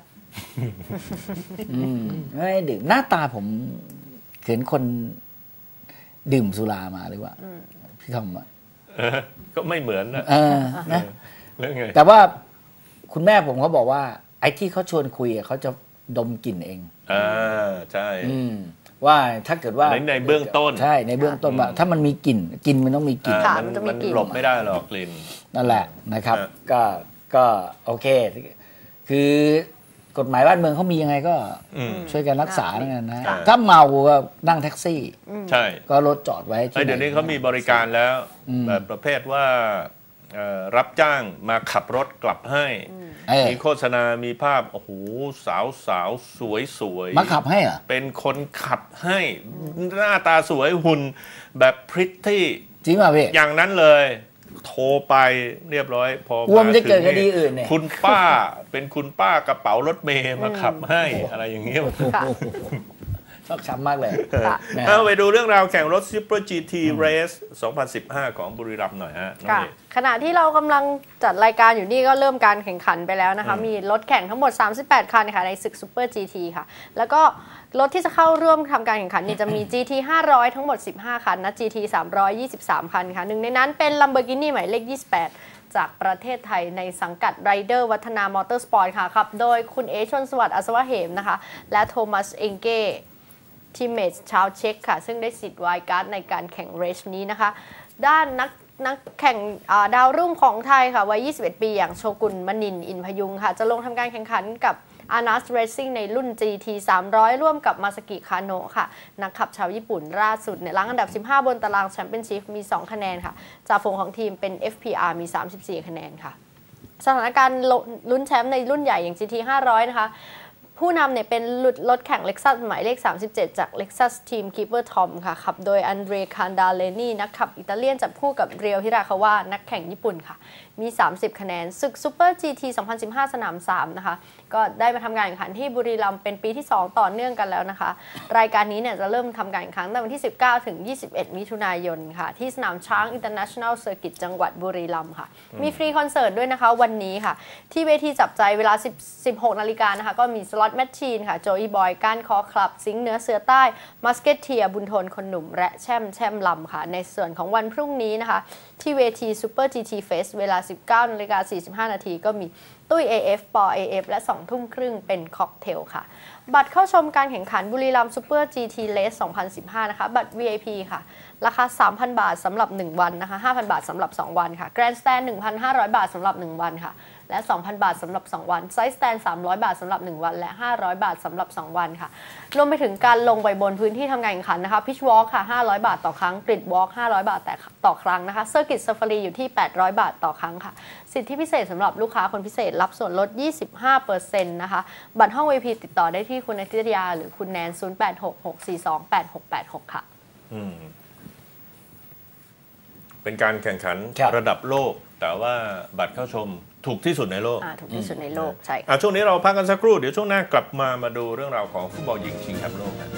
Speaker 2: ไม่ได้ดื่มหน้าตาผมเห็นคนดื่มสุรามาหรือว่าพี่ทอมอ่ะ
Speaker 1: ก็ไม่เหมือนนะ
Speaker 2: นะแต่ว่าคุณแม่ผมเขาบอกว่าไอ้ที่เขาชวนคุยเขาจะดมกลิ่นเอง
Speaker 1: อ่าใช่
Speaker 2: ว่าถ้าเกิดว่า
Speaker 1: ในเบื้องต้น
Speaker 2: ใช่ในเบื้องต้นว่าถ้ามันมีกลิ่นกลิ่นมันต้องมีกลิ่น
Speaker 1: มันมันหลบไม่ได้หรอกกลิ่น
Speaker 2: นั่นแหละนะครับก็ก็โอเคคือกฎหมายบ้านเมืองเขามียังไงก็ช่วยกันรักษาแล้วกันนะถ้าเมาก็นั่งแท็กซี่
Speaker 1: ใช่
Speaker 2: ก็รถจอดไว้
Speaker 1: เดี๋ยวนี้เขามีบริการแล้วแบบประเภทว่ารับจ้างมาขับรถกลับให้มีโฆษณามีภาพโอ้โหสาวสาวสวยสวย
Speaker 2: มาขับให้เหรอ
Speaker 1: เป็นคนขับให้หน้าตาสวยหุ่นแบบพริตตี้
Speaker 2: จริงป่ะพี่
Speaker 1: อย่างนั้นเลยโทรไปเรียบร้อยพอ
Speaker 2: มาจะเกิดคดีอื่นเนี่ย
Speaker 1: คุณป้าเป็นคุณป้ากระเป๋ารถเมย์มาขับให้อะไรอย่างเงี้ย
Speaker 2: ชอบช้ำมากเลย
Speaker 1: เอาไปดูเรื่องราวแข่งรถ Super จี ที Race สองพันสิบห้าของบุรีรัมย์หน่อยฮะ
Speaker 3: ขณะที่เรากำลังจัดรายการอยู่นี่ก็เริ่มการแข่งขันไปแล้วนะคะมีรถแข่งทั้งหมดสามสิบแปดคันค่ะในศึก Super จี ที ค่ะแล้วก็รถที่จะเข้าร่วมทำการแข่งขันนี่จะมี จี ที ห้าร้อยทั้งหมดสิบห้าคันนะ จี ที สามร้อยยี่สิบสามคันค่ะหนึ่งในนั้นเป็น Lamborghini หมายเลขยี่สิบแปดจากประเทศไทยในสังกัด Rider วัฒนามอเตอร์สปอร์ตค่ะครับโดยคุณเอชนสวัสดิ์อัศวะเหมนะคะและโทมัสเองเก้ทีมเมทชาวเช็กค่ะซึ่งได้สิทธิ์ไวล์การ์ดในการแข่งเรสนี้นะคะด้านนักนักแข่งดาวรุ่งของไทยค่ะวัยยี่สิบเอ็ดปีอย่างโชกุนมณินอินพยุงค่ะจะลงทำการแข่งขันกับ Anas Racing ในรุ่น จี ที สามร้อยร่วมกับมาซากิคาโนะค่ะนักขับชาวญี่ปุ่นล่าสุดเนี่ยรั้งอันดับสิบห้าบนตารางแชมเปี้ยนชิพมีสองคะแนนค่ะจ่าฝูงของทีมเป็น เอฟ พี อาร์ มีสามสิบสี่คะแนนค่ะสถานการณ์ลุ้นแชมป์ในรุ่นใหญ่อย่าง จี ที ห้าร้อยนะคะผผู้นำเนี่ยเป็นรถแข่ง Lexus หมายเลขสามสิบเจ็ดจาก Lexus Team Keeper Tom ค่ะขับโดยอันเดรคานดาเลนีนักขับอิตาเลียนจับคู่กับเรียวฮิราคาวะนักแข่งญี่ปุ่นค่ะมีสามสิบคะแนนศึกซูเปอร์ จี ที สองพันสิบห้าสนามสามนะคะก็ได้มาทำการแข่งขันที่บุรีรัมย์เป็นปีที่สองต่อเนื่องกันแล้วนะคะรายการนี้เนี่ยจะเริ่มทำการแข่งขันตั้งแต่วันที่สิบเก้าถึงยี่สิบเอ็ดมิถุนายนค่ะที่สนามช้าง International Circuit จังหวัดบุรีรัมย์ค่ะมีฟรีคอนเสิร์ตด้วยนะคะวันนี้ค่ะที่เวทีจับใจเวลาสิบหกนาฬิกานะคะก็มีสล็อตแมชชีนค่ะโจอีบอยก้านคอคลับสิงห์เหนือเสือใต้มัสเก็ตเทียบุญทนคนหนุ่มและแช่มแช่มลำค่ะในส่วนของวันพรุ่งนี้นะคะที่เวที Super จี ที Fest เวลา สิบเก้านาฬิกาสี่สิบห้านาทีก็มีตุ้ย เอ เอฟ ปอ เอ เอฟ และสองทุ่มครึ่งเป็นค็อกเทลค่ะบัตรเข้าชมการแข่งขันบุรีรัมย์ Super จี ที Race สองพันสิบห้านะคะบัตร วี ไอ พี ค่ะราคา สามพัน บาทสำหรับหนึ่งวันนะคะ ห้าพัน บาทสำหรับสองวันค่ะ Grand Stand หนึ่งพันห้าร้อย บาทสำหรับหนึ่งวันค่ะและ สองพัน บาทสำหรับสองวันไซส์ Stand สามร้อย บาทสำหรับหนึ่งวันและห้าร้อยบาทสำหรับสองวันค่ะรวมไปถึงการลงไปบนพื้นที่ทำการแข่งขันนะคะ Pitch Walk ค่ะห้าร้อยบาทต่อครั้ง Grid Walk ห้าร้อยบาทแต่ต่อครั้งนะคะ Circuit Safari อยู่ที่แปดร้อยบาทต่อครั้งค่ะสิทธิพิเศษสำหรับลูกค้าคนพิเศษรับส่วนลด ยี่สิบห้าเปอร์เซ็นต์ นะคะบัตรห้อง วี ไอ พี ติดต่อได้ที่คุณอาทิตยาหรือคุณแนนศูนย์ แปด หก หก สี่ สอง แปด หก แปด หกค่ะ
Speaker 1: อืมเป็นการแข่งขันระดับโลกแต่ว่าบัตรเข้าชมถูกที่สุดในโลก
Speaker 3: ถูกที่สุดในโลกใช่ค่ะ
Speaker 1: ช่วงนี้เราพักกันสักครู่เดี๋ยวช่วงหน้ากลับมามาดูเรื่องราวของฟุตบอลหญิงชิงแชมป์โลกนะ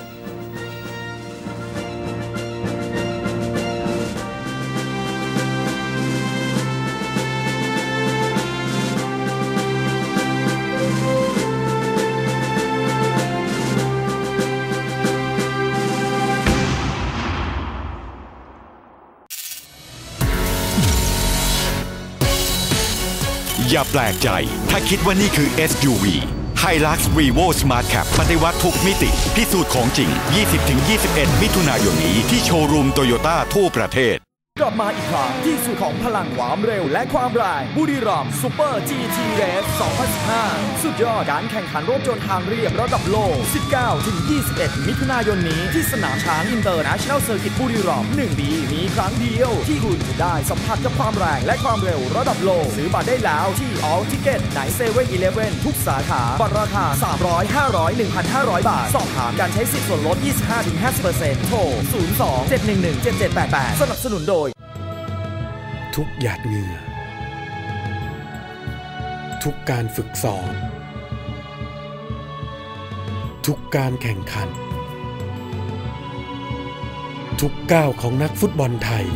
Speaker 5: อย่าแปลกใจถ้าคิดว่านี่คือ เอส ยู วี Hilux Revo Smart Cap ปฏิวัติทุกมิติพิสูจน์ของจริง ยี่สิบถึงยี่สิบเอ็ด มิถุนายนนี้ที่โชว์รูมโตโยต้าทั่วประเทศ
Speaker 6: กลับมาอีกครั้งที่สุดของพลังความเร็วและความแรงบุรีรัมย์ซูเปอร์ จี ที Race สองพันสิบห้าสุดยอดการแข่งขันรถยนต์ทางเรียบระดับโลก สิบเก้าถึงยี่สิบเอ็ด มิถุนายนนี้ที่สนามช้าง International Circuit บุรีรัมย์หนึ่งปีมีครั้งเดียวที่คุณจะได้สัมผัสกับความแรงและความเร็วระดับโลกซื้อบัตรได้แล้วที่ All Ticket ใน เซเว่น อีเลฟเว่น ทุกสาขาบัตรราคาสามร้อย ห้าร้อย หนึ่งพันห้าร้อย บาทสอบถามการใช้สิทธิส่วนลด ยี่สิบห้าถึงห้าสิบเปอร์เซ็นต์ โทร ศูนย์ สอง เจ็ด หนึ่ง หนึ่ง เจ็ด เจ็ด แปด แปด สนับสนุนโดย
Speaker 7: ทุกหยาดเหงื่อทุกการฝึกซ้อมทุกการแข่งขันทุกก้าวของนักฟุตบอลไทย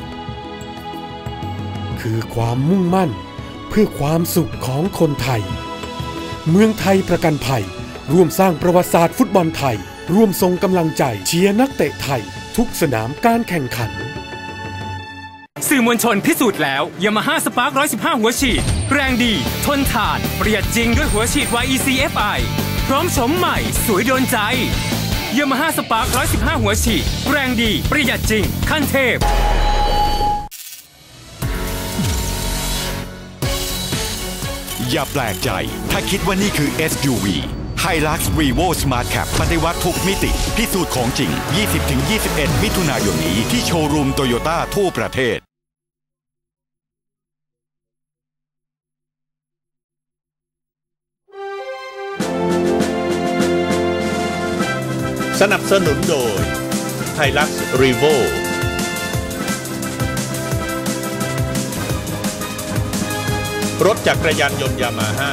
Speaker 7: คือความมุ่งมั่นเพื่อความสุขของคนไทยเมืองไทยประกันภัยร่วมสร้างประวัติศาสตร์ฟุตบอลไทยร่วมส่งกำลังใจเชียร์นักเตะไทยทุกสนามการแข่งขัน
Speaker 10: สื่อมวลชนพิสูจน์แล้ว Yamaha Spark หนึ่งร้อยสิบห้า หัวฉีดแรงดีทนทานประหยัดจริงด้วยหัวฉีด วาย อี ซี เอฟ ไอ พร้อมชมใหม่สวยโดนใจ Yamaha Spark หนึ่งร้อยสิบห้า หัวฉีดแรงดีประหยัดจริงขั้นเทพ
Speaker 5: อย่าแปลกใจถ้าคิดว่านี่คือ เอส ยู วี Hilux Revo Smart Cap ปฏิวัติทุกมิติพิสูจน์ของจริง ยี่สิบถึงยี่สิบเอ็ด มิถุนายนนี้ที่โชว์รูมโตโยต้าทั่วประเทศ
Speaker 1: สนับสนุนโดย Hilux Revo รถจักรยานยนต์ยามาฮ่า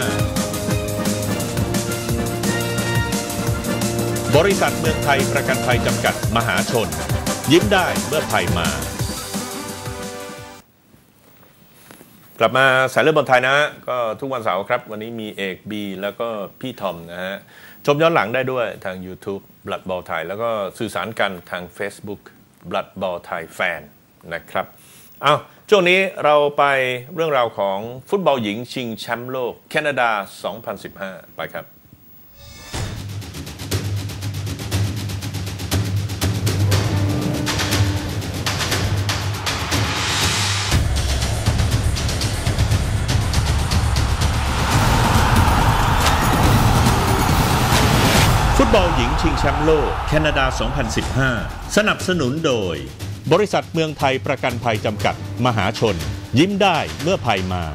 Speaker 1: บริษัทเมืองไทยประกันภัยจำกัดมหาชนยิ้มได้เมื่อภัยมากลับมาสายเลือดบอลไทยนะก็ทุกวันเสาร์ครับวันนี้มีเอกบีแล้วก็พี่ทอมนะฮะชมย้อนหลังได้ด้วยทาง YouTube Blood Ball Thai แล้วก็สื่อสารกันทาง Facebook Blood Ball Thai Fan นะครับเอาช่วงนี้เราไปเรื่องราวของฟุตบอลหญิงชิงแชมป์โลกแคนาดาสองพันสิบห้าไปครับฟุตบอลหญิงชิงแชมป์โลกแคนาดาสองพันสิบห้าสนับสนุนโดยบริษัทเมืองไทยประกันภัยจำกัดมหาชนยิ้มได้เมื่อภัยมา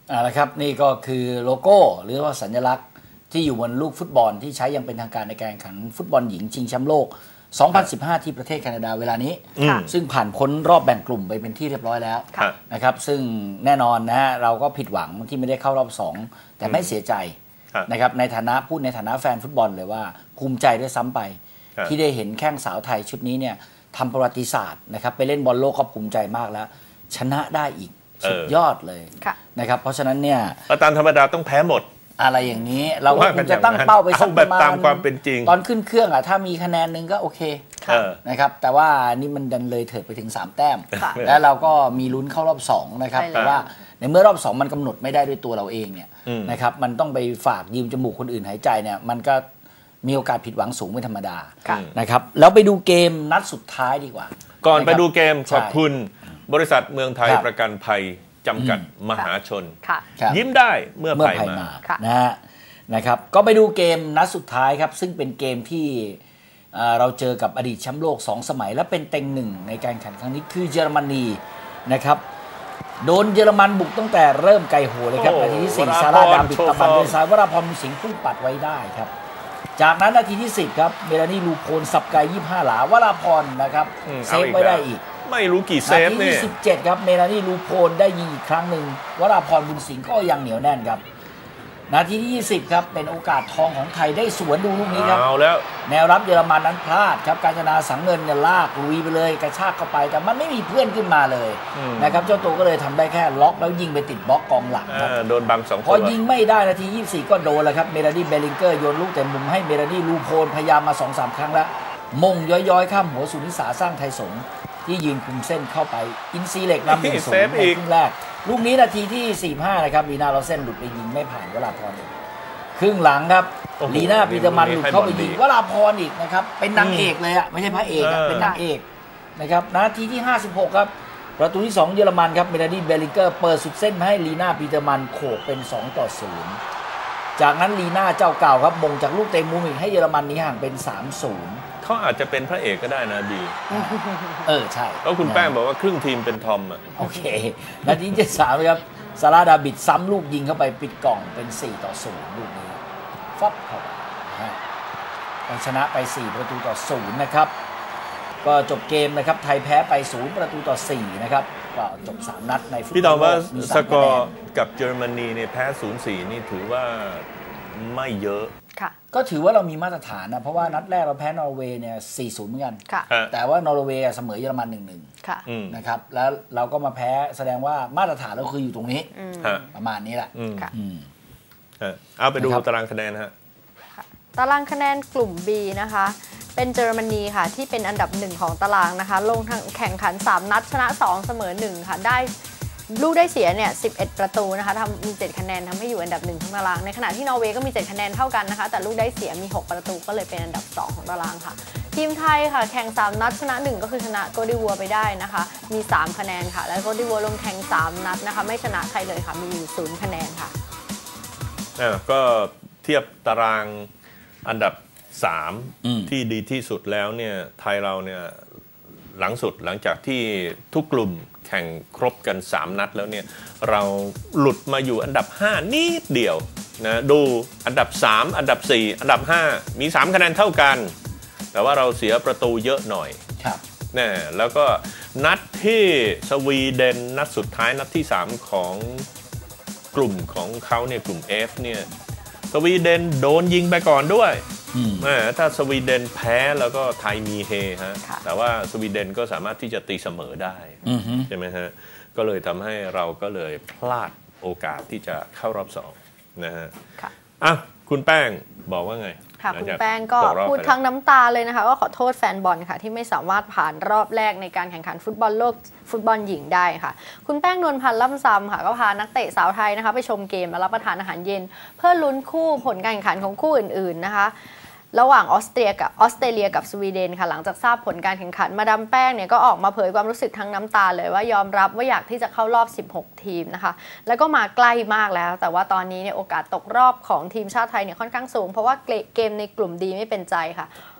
Speaker 2: อ่าละครับนี่ก็คือโลโก้หรือว่าสัญลักษณ์ที่อยู่บนลูกฟุตบอลที่ใช้ยังเป็นทางการในการแข่งขันฟุตบอลหญิงชิงแชมป์โลกสองพันสิบห้าที่ประเทศแคนาดาเวลานี้ซึ่งผ่านพ้นรอบแบ่งกลุ่มไปเป็นที่เรียบร้อยแล้วนะครับซึ่งแน่นอนนะฮะเราก็ผิดหวังที่ไม่ได้เข้ารอบสองแต่ไม่เสียใจนะครับในฐานะพูดในฐานะแฟนฟุตบอลเลยว่าภูมิใจด้วยซ้ำไปที่ได้เห็นแข้งสาวไทยชุดนี้เนี่ยทำประวัติศาสตร์นะครับไปเล่นบอลโลกก็ภูมิใจมากแล้วชนะได้อีกสุดยอดเลยนะครับเพราะฉะนั้นเนี่ย
Speaker 1: ตามธรรมดาต้องแพ้หมด
Speaker 2: อะไรอย่างนี้เราก็คงจะตั้งเป้าไปสักประมาณ
Speaker 1: ตามความเป็นจริง
Speaker 2: ตอนขึ้นเครื่องอ่ะถ้ามีคะแนนนึงก็โอเคนะครับแต่ว่านี่มันดันเลยเถิดไปถึงสามแต้มแล้วเราก็มีลุ้นเข้ารอบสองนะครับแต่ว่าในเมื่อรอบสองมันกำหนดไม่ได้ด้วยตัวเราเองเนี่ยนะครับมันต้องไปฝากยืมจมูกคนอื่นหายใจเนี่ยมันก็มีโอกาสผิดหวังสูงเป็นธรรมดานะครับแล้วไปดูเกมนัดสุดท้ายดีกว่า
Speaker 1: ก่อนไปดูเกมขอบคุณบริษัทเมืองไทยประกันภัยจำกัดมหาชนยิ้มได้เมื่อภัยมา
Speaker 2: นะฮะนะครับก็ไปดูเกมนัดสุดท้ายครับซึ่งเป็นเกมที่เราเจอกับอดีตแชมป์โลกสองสมัยและเป็นเต็งหนึ่งในการแข่งขันครั้งนี้คือเยอรมนีนะครับโดนเยอรมันบุกตั้งแต่เริ่มไกลโหเลยครับนาทีที่สี่ซาร่าดาบิดตะบันโดยซ้ายวราพรมีสิงห์พุ่งปัดไว้ได้ครับจากนั้นนาทีที่สิบครับเมลานีลูโพนสับไกยี่สิบห้าหลาวราพรนะครับเซฟไว้ได้อีก
Speaker 1: ไม่รู้กี่เซฟเนี่ย
Speaker 2: นาทีที่สิบเจ็ดครับเมลานีลูโพนได้ยิงอีกครั้งหนึ่งวราพรบุญสิงห์ก็ยังเหนียวแน่นครับนาทีที่ยี่สิบครับเป็นโอกาสทองของไทยได้สวนดูลูกนี้ครับ
Speaker 1: เอาแล้ว
Speaker 2: แนวรับเยอรมันนั้นพลาดครับกาญจนาสังเงินเนี่ยลากลุยไปเลยกระชากเข้าไปแต่มันไม่มีเพื่อนขึ้นมาเลยนะครับเจ้าตัวก็เลยทำได้แค่ล็อกแล้วยิงไปติดบล็อกกองหลังครับ
Speaker 1: โดนบังสองตัว
Speaker 2: พอยิงไม่ได้นาทียี่สิบสี่ก็โดนแล้วครับเมลานีเบลลิงเกอร์โยนลูกแต่มุมให้เมลานีลูโพนพยายามมา สองสาม ครั้งแล้วมงย้อยๆข้ามหัวสุนิสาสร้างไทยสงฆ์ที่ยืนคุมเส้นเข้าไปอินซีเล็กนำหนึ่งศูนย์ในครึ่งแรกลูกนี้นาทีที่สี่สิบห้านะครับลีน่าเราเส้นหลุดไปยิงไม่ผ่านวราพรครึ่งหลังครับลีน่าปีเตอร์มันหลุดเข้าไปยิงวราพรอีกนะครับเป็นนางเอกเลยอ่ะไม่ใช่พระเอกอ่ะเป็นนางเอกนะครับนาทีที่ห้าสิบหกครับประตูที่สองเยอรมันครับเมลานีเบลลิงเกอร์เปิดสุดเส้นให้ลีน่าปีเตอร์มันโขกเป็นสองต่อศูนย์จากนั้นลีน่าเจ้าเก่าครับมงจากลูกเตะมุมอีกให้เยอรมันนี้ห่างเป็นสามศูนย์
Speaker 1: เขาอาจจะเป็นพระเอกก็ได้นะดี
Speaker 2: เออใช่
Speaker 1: แล้วคุณแป้งบอกว่าครึ่งทีมเป็นทอมอ่ะ
Speaker 2: โอเคนาทีที่สามครับซาร่าดาบิดซ้ำลูกยิงเข้าไปปิดกล่องเป็นสี่ต่อศูนย์ลูกนี้ฟับเข้าไปนะชนะไปสี่ประตูต่อศูนย์นะครับก็จบเกมนะครับไทยแพ้ไปศูนย์ประตูต่อสี่นะครับก็จบสามนัดในฟุตบอล
Speaker 1: พี่ตอบว่าสกอร์กับเยอรมนีเนี่ยแพ้ ศูนย์สี่ นี่ถือว่าไม่เยอะ
Speaker 2: ก็ถือว่าเรามีมาตรฐานนะเพราะว่านัดแรกเราแพ้นอร์เวย์เนี่ย สี่ศูนย์ เหมือนกันแต่ว่านอร์เวย์เสมอเยอรมัน หนึ่งหนึ่ง นะครับแล้วเราก็มาแพ้แสดงว่ามาตรฐานเราคืออยู่ตรงนี้ประมาณนี้แหละ
Speaker 1: เอาไปดูตารางคะแนนฮะ
Speaker 3: ตารางคะแนนกลุ่ม B นะคะเป็นเยอรมนีค่ะที่เป็นอันดับหนึ่งของตารางนะคะลงแข่งขันสามนัดชนะสองเสมอหนึ่งค่ะได้ลูกได้เสียเนี่ยสิบเอ็ดประตูนะคะทำมีเจ็ดคะแนนทำให้อยู่อันดับหนึ่งของตารางในขณะที่นอร์เวย์ก็มีเจ็ดคะแนนเท่ากันนะคะแต่ลูกได้เสียมีหกประตูก็เลยเป็นอันดับสองของตารางค่ะทีมไทยค่ะแข่งสามนัดชนะหนึ่งก็คือชนะโกดิวัวไปได้นะคะมีสามคะแนนค่ะแล้วโกดิวัวลงแข่งสามนัดนะคะไม่ชนะใครเลยค่ะมีศูนย์คะแนนค่ะ
Speaker 1: อ่าก็เทียบตารางอันดับสามที่ดีที่สุดแล้วเนี่ยไทยเราเนี่ยหลังสุดหลังจากที่ทุกกลุ่มแข่งครบกันสามนัดแล้วเนี่ยเราหลุดมาอยู่อันดับห้านิดเดียวนะดูอันดับสามอันดับสี่อันดับห้ามีสามคะแนนเท่ากันแต่ว่าเราเสียประตูเยอะหน่อย
Speaker 2: ครับ
Speaker 1: นะแล้วก็นัดที่สวีเดนนัดสุดท้ายนัดที่สามของกลุ่มของเขาเนี่ยกลุ่ม F เนี่ยสวีเดนโดนยิงไปก่อนด้วยถ้าสวีเดนแพ้แล้วก็ไทยมีเฮฮะแต่ว่าสวีเดนก็สามารถที่จะตีเสมอได้ใช่ไหมฮะก็เลยทำให้เราก็เลยพลาดโอกาสที่จะเข้ารอบสองนะฮะอ่ะคุณแป้งบอกว่าไง
Speaker 3: ค่ะคุณแป้งก็พูดทั้งน้ำตาเลยนะคะว่าขอโทษแฟนบอลค่ะที่ไม่สามารถผ่านรอบแรกในการแข่งขันฟุตบอลโลกฟุตบอลหญิงได้ค่ะคุณแป้งนวลพันธ์ล่ำซำค่ะก็พานักเตะสาวไทยนะคะไปชมเกมและรับประทานอาหารเย็นเพื่อลุ้นคู่ผลการแข่งขันของคู่อื่นๆนะคะระหว่างออสเตรียกับออสเตรเลียกับสวีเดนค่ะหลังจากทราบผลการแข่งขันมาดามแป้งเนี่ยก็ออกมาเผยความรู้สึกทั้งน้ำตาเลยว่ายอมรับว่าอยากที่จะเข้ารอบสิบหกทีมนะคะแล้วก็มาใกล้มากแล้วแต่ว่าตอนนี้เนี่ยโอกาสตกรอบของทีมชาติไทยเนี่ยค่อนข้างสูงเพราะว่าเกมในกลุ่มดีไม่เป็นใจค่ะ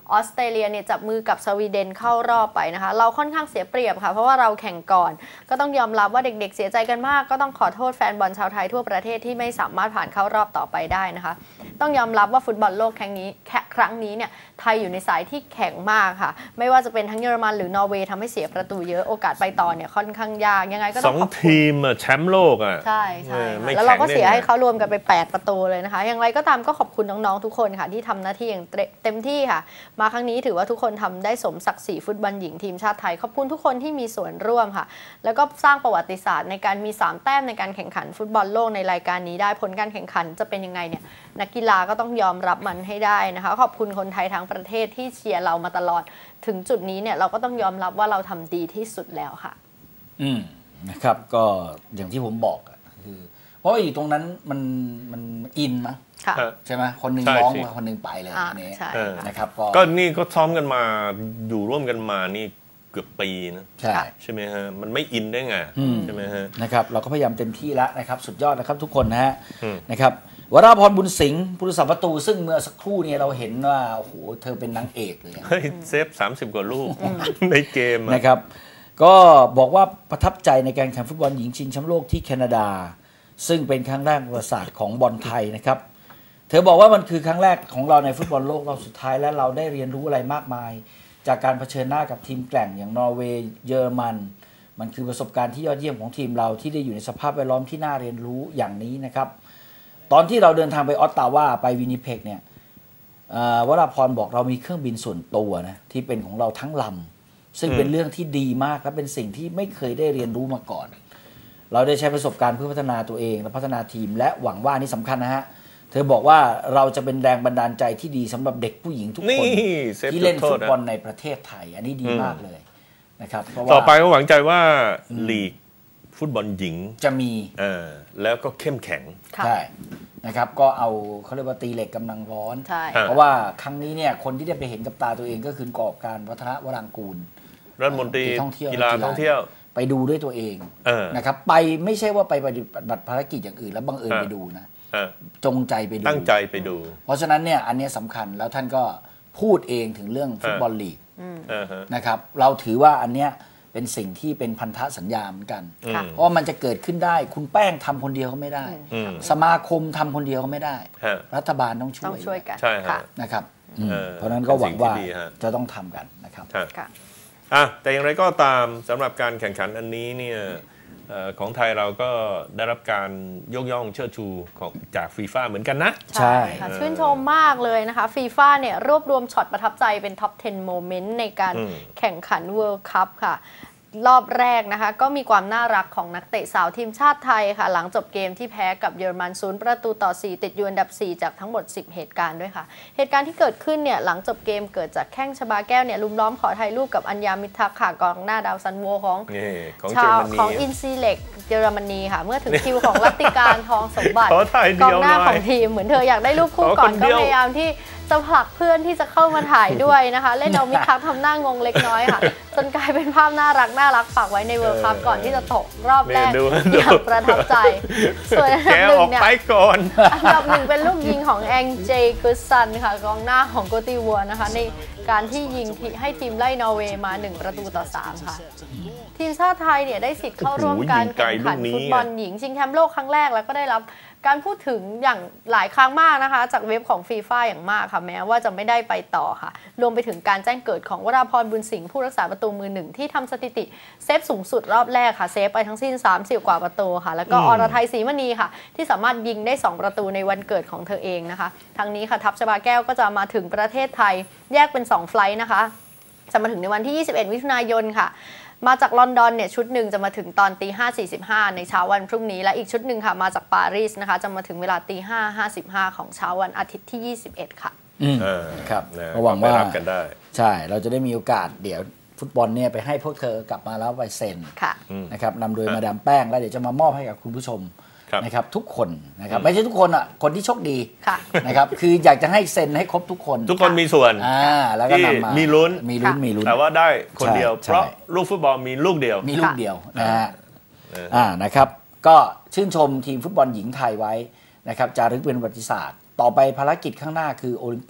Speaker 3: ออสเตรเลียเนี่ยจับมือกับสวีเดนเข้ารอบไปนะคะเราค่อนข้างเสียเปรียบค่ะเพราะว่าเราแข่งก่อนก็ต้องยอมรับว่าเด็กๆเสียใจกันมากก็ต้องขอโทษแฟนบอลชาวไทยทั่วประเทศที่ไม่สามารถผ่านเข้ารอบต่อไปได้นะคะต้องยอมรับว่าฟุตบอลโลกครั้งนี้ครั้งนี้เนี่ยไทยอยู่ในสายที่แข็งมากค่ะไม่ว่าจะเป็นทั้งเยอรมันหรือนอร์เวย์ทำให้เสียประตูเยอะโอกาสไปต่อเนี่ยค่อนข้างยากยังไงก็ต้องขอบคุณสอง
Speaker 1: ทีมแชมป์โลกอ่ะ
Speaker 3: ใช่ใช่แล้วเราก็เสียให้เขารวมกันไปแปดประตูเลยนะคะอย่างไรก็ตามก็ขอบคุณน้องๆทุกคนค่ะที่ทำหน้าที่อย่างเต็มที่ค่ะมาครั้งนี้ถือว่าทุกคนทำได้สมศักดิ์ศรีฟุตบอลหญิงทีมชาติไทยขอบคุณทุกคนที่มีส่วนร่วมค่ะแล้วก็สร้างประวัติศาสตร์ในการมีสามแต้มในการแข่งขันฟุตบอลโลกในรายการนี้ได้ผลการแข่งขันจะเป็นยังไงเนี่ยนักกีฬาก็ต้องยอมรับมันให้ได้นะคะขอบคุณคนไทยทั้งประเทศที่เชียร์เรามาตลอดถึงจุดนี้เนี่ยเราก็ต้องยอมรับว่าเราทำดีที่สุดแล้วค่ะ
Speaker 2: อืมนะครับก็อย่างที่ผมบอกคือเพราะอยู่ตรงนั้นมันมันอินมั้ยใช่ไหมคนหนึ่งร้องคนหนึ่งไปเลยนี่นะครับ
Speaker 1: ก็นี่ก็ซ้อมกันมาอยู่ร่วมกันมานี่เกือบปีนะ
Speaker 2: ใช่
Speaker 1: ใช่ไหมฮะมันไม่อินได้ไงใช่ไหมฮะ
Speaker 2: นะครับเราก็พยายามเต็มที่แล้วนะครับสุดยอดนะครับทุกคนนะฮะนะครับวราพรบุญสิงห์ผู้รักษาประตูซึ่งเมื่อสักครู่นี้เราเห็นว่าโอ้โหเธอเป็นนางเอกเลย
Speaker 1: เฮ้ยเซฟสามสิบกว่าลูกในเกม
Speaker 2: นะครับก็บอกว่าประทับใจในการแข่งฟุตบอลหญิงชิงแชมป์โลกที่แคนาดาซึ่งเป็นครั้งแรกประวัติศาสตร์ของบอลไทยนะครับเธอบอกว่ามันคือครั้งแรกของเราในฟุตบอลโลกรอบสุดท้ายและเราได้เรียนรู้อะไรมากมายจากการเผชิญหน้ากับทีมแกร่งอย่างนอร์เวย์เยอรมันมันคือประสบการณ์ที่ยอดเยี่ยมของทีมเราที่ได้อยู่ในสภาพแวดล้อมที่น่าเรียนรู้อย่างนี้นะครับตอนที่เราเดินทางไปออตตาวาไปวินิเพกเนี่ยวราพรบอกเรามีเครื่องบินส่วนตัวนะที่เป็นของเราทั้งลำซึ่งเป็นเรื่องที่ดีมากและเป็นสิ่งที่ไม่เคยได้เรียนรู้มาก่อนเราได้ใช้ประสบการณ์เพื่อพัฒนาตัวเองและพัฒนาทีมและหวังว่านี่สำคัญนะฮะเธอบอกว่าเราจะเป็นแรงบันดาลใจที่ดีสำหรับเด็กผู้หญิงทุกคนที่เล่นฟุตบอลในประเทศไทยอันนี้ดีมากเลยนะครับ
Speaker 1: ต่อไปก็หวังใจว่าลีกฟุตบอลหญิง
Speaker 2: จะมี
Speaker 1: เออแล้วก็เข้มแข็ง
Speaker 2: ใช่นะครับก็เอาเขาเรียกว่าตีเหล็กกำลังร้อนเพราะว่าครั้งนี้เนี่ยคนที่ได้ไปเห็นกับตาตัวเองก็คือกอบการวัฒนวรังกูล
Speaker 1: รัฐมนตรีกีฬาท่องเที่ยว
Speaker 2: ไปดูด้วยตัวเองนะครับไปไม่ใช่ว่าไปปฏิบัติภารกิจอย่างอื่นแล้วบังเอิญไปดูนะจงใจไปดู
Speaker 1: ตั้งใจไปดู
Speaker 2: เพราะฉะนั้นเนี่ยอันนี้สำคัญแล้วท่านก็พูดเองถึงเรื่องฟุตบอลลีกนะครับเราถือว่าอันเนี้ยเป็นสิ่งที่เป็นพันธสัญญาเหมือนกันเพราะมันจะเกิดขึ้นได้คุณแป้งทำคนเดียวก็ไม่ได้สมาคมทำคนเดียวก็ไม่ได้รัฐบาลต้องช่วย
Speaker 3: ต้องช่วยกัน
Speaker 2: นะครับเพราะนั้นก็หวังว่าจะต้องทำกันนะครับ
Speaker 1: อ่ะแต่อย่างไรก็ตามสำหรับการแข่งขันอันนี้เนี่ยของไทยเราก็ได้รับการยกย่องเชิดชูของจากฟีฟ่าเหมือนกันนะ
Speaker 3: ใช่ค่ะชื่นชมมากเลยนะคะฟีฟ่าเนี่ยรวบรวมช็อตประทับใจเป็นท็อปสิบโมเมนต์ในการแข่งขันเวิลด์คัพค่ะรอบแรกนะคะก็มีความน่ารักของนักเตะสาวทีมชาติไทยค่ะหลังจบเกมที่แพ้กับเยอรมันศูนย์ประตูต่อสี่ติดอยู่อันดับสี่จากทั้งหมดสิบเหตุการณ์ด้วยค่ะเหตุการณ์ที่เกิดขึ้นเนี่ยหลังจบเกมเกิดจากแข้งชบาแก้วเนี่ยลุมล้อมขอถ่ายรูปกับอัญญามิทักษ์ค่ะกองหน้าดาวซันโวของชาวของอินซีเล็กเยอรมนีค่ะเมื่อถึงคิวของรัตติการทองสมบัติกองหน้าของทีมเหมือนเธออยากได้รูปคู่ก่อนก็พยายามที่จะผลักเพื่อนที่จะเข้ามาถ่ายด้วยนะคะเล่นเอามิทักษ์ทำหน้างงเล็กน้อยค่ะจนกลายเป็นภาพน่ารักน่ารักฝากไว้ในเวิลด์คัพก่อนที่จะตกรอบแรกอย่างประทับใจส่วนอันดับหนึ่งเนี่ยอันดับหนึ่งเป็นลูกยิงของแองเจกุสซันค่ะกองหน้าของโกติวัวนะคะในการที่ยิงให้ทีมไล่นอร์เวย์มาหนึ่งประตูต่อสามค่ะทีมชาติไทยเนี่ยได้สิทธิ์เข้าร่วมการแข่งขันฟุตบอลหญิงชิงแชมป์โลกครั้งแรกแล้วก็ได้รับการพูดถึงอย่างหลายครั้งมากนะคะจากเว็บของฟีฟ่าอย่างมากค่ะแม้ว่าจะไม่ได้ไปต่อค่ะรวมไปถึงการแจ้งเกิดของวราพรบุญสิงห์ผู้รักษาประตูมือหนึ่งที่ทำสถิติเซฟสูงสุดรอบแรกค่ะเซฟไปทั้งสิ้นสามสิบกว่าประตูค่ะแล้วก็อรไทยศรีมณีค่ะที่สามารถยิงได้สองประตูในวันเกิดของเธอเองนะคะทั้งนี้ค่ะทัพชบาแก้วก็จะมาถึงประเทศไทยแยกเป็นสองไฟลท์นะคะจะมาถึงในวันที่ยี่สิบเอ็ดมิถุนายนค่ะมาจากลอนดอนเนี่ยชุดหนึ่งจะมาถึงตอนตีห้าสี่สิบห้าในเช้าวันพรุ่งนี้และอีกชุดหนึ่งค่ะมาจากปารีสนะคะจะมาถึงเวลาตีห้าห้าสิบห้าของเช้าวันอาทิตย์ที่ยี่สิบเอ็ดค่ะ
Speaker 2: อืมครับก็หวังว่ากันได้ใช่เราจะได้มีโอกาสเดี๋ยวฟุตบอลเนี่ยไปให้พวกเธอกลับมาแล้วไปเซ็นนะครับนำโดยมาดามแป้งแล้วเดี๋ยวจะมามอบให้กับคุณผู้ชมนะครับทุกคนนะครับไม่ใช่ทุกคนอ่ะคนที่โชคดีนะครับคืออยากจะให้เซ็นให้ครบทุกคน
Speaker 1: ทุกคนมีส่วน
Speaker 2: อ่าแล้วก็นำมา
Speaker 1: มีลุ้น
Speaker 2: มีลุ้นมีลุ้น
Speaker 1: แต่ว่าได้คนเดียวเพราะลูกฟุตบอลมีลูกเดียว
Speaker 2: มีลูกเดียวนะฮะอ่านะครับก็ชื่นชมทีมฟุตบอลหญิงไทยไว้นะครับจารึกเป็นประวัติศาสตร์ต่อไปภารกิจข้างหน้าคือโอลิมปิก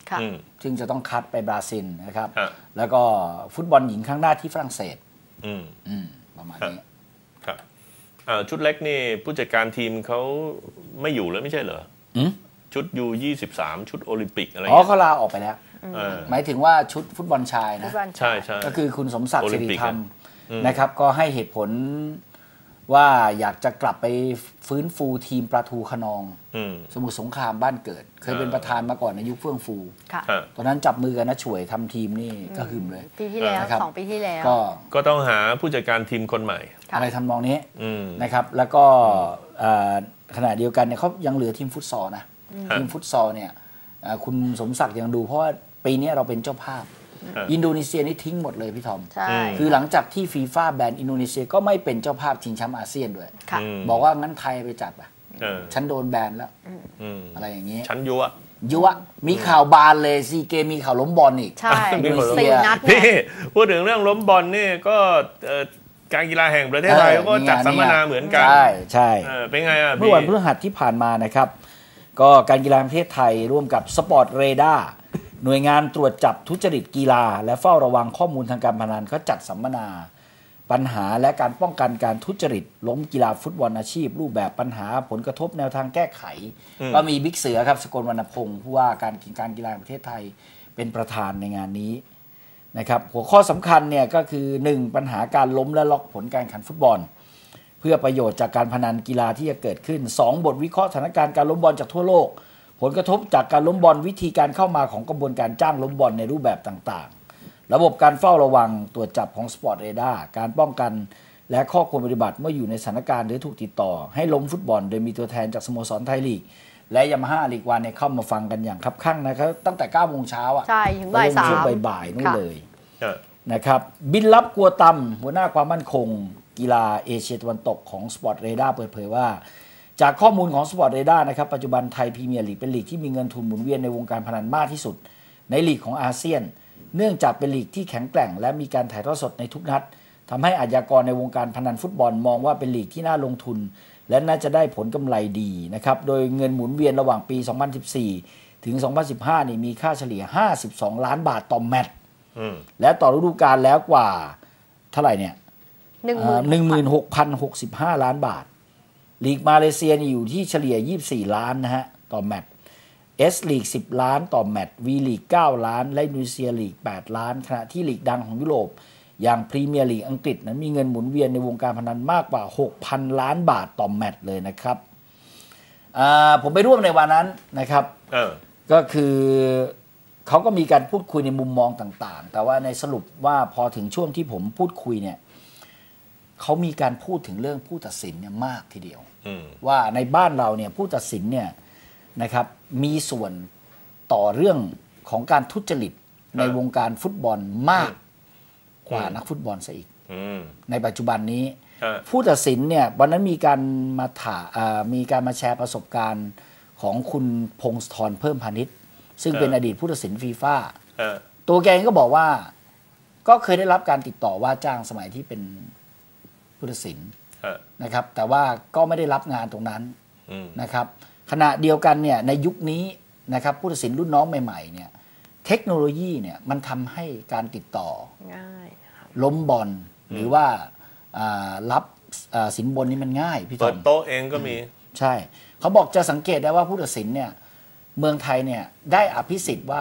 Speaker 2: ซึ่งจะต้องคัดไปบราซิลนะครับแล้วก็ฟุตบอลหญิงครั้งหน้าที่ฝรั่งเศสประมาณนี้
Speaker 1: ครับชุดเล็กนี่ผู้จัดการทีมเขาไม่อยู่แล้วไม่ใช่เหรอชุดยูยี่สิบสามชุดโอลิมปิกอะไรอ๋
Speaker 2: อเขาลาออกไปแล้วหมายถึงว่าชุดฟุตบอลชายนะ
Speaker 1: ใช่ใช่
Speaker 2: ก็คือคุณสมศักดิ์สิริธรรมนะครับก็ให้เหตุผลว่าอยากจะกลับไปฟื้นฟูทีมปลาทูขนองสมุทรสงครามบ้านเกิดเคยเป็นประธานมาก่อนในยุคเฟื่องฟูตอนนั้นจับมือกันนะช่วยทำทีมนี่ก็หึมเลย
Speaker 3: ปีที่แล้วสองปีที่แล้ว
Speaker 1: ก็ก็ต้องหาผู้จัดการทีมคนใหม่
Speaker 2: อะไรทำนองนี้นะครับแล้วก็ขณะเดียวกันเนี่ยเขายังเหลือทีมฟุตซอลนะทีมฟุตซอลเนี่ยคุณสมศักดิ์ยังดูเพราะว่าปีนี้เราเป็นเจ้าภาพอินโดนีเซียนี่ทิ้งหมดเลยพี่ทอมคือหลังจากที่ฟีฟ่าแบนอินโดนีเซียก็ไม่เป็นเจ้าภาพชิงแชมป์อาเซียนด้วยบอกว่างั้นไทยไปจัดอ่ะฉันโดนแบนแล้วอะไรอย่างนี้
Speaker 1: ฉันยั่ว
Speaker 2: ยั่วมีข่าวบานเลยซีเกมมีข่าวล้มบอลอีก
Speaker 3: ใช่สี่นัด
Speaker 1: นี่พูดถึงเรื่องล้มบอลนี่ก็การกีฬาแห่งประเทศไทยก็จัดสัมมนาเหมือนกัน
Speaker 2: ใช่ใช่
Speaker 1: เป็นไงอ่ะ
Speaker 2: เมื่อวันพฤหัสที่ผ่านมานะครับก็การกีฬาประเทศไทยร่วมกับสปอร์ตเรดาร์หน่วยงานตรวจจับทุจริตกีฬาและเฝ้าระวังข้อมูลทางการพนันเขาจัดสัมมนาปัญหาและการป้องกันการทุจริตล้มกีฬาฟุตบอลอาชีพรูปแบบปัญหาผลกระทบแนวทางแก้ไขก็มีบิ๊กเสือครับสกลวรรณพงศ์ผู้ว่าการการกีฬาประเทศไทยเป็นประธานในงานนี้นะครับหัวข้อสำคัญเนี่ยก็คือหนึ่งปัญหาการล้มและล็อกผลการแข่งขันฟุตบอลเพื่อประโยชน์จากการพนันกีฬาที่จะเกิดขึ้นสองบทวิเคราะห์สถานการณ์การล้มบอลจากทั่วโลกผลกระทบจากการล้มบอลวิธีการเข้ามาของกระบวนการจ้างล้มบอลในรูปแบบต่างๆระบบการเฝ้าระวังตรวจจับของสปอร์ตเรดาร์การป้องกันและข้อควรปฏิบัติเมื่ออยู่ในสถานการณ์หรือถูกติดต่อให้ล้มฟุตบอลโดยมีตัวแทนจากสโมสรไทยลีกและยามาฮ่าลีกวันเนี่ยเข้ามาฟังกันอย่างคับคั่งนะครับตั้งแต่เก้าโมงเช้าอ่ะ
Speaker 3: ใช่ถึงบ่ายสาม
Speaker 2: ช่วงบ่ายๆนู่นเลยนะครับบินลับกัวตำหัวหน้าความมั่นคงกีฬาเอเชียตะวันตกของสปอร์ตเรดาร์เปิดเผยว่าจากข้อมูลของสปอร์ตเรดาร์นะครับปัจจุบันไทยพรีเมียร์ลีกเป็นลีกที่มีเงินทุนหมุนเวียนในวงการพนันมากที่สุดในลีกของอาเซียนเนื่องจากเป็นลีกที่แข็งแกร่งและมีการถ่ายทอดสดในทุกนัดทำให้อาชญากรในวงการพนันฟุตบอลมองว่าเป็นลีกที่น่าลงทุนและน่าจะได้ผลกำไรดีนะครับโดยเงินหมุนเวียนระหว่างปีสองพันสิบสี่ถึงสองพันสิบห้านี่มีค่าเฉลี่ยห้าสิบสองล้านบาทต่อแมตช์และต่อฤดูกาลแล้วกว่าเท่าไหร่เนี่ย หนึ่งหมื่นหกพันหกสิบห้า ล้านบาทลีกมาเลเซียนี่อยู่ที่เฉลี่ยยี่สิบสี่ล้านนะฮะต่อแมตช์ S ลีกสิบล้านต่อแมตช์ V ลีกเก้าล้านและอินโดนีเซียลีกแปดล้านขณะที่ลีกดังของยุโรปอย่างพรีเมียร์ลีกอังกฤษนั้นมีเงินหมุนเวียนในวงการพนันมากกว่า หกพัน ล้านบาทต่อแมตช์เลยนะครับผมไปร่วมในวันนั้นนะครับก็คือเขาก็มีการพูดคุยในมุมมองต่างๆแต่ว่าในสรุปว่าพอถึงช่วงที่ผมพูดคุยเนี่ยเขามีการพูดถึงเรื่องผู้ตัดสินเนี่ยมากทีเดียวว่าในบ้านเราเนี่ยผู้ตัดสินเนี่ยนะครับมีส่วนต่อเรื่องของการทุจริตในวงการฟุตบอลมากกว่านักฟุตบอลซะอีกในปัจจุบันนี้ผู้ตัดสินเนี่ยวันนั้นมีการมาถามีการมาแชร์ประสบการณ์ของคุณพงศธรเพิ่มพาณิชย์ซึ่งเป็นอดีตผู้ตัดสินฟีฟ่าตัวแกก็บอกว่าก็เคยได้รับการติดต่อว่าจ้างสมัยที่เป็นผู้ตัดสินนะครับแต่ว่าก็ไม่ได้รับงานตรงนั้นนะครับขณะเดียวกันเนี่ยในยุคนี้นะครับผู้ตัดสินรุ่นน้องใหม่ๆเนี่ยเทคโนโลยีเนี่ยมันทำให้การติดต่อง่ายล้มบอลหรือว่ารับสินบนนี่มันง่ายพี่ต้น
Speaker 1: เปิดโต๊ะเองก็มี
Speaker 2: ใช่เขาบอกจะสังเกตได้ว่าผู้ตัดสินเนี่ยเมืองไทยเนี่ยได้อภิสิทธิ์ว่า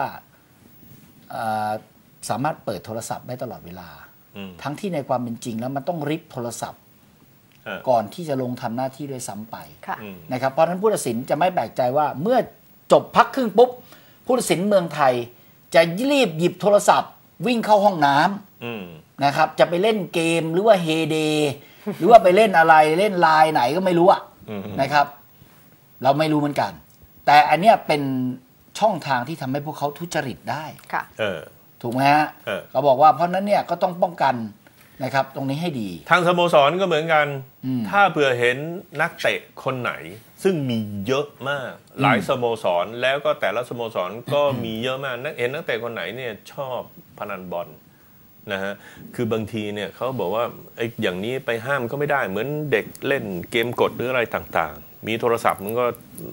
Speaker 2: สามารถเปิดโทรศัพท์ได้ตลอดเวลาทั้งที่ในความเป็นจริงแล้วมันต้องริบโทรศัพท์ก่อนที่จะลงทำหน้าที่ด้วยซ้ำไปนะครับเพราะฉะนั้นผู้ตัดสินจะไม่แปลกใจว่าเมื่อจบพักครึ่งปุ๊บผู้ตัดสินเมืองไทยจะรีบหยิบโทรศัพท์วิ่งเข้าห้องน้ำนะครับจะไปเล่นเกมหรือว่าเฮเดหรือว่าไปเล่นอะไรเล่นไลน์ไหนก็ไม่รู้อะนะครับเราไม่รู้เหมือนกันแต่อันเนี้ยเป็นช่องทางที่ทำให้พวกเขาทุจริตได้ถูกไหมฮะเขาบอกว่าเพราะนั้นเนี่ยก็ต้องป้องกันนะครับตรงนี้ให้ดี
Speaker 1: ทางสโมสรก็เหมือนกันถ้าเผื่อเห็นนักเตะคนไหนซึ่งมีเยอะมากหลายสโมสรแล้วก็แต่ละสโมสรก็มีเยอะมากนักเห็นนักเตะคนไหนเนี่ยชอบพนันบอลนะฮะคือบางทีเนี่ยเขาบอกว่าไอ้อย่างนี้ไปห้ามก็ไม่ได้เหมือนเด็กเล่นเกมกดหรืออะไรต่างๆมีโทรศัพท์มันก็โ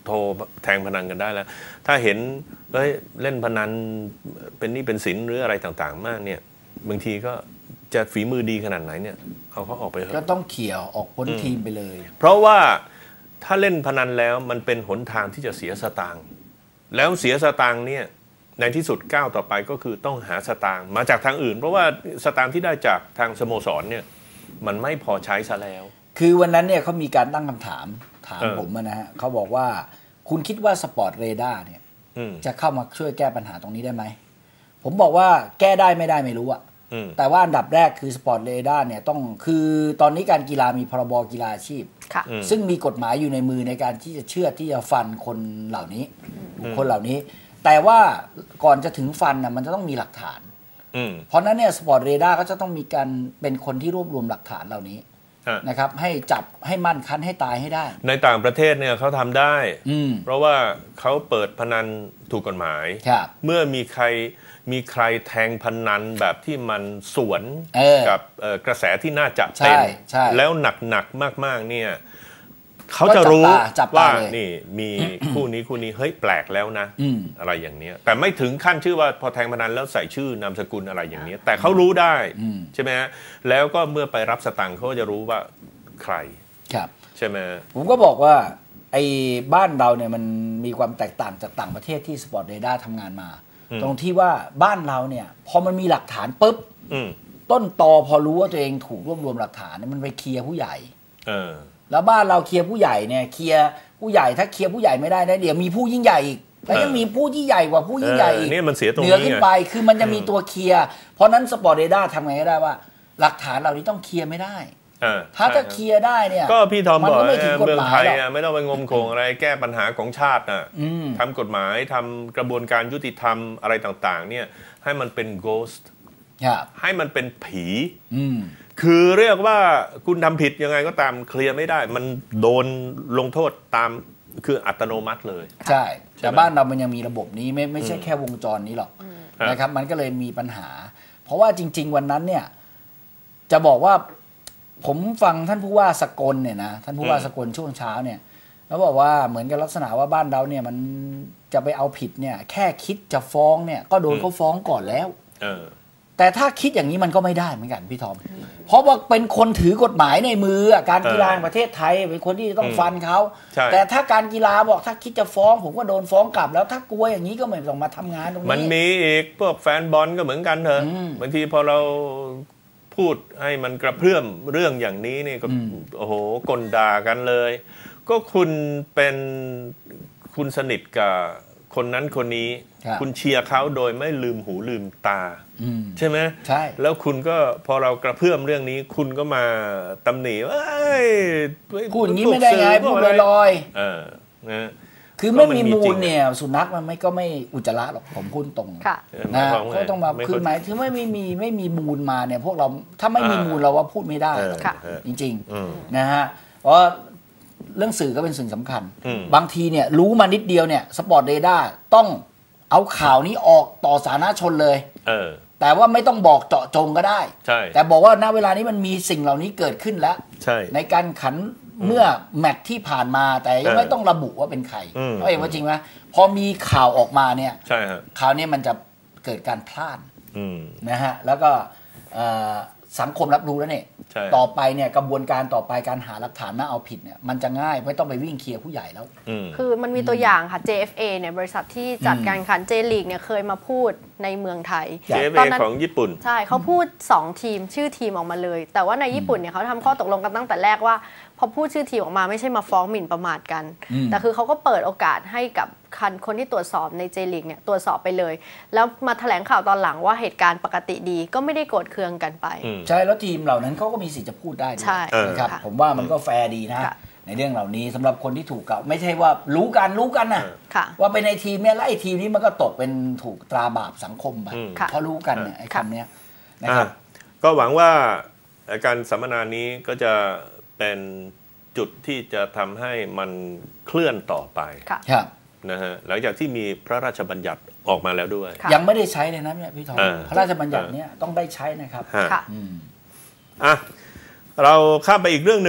Speaker 1: โทรแทงพนันกันได้แล้วถ้าเห็นเฮ้ยเล่นพนันเป็นนี่เป็นสินหรืออะไรต่างๆมากเนี่ยบางทีก็จะฝีมือดีขนาดไหนเนี่ยเอาเขาออกไปก็
Speaker 2: ต้องเขี่ยออกพ้นทีมไปเลย
Speaker 1: เพราะว่าถ้าเล่นพนันแล้วมันเป็นหนทางที่จะเสียสตางค์แล้วเสียสตางค์เนี่ยในที่สุดก้าวต่อไปก็คือต้องหาสตางค์มาจากทางอื่นเพราะว่าสตางค์ที่ได้จากทางสโมสรเนี่ยมันไม่พอใช้ซะแล้ว
Speaker 2: คือวันนั้นเนี่ยเขามีการตั้งคำถามถามผมนะฮะเขาบอกว่าคุณคิดว่าสปอร์ตเรดาร์เนี่ยจะเข้ามาช่วยแก้ปัญหาตรงนี้ได้ไหมผมบอกว่าแก้ได้ไม่ได้ไม่รู้อะแต่ว่าอันดับแรกคือสปอร์ตเรดาร์เนี่ยต้องคือตอนนี้การกีฬามีพรบกีฬาอาชีพซึ่งมีกฎหมายอยู่ในมือในการที่จะเชื่อที่จะฟันคนเหล่านี้คนเหล่านี้แต่ว่าก่อนจะถึงฟันนะมันจะต้องมีหลักฐานเพราะนั้นเนี่ยสปอร์ตเรดาร์ก็จะต้องมีการเป็นคนที่รวบรวมหลักฐานเหล่านี้นะครับให้จับให้มั่นคันให้ตายให้ได้
Speaker 1: ในต่างประเทศเนี่ยเขาทำได้เพราะว่าเขาเปิดพนันถูกกฎหมายเมื่อมีใครมีใครแทงพนันแบบที่มันสวนกับกระแสที่น่าจะเป็นแล้วหนักๆมากๆเนี่ยเขาจะรู้ว่านี่มีคู่นี้คู่นี้เฮ้ยแปลกแล้วนะอะไรอย่างเนี้ยแต่ไม่ถึงขั้นชื่อว่าพอแทงพนันแล้วใส่ชื่อนามสกุลอะไรอย่างเนี้ยแต่เขารู้ได้ใช่ไหมฮะแล้วก็เมื่อไปรับสตางค์เขาจะรู้ว่าใคร
Speaker 2: ครับ
Speaker 1: ใช่ไหม
Speaker 2: ผมก็บอกว่าไอ้บ้านเราเนี่ยมันมีความแตกต่างจากต่างประเทศที่สปอร์ตเรดาร์ทำงานมาตรงที่ว่าบ้านเราเนี่ยพอมันมีหลักฐานปุ๊บต้นตอพอรู้ว่าตัวเองถูกรวบรวมหลักฐานเนี่ยมันไปเคลียร์ผู้ใหญ่แล้วบ้านเราเคลียร์ผู้ใหญ่เนี่ยเคลียร์ผู้ใหญ่ถ้าเคลียร์ผู้ใหญ่ไม่ได้นะเดี๋ยวมีผู้ยิ่งใหญ่อีกแล้วยังมีผู้ที่ใหญ่กว่าผู้ยิ่งใหญ่อีก
Speaker 1: นี่มันเสียตรงนี้
Speaker 2: เหนือขึ้นไปคือมันจะมีตัวเคลียร์เพราะนั้นสปอร์ตเรดาร์ทำไงก็ได้ว่าหลักฐานเหล่านี้ต้องเคลียร์ไม่ได้ถ้าจะเคลียร์ได้เนี่ย
Speaker 1: ก็พี่ทอมบอกเมืองไทยไม่ต้องไปงมโขงอะไรแก้ปัญหาของชาตินะทำกฎหมายทำกระบวนการยุติธรรมอะไรต่างๆเนี่ยให้มันเป็น ghost ให้มันเป็นผีคือเรียกว่าคุณทำผิดยังไงก็ตามเคลียร์ไม่ได้มันโดนลงโทษตามคืออัตโนมัติเลย
Speaker 2: ใช่แต่บ้านเรามันยังมีระบบนี้ไม่ไม่ใช่แค่วงจรนี้หรอกนะครับมันก็เลยมีปัญหาเพราะว่าจริงๆวันนั้นเนี่ยจะบอกว่าผมฟังท่านผู้ว่าสกลเนี่ยนะท่านผู้ว่าสกลช่วงเช้าเนี่ยแล้วบอกว่าเหมือนกับลักษณะว่าบ้านเราเนี่ยมันจะไปเอาผิดเนี่ยแค่คิดจะฟ้องเนี่ยก็โดนเขาฟ้องก่อนแล้วแต่ถ้าคิดอย่างนี้มันก็ไม่ได้เหมือนกันพี่ทอมเพราะว่าเป็นคนถือกฎหมายในมือการกีฬาประเทศไทยเป็นคนที่ต้องฟันเขาแต่ถ้าการกีฬาบอกถ้าคิดจะฟ้องผมก็โดนฟ้องกลับแล้วถ้ากลัวอย่างนี้ก็ไม่ต้องมาทำงานตรงนี้
Speaker 1: มันมีอีกพวกแฟนบอลก็เหมือนกันเถอะบางทีพอเราพูดให้มันกระเพื่อมเรื่องอย่างนี้นี่ก็โอ้โหกลด่ากันเลยก็คุณเป็นคุณสนิทกับคนนั้นคนนี้คุณเชียร์เขาโดยไม่ลืมหูลืมตาใช่ไหม
Speaker 2: ใช่
Speaker 1: แล้วคุณก็พอเรากระเพื่อมเรื่องนี้คุณก็มาตำหนิว่า
Speaker 2: พูดอย่างนี้ไม่ได้ไงพูดลอยๆเออนะคือไม่มีมูลเนี่ยสุนัขมันไม่ก็ไม่อุจจาระหรอกผมพูดตรงนะเขาต้องมาคือหมายถึงไม่ไม่มีไม่มีมูลมาเนี่ยพวกเราถ้าไม่มีมูลเราว่าพูดไม่ได้จริงๆนะฮะเพราะเรื่องสื่อก็เป็นสิ่งสำคัญบางทีเนี่ยรู้มานิดเดียวเนี่ยสปอร์ตเรดาร์ต้องเอาข่าวนี้ออกต่อสาธารณชนเลยแต่ว่าไม่ต้องบอกเจาะจงก็ได้แต่บอกว่าณเวลานี้มันมีสิ่งเหล่านี้เกิดขึ้นแล้วในการขันเมื่อแมตช์ที่ผ่านมาแต่ยังไม่ต้องระบุว่าเป็นใครเพราะเองว่าจริงไหมพอมีข่าวออกมาเนี่ยข่าวนี้มันจะเกิดการพลาดนะฮะแล้วก็สังคมรับรู้แล้วเนี่ยต่อไปเนี่ยกระบวนการต่อไปการหาหลักฐานมาเอาผิดเนี่ยมันจะง่ายไม่ต้องไปวิ่งเคลียร์ผู้ใหญ่แล้ว
Speaker 3: คือมันมีตัวอย่างค่ะ เจ เอฟ เอ เนี่ยบริษัทที่จัดการขันเจลีกเนี่ยเคยมาพูดในเมืองไทย
Speaker 1: เจ เอฟ เอ ของญี่ปุ่น
Speaker 3: ใช่เขาพูดสองทีมชื่อทีมออกมาเลยแต่ว่าในญี่ปุ่นเนี่ยเขาทำข้อตกลงกันตั้งแต่แรกว่าพอพูดชื่อทีมออกมาไม่ใช่มาฟ้องหมิ่นประมาทกันแต่คือเขาก็เปิดโอกาสให้กับคนที่ตรวจสอบในเจลีกเนี่ยตรวจสอบไปเลยแล้วมาแถลงข่าวตอนหลังว่าเหตุการณ์ปกติดีก็ไม่ได้โกรธเคืองกันไป
Speaker 2: ใช่แล้วทีมเหล่านั้นเขาก็มีสิทธิ์จะพูดได้นะครับผมว่ามันก็แฟร์ดีนะในเรื่องเหล่านี้สำหรับคนที่ถูกกล่าวไม่ใช่ว่ารู้กันรู้กันนะว่าเป็นในทีมเนี่ยแล้วไอ้ทีมนี้มันก็ตกเป็นถูกตราบาปสังคมไปเพราะรู้กันเนี่ยไอ้คำนี้นะครับ
Speaker 1: ก็หวังว่าการสัมมนานี้ก็จะเป็นจุดที่จะทำให้มันเคลื่อนต่อไปนะฮะหลังจากที่มีพระราชบัญญัติออกมาแล้วด้วย
Speaker 2: ยังไม่ได้ใช้เลยนะเนี่ยพี่ทองพระราชบัญญัติเนี่ยต้องได้ใช้นะครับ
Speaker 1: อ่ะเราข้ามไปอีกเรื่องหนึ่ง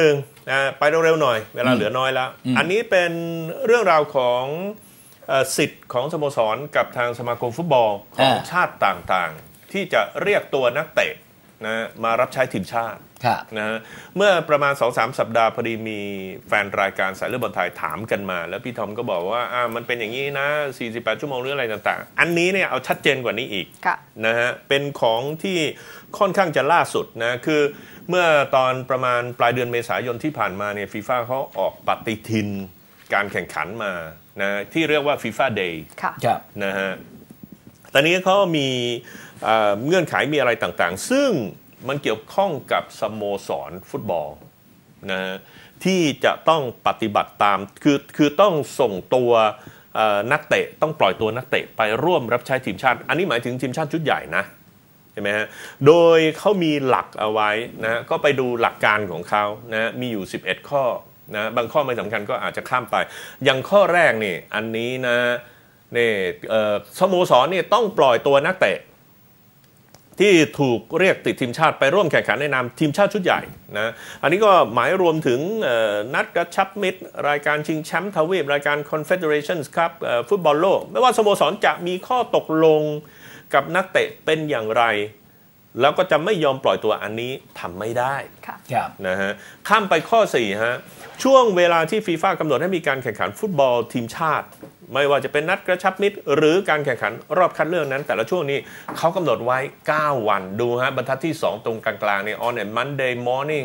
Speaker 1: ไปเร็วๆหน่อยเวลาเหลือน้อยแล้วอันนี้เป็นเรื่องราวของสิทธิ์ของสโมสรกับทางสมาคมฟุตบอลของชาติต่างๆที่จะเรียกตัวนักเตะนะมารับใช้ทีมชาตินะเมื่อประมาณ สองถึงสาม สัปดาห์พอดีมีแฟนรายการสายเลือดบอลไทยถามกันมาแล้วพี่ทอมก็บอกว่าอ่ามันเป็นอย่างนี้นะสี่สิบแปดชั่วโมงหรืออะไรต่างๆอันนี้เนี่ยเอาชัดเจนกว่านี้อีกนะฮะเป็นของที่ค่อนข้างจะล่าสุดนะคือเมื่อตอนประมาณปลายเดือนเมษายนที่ผ่านมาเนี่ยฟีฟ่าเขาออกปฏิทินการแข่งขันมานะที่เรียกว่า FIFA Day นะฮะตอนนี้เขามีเงื่อนไขมีอะไรต่างๆซึ่งมันเกี่ยวข้องกับสโมสรฟุตบอลนะที่จะต้องปฏิบัติตามคือคือต้องส่งตัวนักเตะต้องปล่อยตัวนักเตะไปร่วมรับใช้ทีมชาติอันนี้หมายถึงทีมชาติชุดใหญ่นะใช่ไหมฮะโดยเขามีหลักเอาไว้นะก็ไปดูหลักการของเขานะมีอยู่สิบเอ็ดข้อนะบางข้อไม่สำคัญก็อาจจะข้ามไปอย่างข้อแรกนี่อันนี้นะนี่สโมสรนี่ต้องปล่อยตัวนักเตะที่ถูกเรียกติดทีมชาติไปร่วมแข่งขันในนามทีมชาติชุดใหญ่นะอันนี้ก็หมายรวมถึงนัดกระชับมิตรรายการชิงแชมป์ทวีปรายการ Confederations ครับฟุตบอลโลกไม่ว่าสโมสรจะมีข้อตกลงกับนักเตะเป็นอย่างไรแล้วก็จะไม่ยอมปล่อยตัวอันนี้ทำไม่ได้นะฮะข้ามไปข้อสี่ฮะช่วงเวลาที่ฟีฟ่ากำหนดให้มีการแข่งขันฟุตบอลทีมชาติไม่ว่าจะเป็นนัดกระชับมิตรหรือการแข่งขันรอบคัดเลือกนั้นแต่ละช่วงนี้เขากำหนดไว้เก้าวันดูฮะบรรทัดที่สองตรงกลางๆนี่ on a Monday morning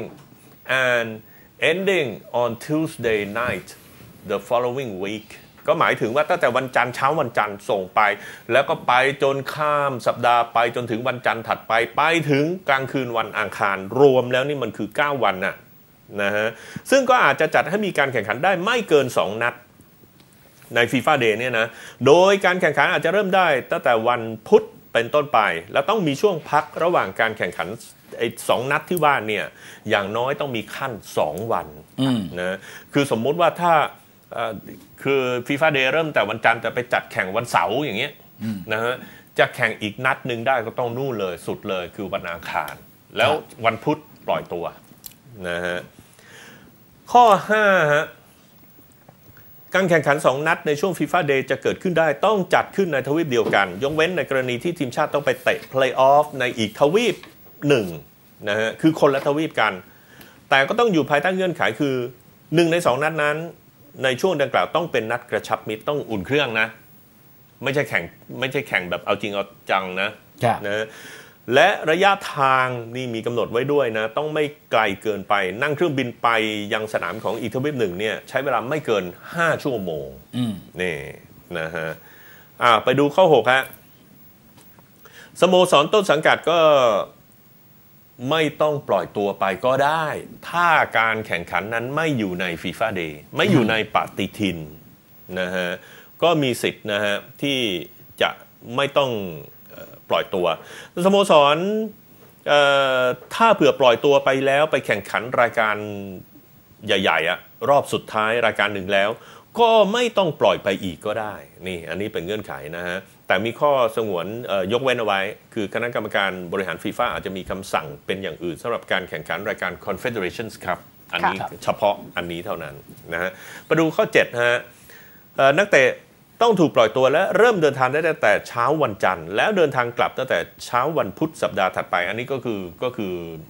Speaker 1: and ending on Tuesday night the following week ก็หมายถึงว่าตั้งแต่วันจันทร์เช้าวันจันทร์ส่งไปแล้วก็ไปจนข้ามสัปดาห์ไปจนถึงวันจันทร์ถัดไปไปถึงกลางคืนวันอังคารรวมแล้วนี่มันคือเก้าวันน่ะนะฮะซึ่งก็อาจจะจัดให้มีการแข่งขันได้ไม่เกินสองนัดใน FIFA Day เนี่ยนะโดยการแข่งขันอาจจะเริ่มได้ตั้งแต่วันพุธเป็นต้นไปแล้วต้องมีช่วงพักระหว่างการแข่งขันไอ้สองนัดที่ว่าเนี่ยอย่างน้อยต้องมีขั้นสองวันนะคือสมมุติว่าถ้าคือ FIFA Day เริ่มแต่วันจันทร์แต่ไปจัดแข่งวันเสาร์อย่างเงี้ยนะฮะจะแข่งอีกนัดหนึ่งได้ก็ต้องนู่นเลยสุดเลยคือวันอังคารแล้ววันพุธปล่อยตัวนะฮะข้อห้าฮะการแข่งขันสองนัดในช่วง FIFA Day จะเกิดขึ้นได้ต้องจัดขึ้นในทวีปเดียวกันยกเว้นในกรณีที่ทีมชาติต้องไปเตะเพลย์ออฟในอีกทวีปหนึ่งนะฮะคือคนละทวีปกันแต่ก็ต้องอยู่ภายใต้เงื่อนไขคือหนึ่งในสองนัดนั้นในช่วงดังกล่าวต้องเป็นนัดกระชับมิตรต้องอุ่นเครื่องนะไม่ใช่แข่งไม่ใช่แข่งแบบเอาจริงเอาจังนะนะและระยะทางนี่มีกำหนดไว้ด้วยนะต้องไม่ไกลเกินไปนั่งเครื่องบินไปยังสนามของอีกทวีปหนึ่งเนี่ยใช้เวลาไม่เกินห้าชั่วโมงนี่นะฮะอ่าไปดูข้อหกฮะสโมสรต้นสังกัดก็ไม่ต้องปล่อยตัวไปก็ได้ถ้าการแข่งขันนั้นไม่อยู่ใน FIFA Day ไม่อยู่ในปฏิทินนะฮะก็มีสิทธิ์นะฮะที่จะไม่ต้องปล่อยตัวสโมสรถ้าเผื่อปล่อยตัวไปแล้วไปแข่งขันรายการใหญ่ๆอะรอบสุดท้ายรายการหนึ่งแล้วก็ไม่ต้องปล่อยไปอีกก็ได้นี่อันนี้เป็นเงื่อนไขนะฮะแต่มีข้อสงวนยกเว้นเอาไว้คือคณะกรรมการบริหารฟีฟ่าอาจจะมีคำสั่งเป็นอย่างอื่นสำหรับการแข่งขันรายการ Confederations ครับอันนี้เฉพาะอันนี้เท่านั้นนะฮะมาดูข้อเจ็ดฮะนักเตะต้องถูกปล่อยตัวและเริ่มเดินทางได้ตั้งแต่เช้าวันจันทร์แล้วเดินทางกลับตั้งแต่เช้าวันพุธสัปดาห์ถัดไปอันนี้ก็คือก็คือ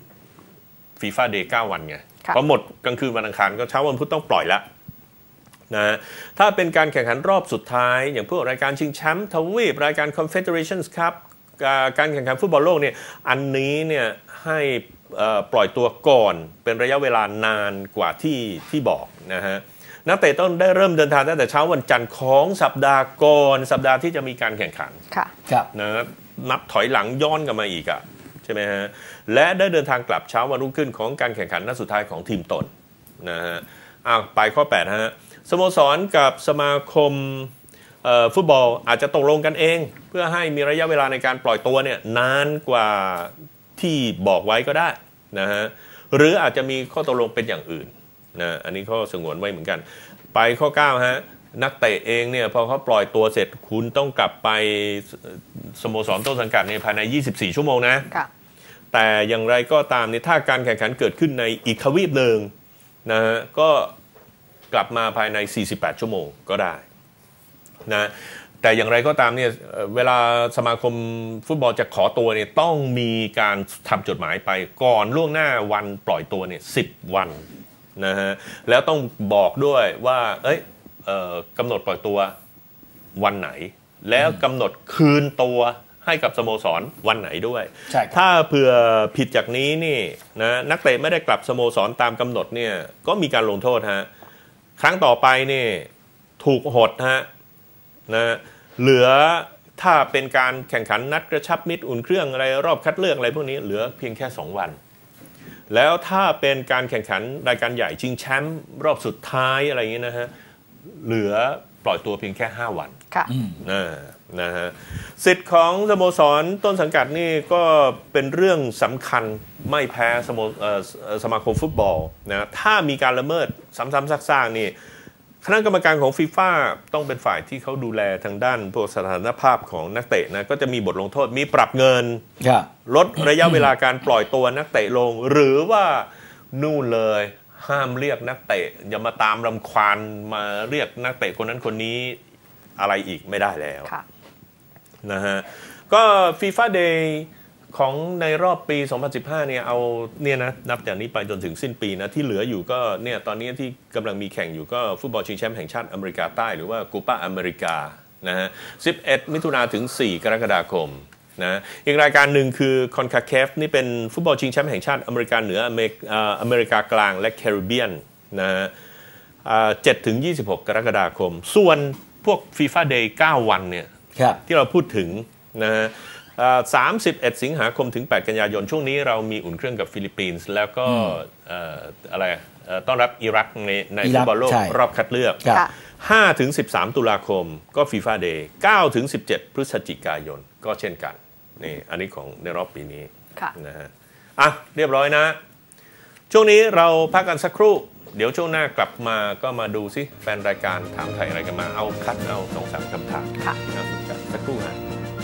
Speaker 1: FIFA Day เก้าวันไงพอหมดกลางคืนวันอังคารก็เช้าวันพุธต้องปล่อยละนะถ้าเป็นการแข่งขันรอบสุดท้ายอย่างพวกรายการชิงแชมป์ทวีปรายการ Confederations ครับการแข่งขันฟุตบอลโลกเนี่ยอันนี้เนี่ยให้ปล่อยตัวก่อนเป็นระยะเวลานานกว่าที่ที่บอกนะฮะนักเตะต้องได้เริ่มเดินทางตั้งแต่เช้าวันจันทร์ของสัปดาห์ก่อนสัปดาห์ที่จะมีการแข่งขันนะนับถอยหลังย้อนกลับมาอีกอ่ะใช่ไหมฮะและได้เดินทางกลับเช้าวันรุ่งขึ้นของการแข่งขันนัดสุดท้ายของทีมตนนะฮะอ่ะไปข้อแปดฮะสโมสรกับสมาคมฟุตบอลอาจจะตกลงกันเองเพื่อให้มีระยะเวลาในการปล่อยตัวเนี่ยนานกว่าที่บอกไว้ก็ได้นะฮะหรืออาจจะมีข้อตกลงเป็นอย่างอื่นนะอันนี้ข้อสงวนไว้เหมือนกันไปข้อเก้าฮะนักเตะเองเนี่ยพอเขาปล่อยตัวเสร็จคุณต้องกลับไปสโมสรต้นสังกัดในภายในยี่สิบสี่ชั่วโมงนะแต่อย่างไรก็ตามเนี่ยถ้าการแข่งขันเกิดขึ้นในอีกทวีปหนึ่งนะฮะก็กลับมาภายในสี่สิบแปดชั่วโมงก็ได้นะแต่อย่างไรก็ตามเนี่ยเวลาสมาคมฟุตบอลจะขอตัวเนี่ยต้องมีการทำจดหมายไปก่อนล่วงหน้าวันปล่อยตัวเนี่ยสิบวันนะฮะแล้วต้องบอกด้วยว่าเอ้ยเอ่อกำหนดปล่อยตัววันไหนแล้วกำหนดคืนตัวให้กับสโมสรวันไหนด้วยถ้าเผื่อผิดจากนี้นี่นะนักเตะไม่ได้กลับสโมสรตามกำหนดเนี่ยก็มีการลงโทษฮะครั้งต่อไปนี่ถูกหดฮะนะเหลือถ้าเป็นการแข่งขันนัดกระชับมิตรอุ่นเครื่องอะไรรอบคัดเลือกอะไรพวกนี้เหลือเพียงแค่สองวันแล้วถ้าเป็นการแข่งขันรายการใหญ่ชิงแชมป์รอบสุดท้ายอะไรอย่างนี้นะฮะเหลือปล่อยตัวเพียงแค่ห้าวัน
Speaker 3: ค่ะ
Speaker 1: นะนะฮะสิทธิ์ของสโมสรต้นสังกัดนี่ก็เป็นเรื่องสำคัญไม่แพ้สโมสมาคมฟุตบอลนะถ้ามีการละเมิดซ้ำๆซากๆนี่คณะกรรมการของฟีฟ่าต้องเป็นฝ่ายที่เขาดูแลทางด้านพวกสถานภาพของนักเตะนะก็จะมีบทลงโทษมีปรับเงินลดระยะเวลาการปล่อยตัวนักเตะลงหรือว่านู่นเลยห้ามเรียกนักเตะอย่ามาตามรำควานมาเรียกนักเตะคนนั้นคนนี้อะไรอีกไม่ได้แล้วนะฮะก็ FIFA Day ของในรอบปี สองพันสิบห้า เนี่ยเอาเนี่ยนะนับจากนี้ไปจนถึงสิ้นปีนะที่เหลืออยู่ก็เนี่ยตอนนี้ที่กำลังมีแข่งอยู่ก็ฟุตบอลชิงแชมป์แห่งชาติอเมริกาใต้หรือว่าคูปาอเมริกานะฮะสิบเอ็ดมิถุนายนถึงสี่กรกฎาคมนะอีกรายการหนึ่งคือ คอนคาเคฟ นี่เป็นฟุตบอลชิงแชมป์แห่งชาติอเมริกาเหนืออเมริกาอเมริกากลางและแคริบเบียนนะฮะเจ็ดถึงยี่สิบหกกรกฎาคมส่วนพวก FIFA Day เก้าวันเนี่ยที่เราพูดถึงนะฮะสามสิบเอ็ดสิงหาคมถึงแปดกันยายนช่วงนี้เรามีอุ่นเครื่องกับฟิลิปปินส์แล้วก็อะไรต้อนรับอิรักในในฟุตบอลโลกรอบคัดเลือกห้าถึงสิบสามตุลาคมก็ FIFA Day เก้าถึงสิบเจ็ดพฤศจิกายนก็เช่นกันนี่อันนี้ของในรอบปีนี้นะฮะอ่ะเรียบร้อยนะช่วงนี้เราพักกันสักครู่เดี๋ยวช่วงหน้ากลับมาก็มาดูซิแฟนรายการถามไถ่อะไรกันมาเอาคัดเอาสองสามคำถามน่าสนใจสักครู่ฮะ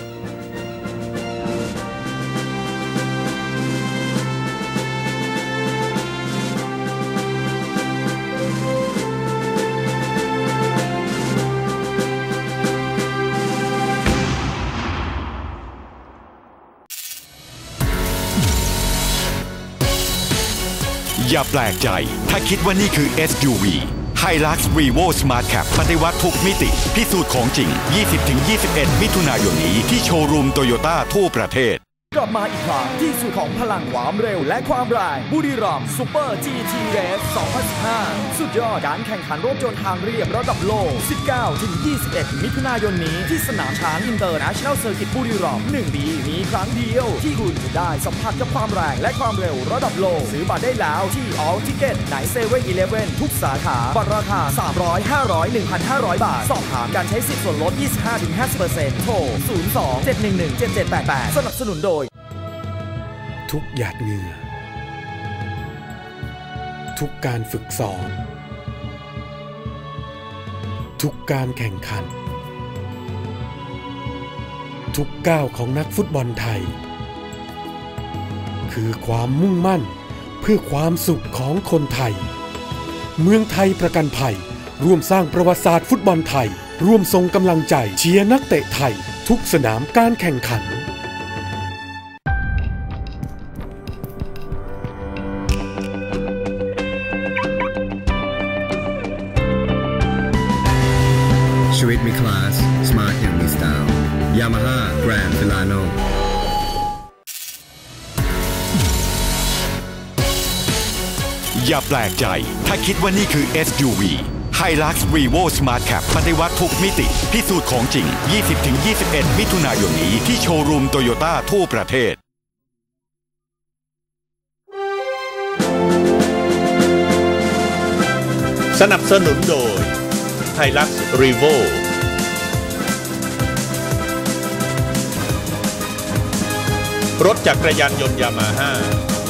Speaker 5: อย่าแปลกใจถ้าคิดว่านี่คือ เอส ยู วี Hilux Revo Smart Cap ปฏิวัติทุกมิติพิสูจน์ของจริง ยี่สิบถึงยี่สิบเอ็ด มิถุนายนนี้ที่โชว์รูมโตโยต้าทั่วประเทศ
Speaker 6: กลับมาอีกครั้งที่สุดของพลังความเร็วและความแรงบุรีรัมย์ซูเปอร์ จี ที Race สองพันสิบห้า สุดยอดการแข่งขันรถยนต์ทางเรียบระดับโลก สิบเก้าถึงยี่สิบเอ็ด มิถุนายนนี้ที่สนามช้างอินเตอร์เนชั่นแนลเซอร์กิตบุรีรัมย์หนึ่งปีมีครั้งเดียวที่คุณจะได้สัมผัสกับความแรงและความเร็วระดับโลกซื้อบัตรได้แล้วที่ All Ticket ใน เซเว่น อีเลฟเว่น ทุกสาขาบัตรราคาสามร้อย ห้าร้อย หนึ่งพันห้าร้อย บาทสอบถามการใช้สิทธิ์ส่วนลด ยี่สิบห้าถึงห้าสิบเปอร์เซ็นต์ โทร ศูนย์ สอง เจ็ด หนึ่ง หนึ่ง เจ็ด เจ็ด แปด แปด สนับสนุนโดย
Speaker 7: ทุกหยาดเหงื่อทุกการฝึกซ้อมทุกการแข่งขันทุกก้าวของนักฟุตบอลไทยคือความมุ่งมั่นเพื่อความสุขของคนไทยเมืองไทยประกันภัยร่วมสร้างประวัติศาสตร์ฟุตบอลไทยร่วมส่งกำลังใจเชียร์นักเตะไทยทุกสนามการแข่งขัน
Speaker 11: ชีวิตมีคลาส สมาร์ทอย่างมีสไตล์ Yamaha Grand Filano
Speaker 5: อย่าแปลกใจถ้าคิดว่านี่คือ เอส ยู วี Hilux Revo Smart Cap ปฏิวัติทุกมิติพิสูจน์ของจริง ยี่สิบถึงยี่สิบเอ็ด มิถุนายนนี้ที่โชว์รูมโตโยต้าทั่วประเทศ
Speaker 1: สนับสนุนโดยHilux Revo รถจักรยานยนต์ยามาฮ่า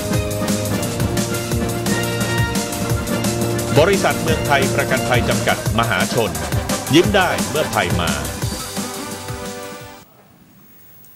Speaker 1: บริษัทเมืองไทยประกันภัยจำกัดมหาชนยิ้มได้เมื่อภัยมา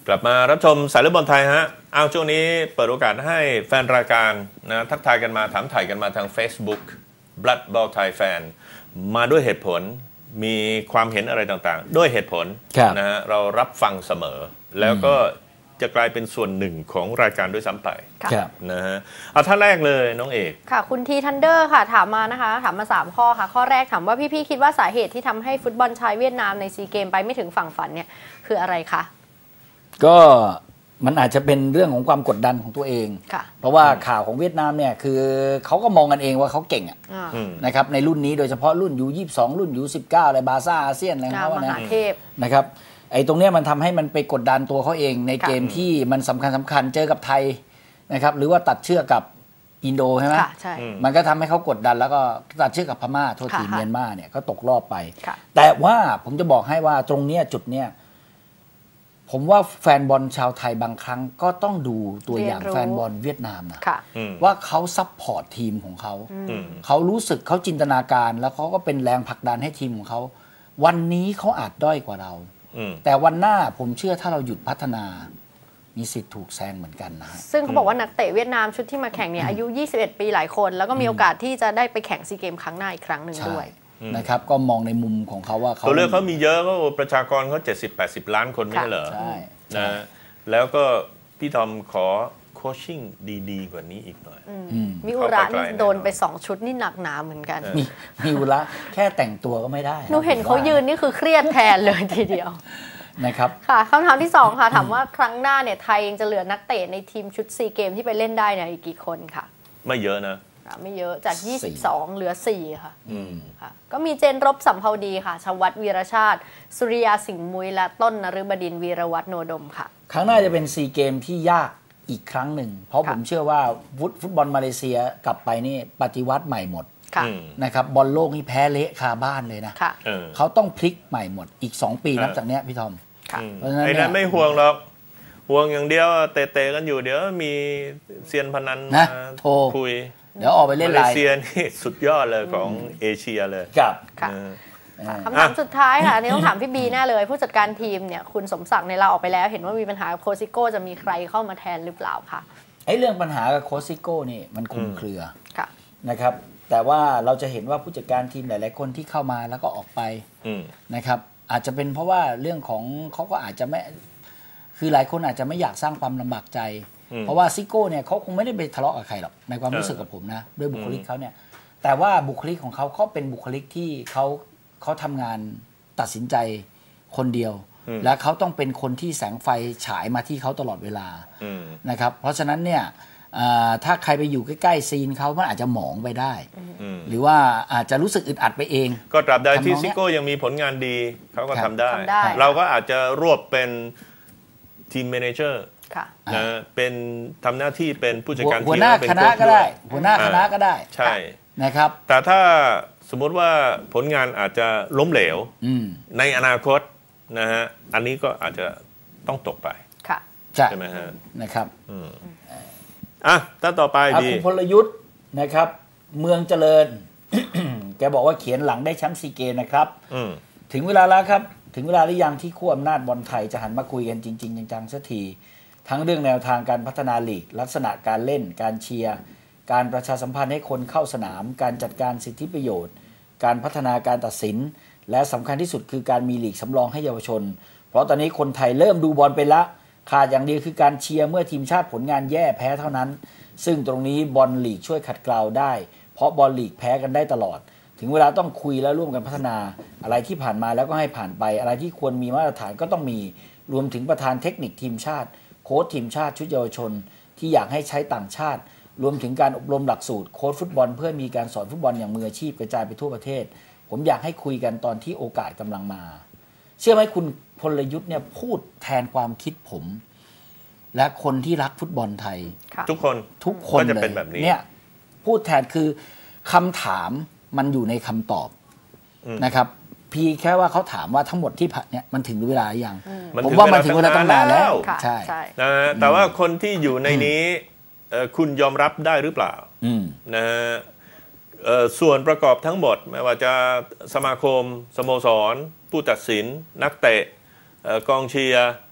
Speaker 1: กลับมารับชมสายเลือดบอลไทยฮะเอาช่วงนี้เปิดโอกาสให้แฟนรายการนะทักทายกันมาถามถ่ายกันมาทาง Facebook Blood Ball Thai Fan มาด้วยเหตุผลมีความเห็นอะไรต่างๆด้วยเหตุผลนะฮะเรารับฟังเสมอแล้วก็จะกลายเป็นส่วนหนึ่งของรายการด้วยซ้ำไปนะฮะเอาท่านแรกเลยน้องเอก
Speaker 3: ค่ะคุณทีทันเดอร์ค่ะถามมานะคะถามมาสามข้อค่ะข้อแรกถามว่าพี่ๆคิดว่าสาเหตุที่ทำให้ฟุตบอลชายเวียดนามในซีเกมไปไม่ถึงฝั่งฝันเนี่ยคืออะไรคะ
Speaker 2: ก็มันอาจจะเป็นเรื่องของความกดดันของตัวเองเพราะว่าข่าวของเวียดนามเนี่ยคือเขาก็มองกันเองว่าเขาเก่งอ่ะนะครับในรุ่นนี้โดยเฉพาะรุ่นยูยี่สิบสองรุ่นยูสิบเก้าอะไรบาซ่าอาเซียนอะไรของเขานะนะครับไอ้ตรงเนี้ยมันทำให้มันไปกดดันตัวเขาเองในเกมที่มันสำคัญสำคัญเจอกับไทยนะครับหรือว่าตัดเชือกกับอินโดใช่ไหมมันก็ทำให้เขากดดันแล้วก็ตัดเชือกกับพม่าโทษทีเมียนมาเนี่ยก็ตกรอบไปแต่ว่าผมจะบอกให้ว่าตรงเนี้ยจุดเนี้ยผมว่าแฟนบอลชาวไทยบางครั้งก็ต้องดูตัวอย่างแฟนบอลเวียดนามนะว่าเขาซัพพอร์ตทีมของเขาเขารู้สึกเขาจินตนาการแล้วเขาก็เป็นแรงผลักดันให้ทีมของเขาวันนี้เขาอาจด้อยกว่าเราแต่วันหน้าผมเชื่อถ้าเราหยุดพัฒนามีสิทธิ์ถูกแซงเหมือนกันนะ
Speaker 3: ซึ่งเขาบอกว่านักเตะเวียดนามชุดที่มาแข่งเนี่ยอายุยี่สิบเอ็ดปีหลายคนแล้วก็มีโอกาสที่จะได้ไปแข่งซีเกมครั้งหน้าอีกครั้งหนึ่งด้วย
Speaker 2: นะครับก็มองในมุมของเขาว่า
Speaker 1: ตัวเลือกเขามีเยอะก็ประชากรเขาเจ็ดสิบแปดสิบล้านคนไม่ใช่เหรอใช่นะแล้วก็พี่ทอมขอโคชชิ่งดีๆกว่านี้อีกหน่อย
Speaker 3: มิอุระนี่โดนไปสองชุดนี่หนักหนาเหมือนกัน
Speaker 2: มิอุระแค่แต่งตัวก็ไม่ได้
Speaker 3: หนูเห็นเขายืนนี่คือเครียดแทนเลยทีเดียว
Speaker 2: นะครับ
Speaker 3: ค่ะคำถามที่สองค่ะถามว่าครั้งหน้าเนี่ยไทยยังจะเหลือนักเตะในทีมชุดซีเกมที่ไปเล่นได้เนี่ยอีกกี่คนค่ะ
Speaker 1: ไม่เยอะนะ
Speaker 3: ไม่เยอะจากยี่สิบสองเหลือสี่ค่ะค่ะก็มีเจนรบสัมภาวดีค่ะชวัฒน์วีรชาติสุริยาสิงห์มุยและต้นนฤบดินทร์วีรวัฒน์โนดมค่ะ
Speaker 2: ครั้งหน้าจะเป็นซีเกมที่ยากอีกครั้งหนึ่งเพราะผมเชื่อว่าฟุตบอลมาเลเซียกลับไปนี่ปฏิวัติใหม่หมดนะครับบอลโลกนี่แพ้เละคาบ้านเลยนะเขาต้องพลิกใหม่หมดอีกสองปีนับจากนี้พี่ทอม
Speaker 1: ไอ้นั้นไม่ห่วงหรอกห่วงอย่างเดียวเตะๆกันอยู่เดี๋ยวมีเซียนพนันมาคุย
Speaker 2: เดี๋ยวออกไปเล่นไลน์
Speaker 1: มาเลเซียนี่สุดยอดเลยของเอเชียเลย
Speaker 2: ครับ
Speaker 3: คำถามสุดท้ายค่ะอันนี้ต้องถามพี่บีแน่เลยผู้จัดการทีมเนี่ยคุณสมศักดิ์ในเราออกไปแล้วเห็นว่ามีปัญหากับโคซิโก้จะมีใครเข้ามาแทนหรือเปล่าคะ
Speaker 2: ไอ้เรื่องปัญหากับโคซิโก้นี่มันคลุมเครือนะครับแต่ว่าเราจะเห็นว่าผู้จัดการทีมหลายๆคนที่เข้ามาแล้วก็ออกไปนะครับอาจจะเป็นเพราะว่าเรื่องของเขาก็อาจจะไม่คือหลายคนอาจจะไม่อยากสร้างความลำบากใจเพราะว่าซิโก้เนี่ยเขาคงไม่ได้ไปทะเลาะกับใครหรอกในความรู้สึกกับผมนะด้วยบุคลิกเขาเนี่ยแต่ว่าบุคลิกของเขาเขาเป็นบุคลิกที่เขาเขาทำงานตัดสินใจคนเดียวและเขาต้องเป็นคนที่แสงไฟฉายมาที่เขาตลอดเวลานะครับเพราะฉะนั้นเนี่ยถ้าใครไปอยู่ใกล้ๆซีนเขามันอาจจะหมองไปได้หรือว่าอาจจะรู้สึกอึดอัดไปเอง
Speaker 1: ก็ตราบใดที่ซิโก้ยังมีผลงานดีเขาก็ทำได้เราก็อาจจะรวบเป็นทีมแมเนเจอร์นะเป็นทำหน้าที่เป็นผู้จัดการทีม
Speaker 2: หัวหน้าคณะก็ได้หัวหน้าคณะก็ได้
Speaker 1: ใช่
Speaker 2: นะครับ
Speaker 1: แต่ถ้าสมมติว่าผลงานอาจจะล้มเหลวในอนาคตนะฮะอันนี้ก็อาจจะต้องตกไป
Speaker 3: ค่ะ
Speaker 2: ใช่ไหมฮะนะครับ
Speaker 1: อ่ะถ้าต่อไป
Speaker 2: ดีคุณพลยุทธ์นะครับเมืองเจริญ แกบอกว่าเขียนหลังได้แชมป์ซีเกมนะครับถึงเวลาแล้วครับถึงเวลาหรือยังที่ขั้วอำนาจบอลไทยจะหันมาคุยกันจริงๆจังๆสักทีทั้งเรื่องแนวทางการพัฒนาลีกลักษณะการเล่นการเชียร์การประชาสัมพันธ์ให้คนเข้าสนามการจัดการสิทธิประโยชน์การพัฒนาการตัดสินและสำคัญที่สุดคือการมีลีกสำรองให้เยาวชนเพราะตอนนี้คนไทยเริ่มดูบอลไปละขาดอย่างเดียวคือการเชียร์เมื่อทีมชาติผลงานแย่แพ้เท่านั้นซึ่งตรงนี้บอลลีกช่วยขัดเกลาได้เพราะบอลลีกแพ้กันได้ตลอดถึงเวลาต้องคุยและร่วมกันพัฒนาอะไรที่ผ่านมาแล้วก็ให้ผ่านไปอะไรที่ควรมีมาตรฐานก็ต้องมีรวมถึงประธานเทคนิคทีมชาติโค้ชทีมชาติชุดเยาวชนที่อยากให้ใช้ต่างชาติรวมถึงการอบรมหลักสูตรโค้ชฟุตบอลเพื่อมีการสอนฟุตบอลอย่างมืออาชีพกระจายไปทั่วประเทศผมอยากให้คุยกันตอนที่โอกาสกำลังมาเชื่อไหมคุณพลยุทธ์เนี่ยพูดแทนความคิดผมและคนที่รักฟุตบอลไทย
Speaker 1: ทุกคน
Speaker 2: ทุกคนเลยเนี่ยพูดแทนคือคำถามมันอยู่ในคำตอบนะครับพี่แค่ว่าเขาถามว่าทั้งหมดที่ผ่านเนี่ยมันถึงเวลาหรือยังผมว่ามันถึงเวลาตั้งนานแล้วใช่
Speaker 1: นะแต่ว่าคนที่อยู่ในนี้คุณยอมรับได้หรือเปล่านะฮะส่วนประกอบทั้งหมดไม่ว่าจะสมาคมสโมสรผู้ตัดสินนักเตะกองเชียร์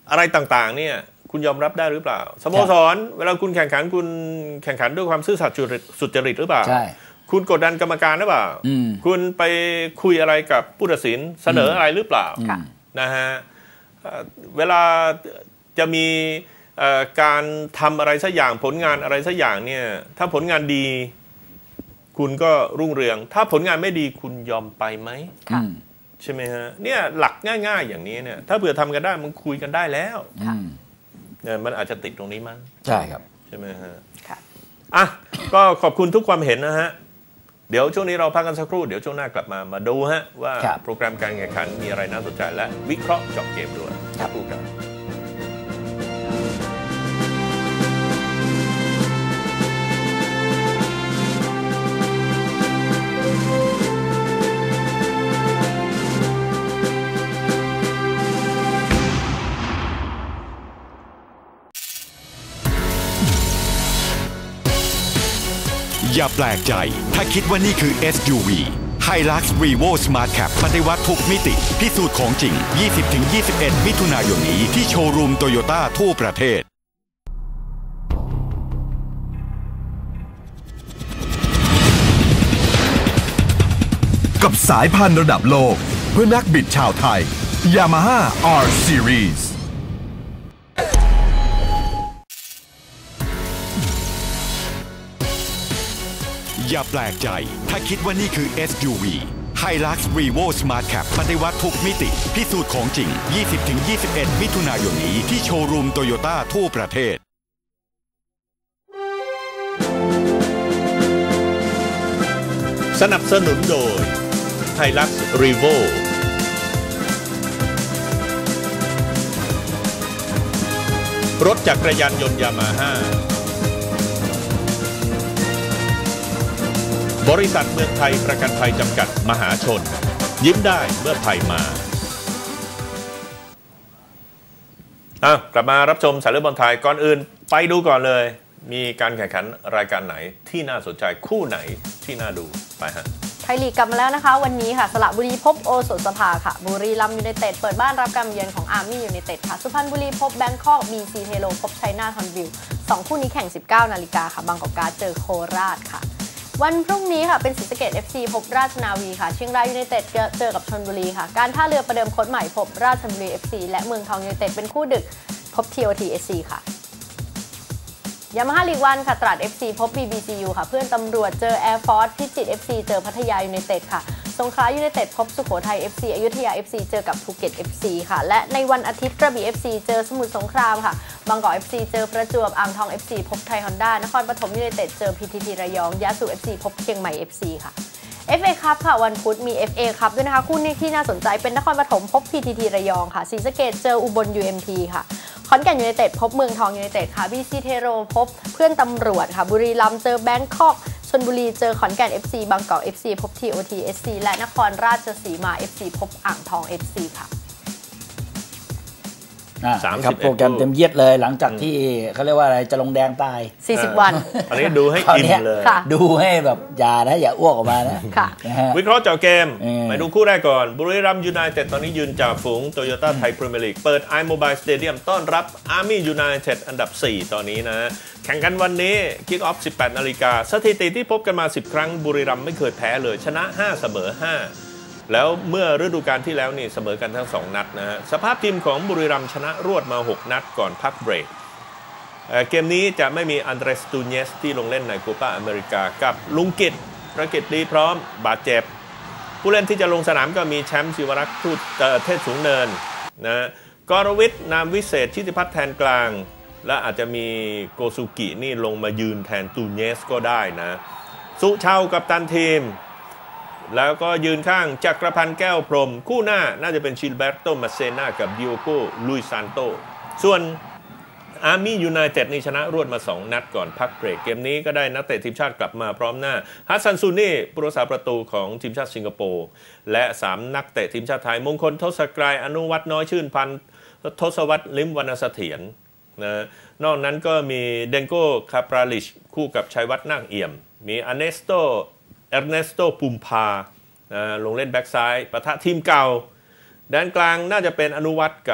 Speaker 1: อะไรต่างๆเนี่ยคุณยอมรับได้หรือเปล่าสโมสรเวลาคุณแข่งขันคุณแข่งขันด้วยความซื่อสัตย์สุจริตหรือเปล่าคุณกดดันกรรมการหรือเปล่าคุณไปคุยอะไรกับผู้ตัดสินเสนออะไรหรือเปล่านะฮะเวลาจะมีการทำอะไรสักอย่างผลงานอะไรสักอย่างเนี่ยถ้าผลงานดีคุณก็รุ่งเรืองถ้าผลงานไม่ดีคุณยอมไปไหมใช่ไหมฮะเนี่ยหลักง่ายๆอย่างนี้เนี่ยถ้าเผื่อทำกันได้มันคุยกันได้แล้วเนี่ยมันอาจจะติดตรงนี้มั้ง
Speaker 2: ใช่ครับ
Speaker 1: ใช่ไหมฮะอ่ะก็ขอบคุณทุกความเห็นนะฮะเดี๋ยวช่วงนี้เราพักกันสักครู่เดี๋ยวช่วงหน้ากลับมามาดูฮะว่าโปรแกรมการแข่งขันมีอะไรน่าสนใจและวิเคราะห์เจาะเกมด้วยครับพูดกัน
Speaker 5: อย่าแปลกใจถ้าคิดว่านี่คือ เอส ยู วี Hilux Revo Smart Cab ปฏิวัติทุกมิติพิสูจน์ของจริง ยี่สิบถึงยี่สิบเอ็ด มิถุนายนนี้ที่โชว์รูมโตโยต้าทั่วประเทศ
Speaker 12: กับสายพันธุ์ระดับโลกเพื่อนักบิดชาวไทย Yamaha อาร์ Series
Speaker 5: อย่าแปลกใจถ้าคิดว่านี่คือ เอส ยู วี Hilux Revo Smart Cab ปฏิวัติทุกมิติพิสูจน์ของจริง ยี่สิบถึงยี่สิบเอ็ด มิถุนายนนี้ที่โชว์รูมโตโยต้าทั่วประเทศ
Speaker 1: สนับสนุนโดย Hilux Revo รถจักรยานยนต์ยามาฮ่าบริษัทเมืองไทยประกันภัยจำกัดมหาชนยิ้มได้เมื่อภัยมาอ่ะกลับมารับชมสายเลือดบอลไทยก่อนอื่นไปดูก่อนเลยมีการแข่งขันรายการไหนที่น่าสนใจคู่ไหนที่น่าดูไปฮะ
Speaker 3: ไทยลีกกลับมาแล้วนะคะวันนี้ค่ะสระบุรีพบโอสถสภาค่ะบุรีรัมย์ยูไนเต็ดเปิดบ้านรับการเยือนของอาร์มี่ยูไนเต็ดค่ะสุพรรณบุรีพบแบงคอกบีซีเทโลพบชัยนาทฮอนบิลสองคู่นี้แข่ง สิบเก้านาฬิกาค่ะบางกอกการ์ดเจอโคราชค่ะวันพรุ่งนี้ค่ะเป็นศรีสะเกษ เอฟ ซี พบราชนาวีค่ะเชียงรายยูไนเต็ดเจอกับชลบุรีค่ะการท่าเรือประเดิมโค้ชใหม่พบราชบุรี เอฟ ซี และเมืองทองยูไนเต็ดเป็นคู่ดึกพบ ที โอ ที เอส ซี ค่ะยามาฮ่าลีกวันค่ะตราด เอฟ ซี พบ บี บี ซี ยู ค่ะเพื่อนตำรวจเจอแอร์ฟอร์สพิจิตร เอฟ ซี เจอพัทยายูไนเต็ดค่ะสงขลายูไนเต็ดพบสุโขทัย เอฟ ซี อยุธยา เอฟ ซี เจอกับภูเก็ต เอฟ ซี ค่ะและในวันอาทิตย์กระบี่ เอฟ ซี เจอสมุทรสงครามค่ะบางกอก เอฟ ซี เจอประจวบอ่างทอง เอฟ ซี พบไทยฮอนด้านครปฐมยูไนเต็ดเจอ พี ที ที ระยองยะซู เอฟ ซี พบเชียงใหม่ เอฟ ซี ค่ะ เอฟ เอ Cup ค่ะวันพุธมี เอฟ เอ Cup ด้วยนะคะคู่นี้ที่น่าสนใจเป็นนครปฐมพบ พี ที ที ระยองค่ะศรีสะเกษเจออุบล ยู เอ็ม ที ค่ะขอนแก่นยูไนเต็ดพบเมืองทองยูไนเต็ดค่ะ บี ซี เทโรพบเพื่อนตำรวจค่ะบุรีรัมย์เจอแบงคอกชลบุรีเจอขอนแก่น เอฟ ซี บางกอก เอฟ ซี พบ ที โอ ที เอส ซี และนครราชสีมา เอฟ ซี พบอ่างทอง เอฟ ซี ค่ะ
Speaker 2: สามสิบโปรแกรมเต็มเยียดเลยหลังจากที่เขาเรียกว่าอะไรจะลงแดงตาย
Speaker 3: สี่สิบวัน
Speaker 1: อันนี้ดูให้อิ่มเลย
Speaker 2: ดูให้แบบอย่านะอย่าอ้วกออกมานะ
Speaker 1: วิเคราะห์เจาะเกมไปดูคู่แรกก่อนบุรีรัมย์ยูไนเต็ดตอนนี้ยืนจ่าฝูงโตโยต้าไทยพรีเมียร์ลีกเปิด iMobile Stadium ต้อนรับอาร์มี่ยูไนเต็ดอันดับสี่ตอนนี้นะแข่งกันวันนี้คิกออฟ สิบแปดนาฬิกาสถิติที่พบกันมาสิบครั้งบุรีรัมย์ไม่เคยแพ้เลยชนะห้าเสมอห้าแล้วเมื่อฤดูกาลที่แล้วนี่เสมอกันทั้งสองนัดนะฮะสภาพทีมของบุรีรัมย์ชนะรวดมาหกนัดก่อนพักเบรก เ, เกมนี้จะไม่มีอันเดรสตูเนสที่ลงเล่นในโคปาอเมริกากับลุงกิตประกิตดีพร้อมบาดเจ็บผู้เล่นที่จะลงสนามก็มีแชมป์ศิวรักษ์ทูตเทศสูงเนินนะกรวิทย์นามวิเศษชิติพัฒน์แทนกลางและอาจจะมีโกซุกินี่ลงมายืนแทนตูเนสก็ได้นะสุชาวกัปตันทีมแล้วก็ยืนข้างจักรพันธ์แก้วพรหมคู่หน้าน่าจะเป็นชิลเบร์โตมาเซนากับดิโอโกลุยซานโตส่วนอาร์มี่ยูไนเต็ดนี่ชนะรวดมาสองนัดก่อนพักเบรกเกมนี้ก็ได้นักเตะทีมชาติกลับมาพร้อมหน้าฮัสซันซูนี่ผู้รักษาประตูของทีมชาติสิงคโปร์และสามนักเตะทีมชาติไทยมงคลทศกรายอนุวัฒน์น้อยชื่นพันธ์ทศวรรษลิมวรรณเสถียรนะนอกนั้นก็มีเดนโก้คาปราลิชคู่กับชัยวัฒน์นาคเอี่ยมมีอเนสโตเอร์เนสโตปุมพาลงเล่นแบ็กซ้ายปะทะทีมเก่าด้านกลางน่าจะเป็นอนุวัฒน์กับ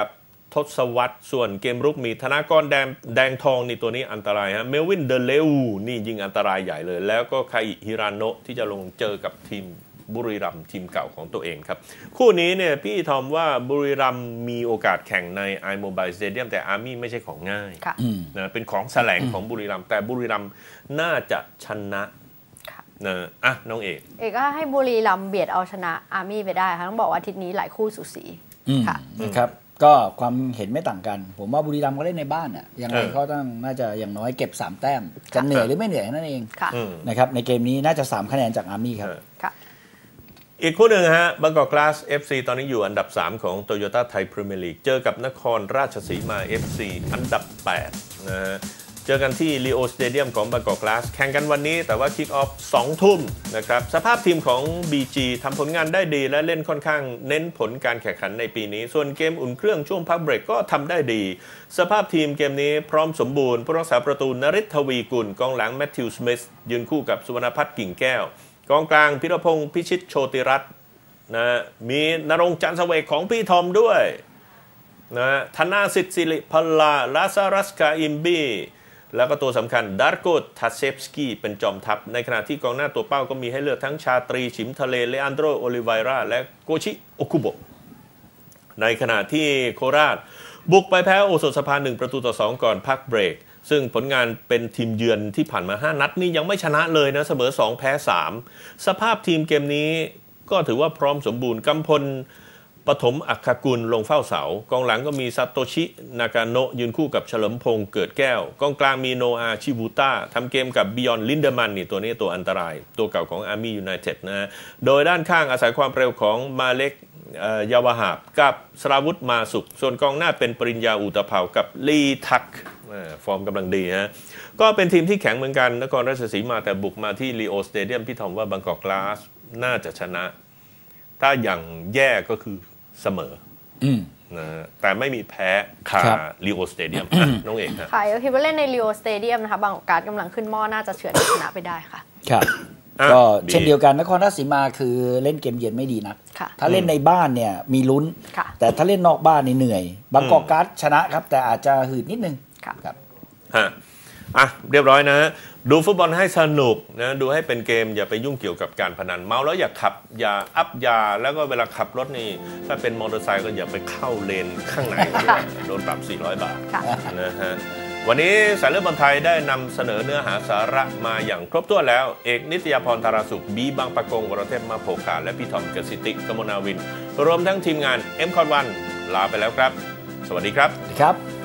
Speaker 1: ทศวรรษส่วนเกมรุกมีธนากรแดงแดงทองนี่ตัวนี้อันตรายฮะเมลวินเดเลวนี่ยิงอันตรายใหญ่เลยแล้วก็คาอิฮิราโนะที่จะลงเจอกับทีมบุรีรัมย์ทีมเก่าของตัวเองครับคู่นี้เนี่ยพี่ทอมว่าบุรีรัมย์มีโอกาสแข่งใน iMobile Stadium แต่อาร์มี่ไม่ใช่ของง่ายนะเป็นของแสลงของบุรีรัมย์แต่บุรีรัมย์น่าจะชนะนะอ่ะน้องเอก
Speaker 3: เอกก็ให้บุรีรัมย์เบียดเอาชนะอาร์มี่ไปได้ค่ะต้องบอกว่าอาทิตย์นี้หลายคู่สูสีค่ะ
Speaker 2: นะครับก็ความเห็นไม่ต่างกันผมว่าบุรีรัมย์ก็เล่นในบ้านอ่ะยังไงก็ต้องน่าจะอย่างน้อยเก็บสามแต้มจะเหนื่อยหรือไม่เหนื่อยนั่นเองนะครับในเกมนี้น่าจะสามคะแนนจากอาร์มี่ครับ
Speaker 1: อีกคู่หนึ่งฮะบางกอกกลาส เอฟ ซี ตอนนี้อยู่อันดับสามของ Toyota Thai Premier League เจอกับนครราชสีมา เอฟ ซี อันดับแปดนะฮะเจอกันที่ลีโอสเตเดียมของบางกอกกลาสแข่งกันวันนี้แต่ว่าคิกออฟสองทุ่มนะครับสภาพทีมของ บี จี ทำผลงานได้ดีและเล่นค่อนข้างเน้นผลการแข่งขันในปีนี้ส่วนเกมอุ่นเครื่องช่วงพักเบรกก็ทำได้ดีสภาพทีมเกมนี้พร้อมสมบูรณ์ผู้รักษาประตูนฤทธิ์ทวีกุลกองหลังแมทธิวสมิธยืนคู่กับสุวรรณพัฒน์กิ่งแก้วกองกลางพิรพงษ์พิชิตโชติรัตน์นะมีนรงค์จันทร์เสวกของพี่ทอมด้วยนะธนาสิทธิ์ศิริพลาลาซารัสกาอิมบีแล้วก็ตัวสำคัญดาร์โกทัสเซฟสกี้เป็นจอมทัพในขณะที่กองหน้าตัวเป้าก็มีให้เลือกทั้งชาตรีฉิมทะเลเลอันโดรโอลิไวราและโกชิโอคุโบะในขณะที่โคราชบุกไปแพ้โอสถสภาหนึ่งประตูต่อสองก่อนพักเบรกซึ่งผลงานเป็นทีมเยือนที่ผ่านมาห้านัดนี่ยังไม่ชนะเลยนะเสมอสองแพ้สามสภาพทีมเกมนี้ก็ถือว่าพร้อมสมบูรณ์กำพลปฐมอัคคกุลลงเฝ้าเสากองหลังก็มีซาโตชินากาโนะยืนคู่กับเฉลิมพงษ์เกิดแก้วกองกลางมีโนอาชิบูต้าทำเกมกับบิยอนลินเดอร์มันนี่ตัวนี้ตัวอันตรายตัวเก่าของอาร์มี่ยูไนเต็ดนะโดยด้านข้างอาศัยความเร็วของมาเล็กยาวหาบกับสราวุธมาสุขส่วนกองหน้าเป็นปริญญาอุตภาวกับลีทักฟอร์มกำลังดีฮะก็เป็นทีมที่แข็งเหมือนกันนครราชสีมาแต่บุกมาที่ลีโอสเตเดียมพี่ทอมว่าบางกอกกลาสน่าจะชนะถ้าอย่างแย่ก็คือเสมอนะแต่ไม่มีแพ้คาลีโอสเตเดียมน้องเอกนะ
Speaker 3: ค่ะคิดว่าเล่นในลีโอสเตเดียมนะคะบางกอกกลาสกำลังขึ้นหม้อน่าจะเฉือนชนะไปได้ค่ะ
Speaker 2: ครับก็เช่นเดียวกันนครราชสีมาคือเล่นเกมเยือนไม่ดีนะถ้าเล่นในบ้านเนี่ยมีลุ้นแต่ถ้าเล่นนอกบ้านนี่เหนื่อยบางกอกกลาสชนะครับแต่อาจจะหืดนิดนึงครับ
Speaker 1: ฮะอ่ะเรียบร้อยนะดูฟุตบอลให้สนุกนะดูให้เป็นเกมอย่าไปยุ่งเกี่ยวกับการพนันเมาแล้วอย่าขับอย่าอัพยาแล้วก็เวลาขับรถนี่ถ้าเป็นมอเตอร์ไซค์ก็อย่าไปเข้าเลนข้างในโดนปรับสี่ร้อยบาทนะฮะวันนี้สายเลือดบอลไทยได้นำเสนอเนื้อหาสาระมาอย่างครบถ้วนแล้วเอกนิตยาพรธาราสุขบีบางปะกงวรเทพมาโภคาและพี่ทอมกสิติกมลนาวินรวมทั้งทีมงาน เอ็ม คอ วัน ลาไปแล้วครับสวัสดีครับ
Speaker 2: ครับ